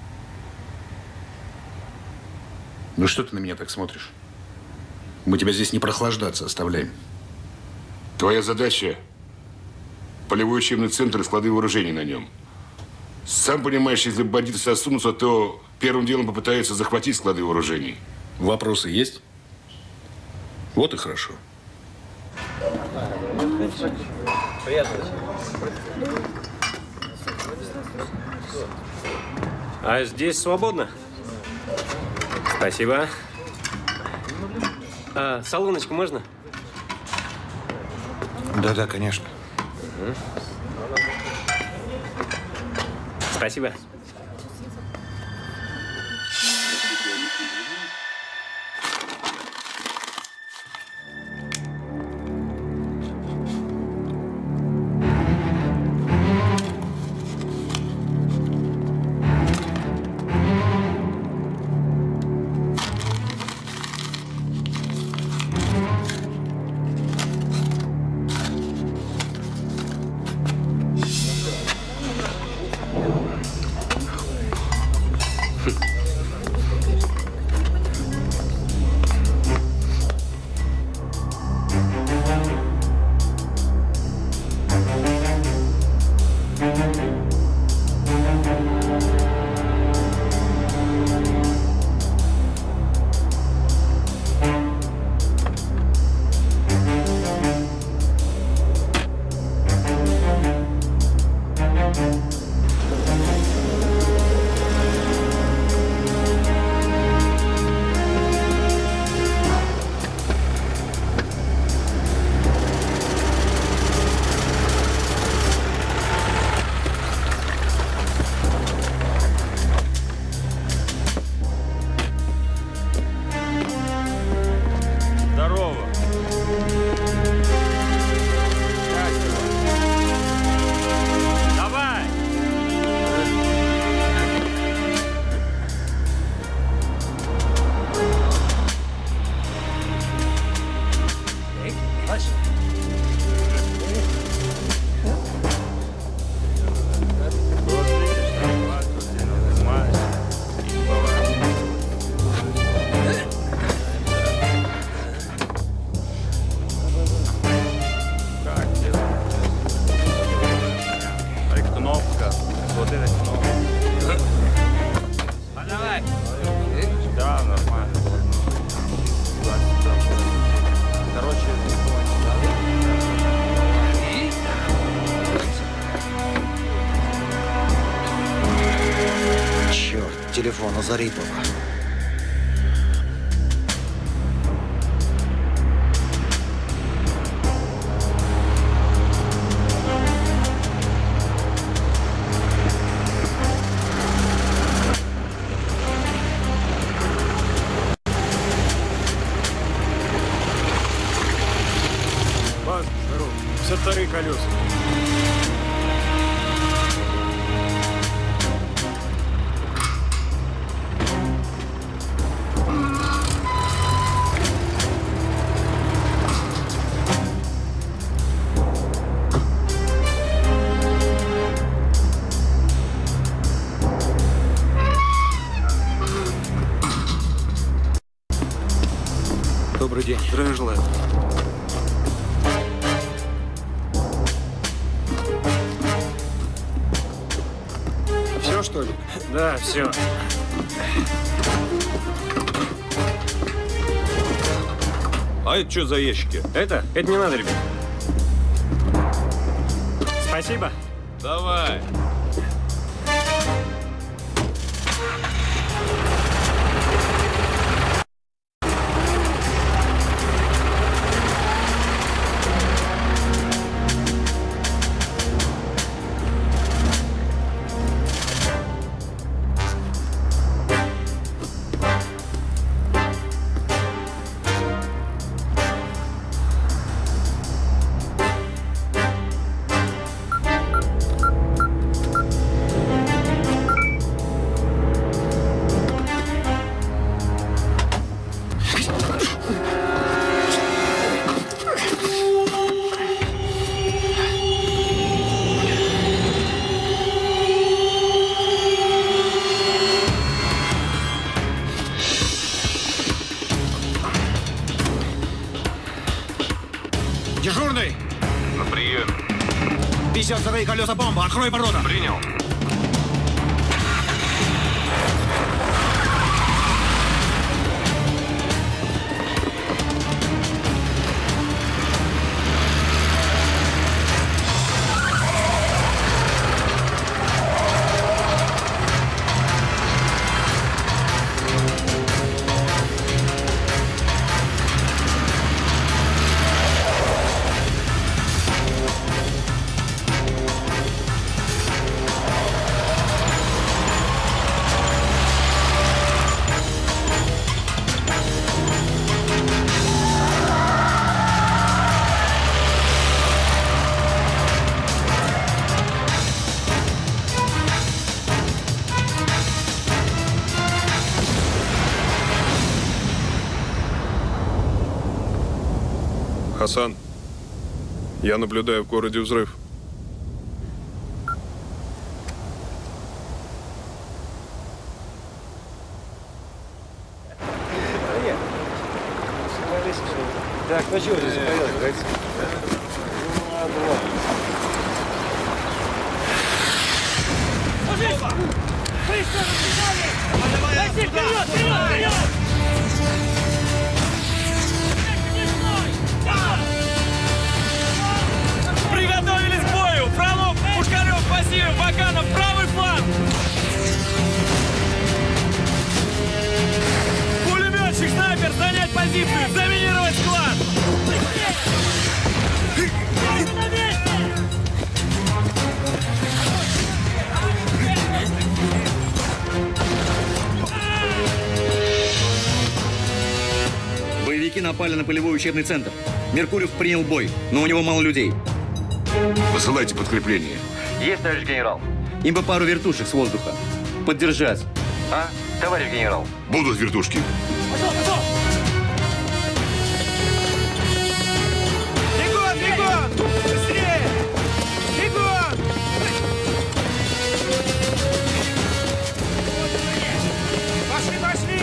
Ну что ты на меня так смотришь? Мы тебя здесь не прохлаждаться оставляем. Твоя задача – полевой учебный центр и склады вооружений на нем. Сам понимаешь, если бандиты сосунутся, то первым делом попытаются захватить склады вооружений. Вопросы есть? Вот и хорошо. А здесь свободно? Спасибо. А, салоночку можно? Да-да, конечно. Угу. Спасибо. Давай! Да, нормально. Короче, Черт, телефон у Зарипова. Баз, здорово. Все вторые колеса. Добрый день. Здравия желаю. Все, что ли? Да, все. А это что за ящики? Это? Это не надо, ребят. Спасибо. Давай. Дежурный! На прием. пятьдесят вторые колеса бомба. Открой ворота. Принял. Хасан, я наблюдаю в городе взрыв. Так, ну чего здесь поехали? Мужик! Быстро разбежали! Дайте вперед, вперед, вперед! Приготовились к бою! Фролов, Пушкарев, Васильев, Баканов, правый фланг! Пулеметчик, снайпер, занять позицию, заминировать склад! Боевики напали на полевой учебный центр. Меркурьев принял бой, но у него мало людей. Посылайте подкрепление. Есть, товарищ генерал. Им бы пару вертушек с воздуха. Поддержать. А, товарищ генерал? Будут вертушки. Пошел, пошел! Бегом, бегом! Быстрее! Бегом! Пошли, пошли!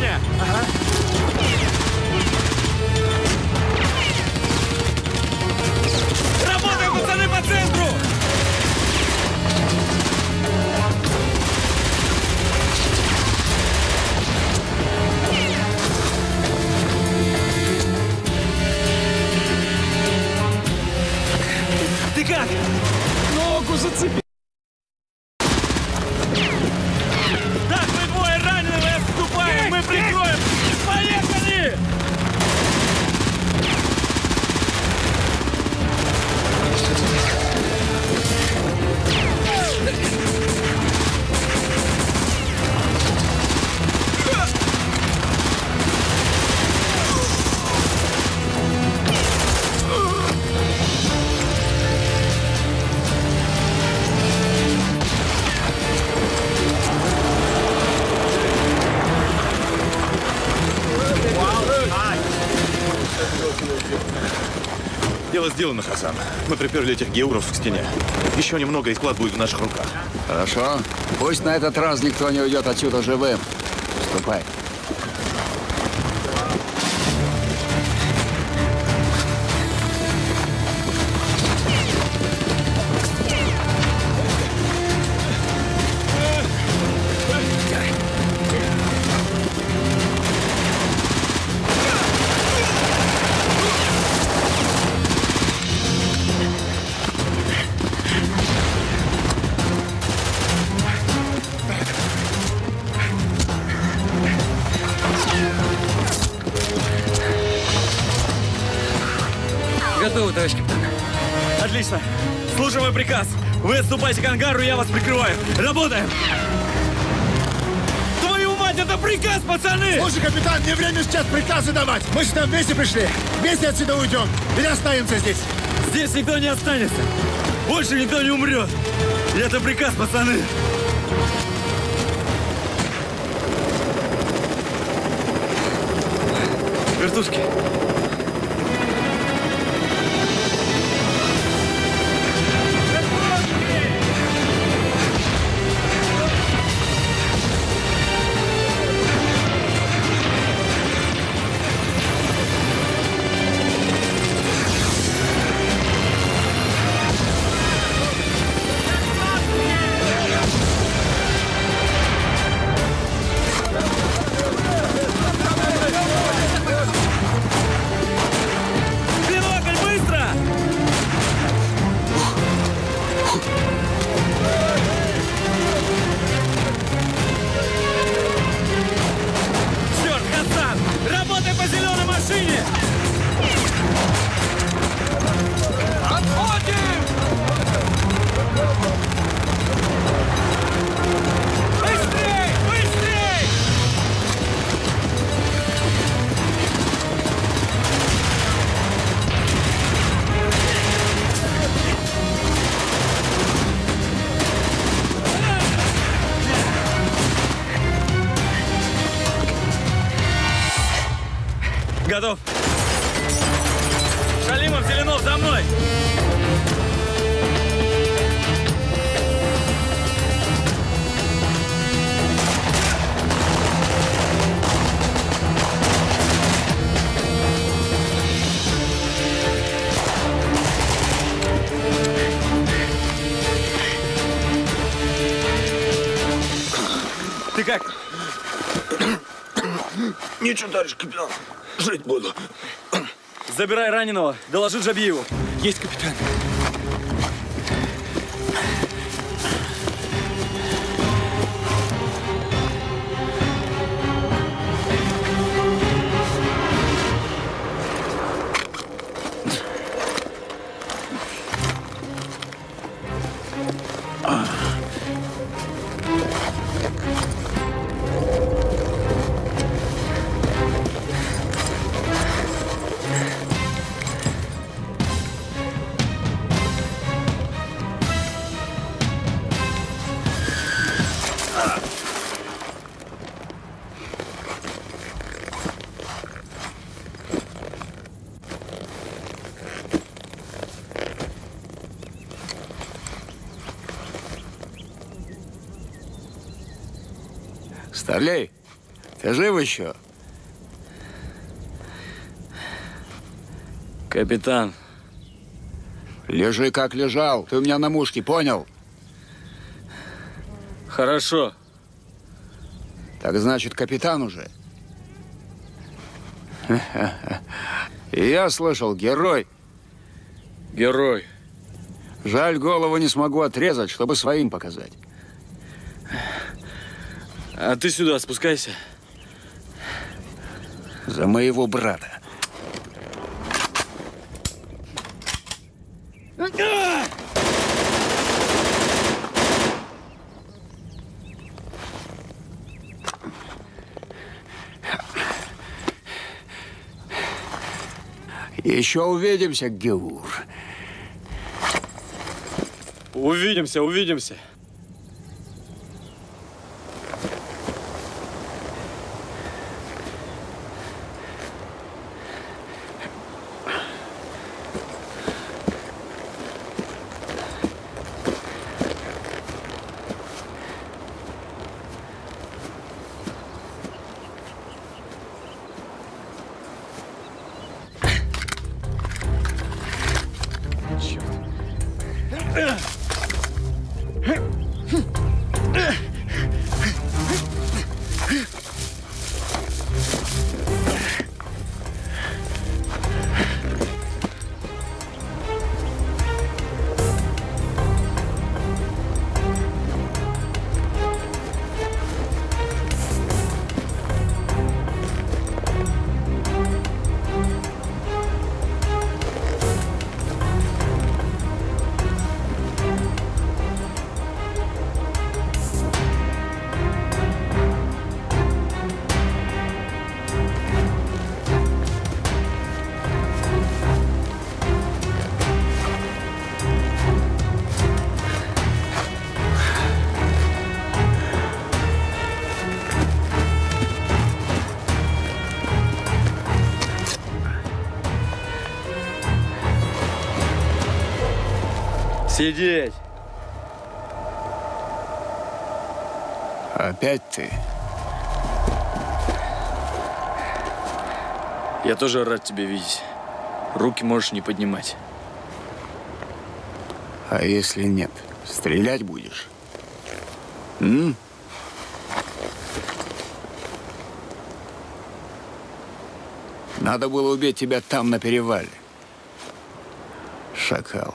мне! Ага. Работаем, пацаны, по центру! Ты как? Ногу зацепи. Так, мы двое раненые, отступаем, мы прикроем. Поехали! Дело сделано, Хасан. Мы приперли этих геуров к стене. Еще немного, и склад будет в наших руках. Хорошо. Пусть на этот раз никто не уйдет отсюда живым. Ступай. Готово, товарищ капитан. Отлично. Слушай мой приказ. Вы отступайте к ангару, я вас прикрываю. Работаем! Твою мать, это приказ, пацаны! Слушай, капитан, не время сейчас приказы давать. Мы же там вместе пришли. Вместе отсюда уйдем. Или останемся здесь. Здесь никто не останется. Больше никто не умрет. И это приказ, пацаны. Вертушки. Готов. Шалимов, Зеленов, за мной! Ты как? Ничего, товарищ капитан. Жить буду. Забирай раненого. Доложи Джабиеву. Есть, капитан. Старлей, Ты жив еще? Капитан. Лежи, как лежал. Ты у меня на мушке, понял? Хорошо. Так значит, капитан уже? И я слышал, герой. Герой. Жаль, голову не смогу отрезать, чтобы своим показать. А ты сюда спускайся. За моего брата. Еще увидимся, Геур. Увидимся, увидимся. Сидеть! Опять ты? Я тоже рад тебя видеть. Руки можешь не поднимать. А если нет, стрелять будешь? М? Надо было убить тебя там, на перевале. Шакал.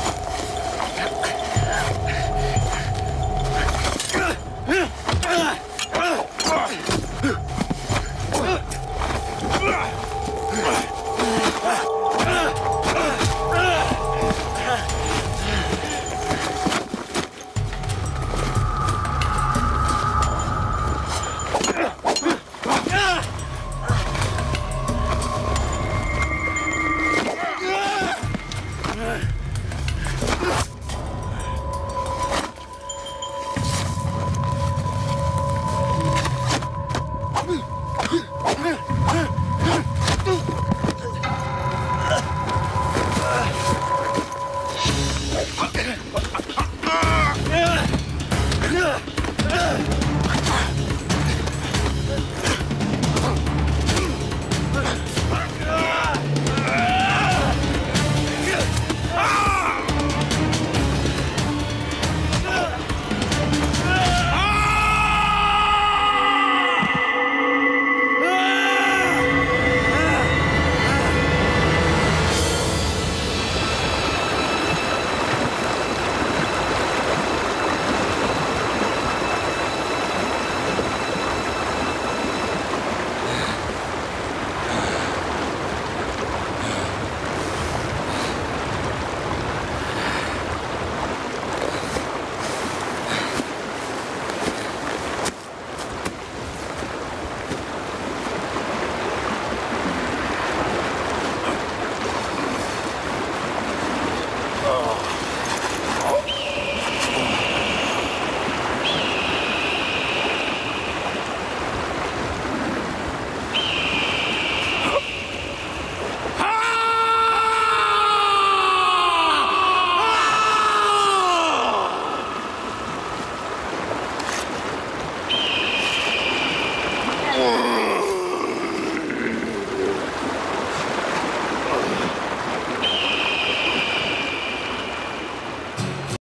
Ah!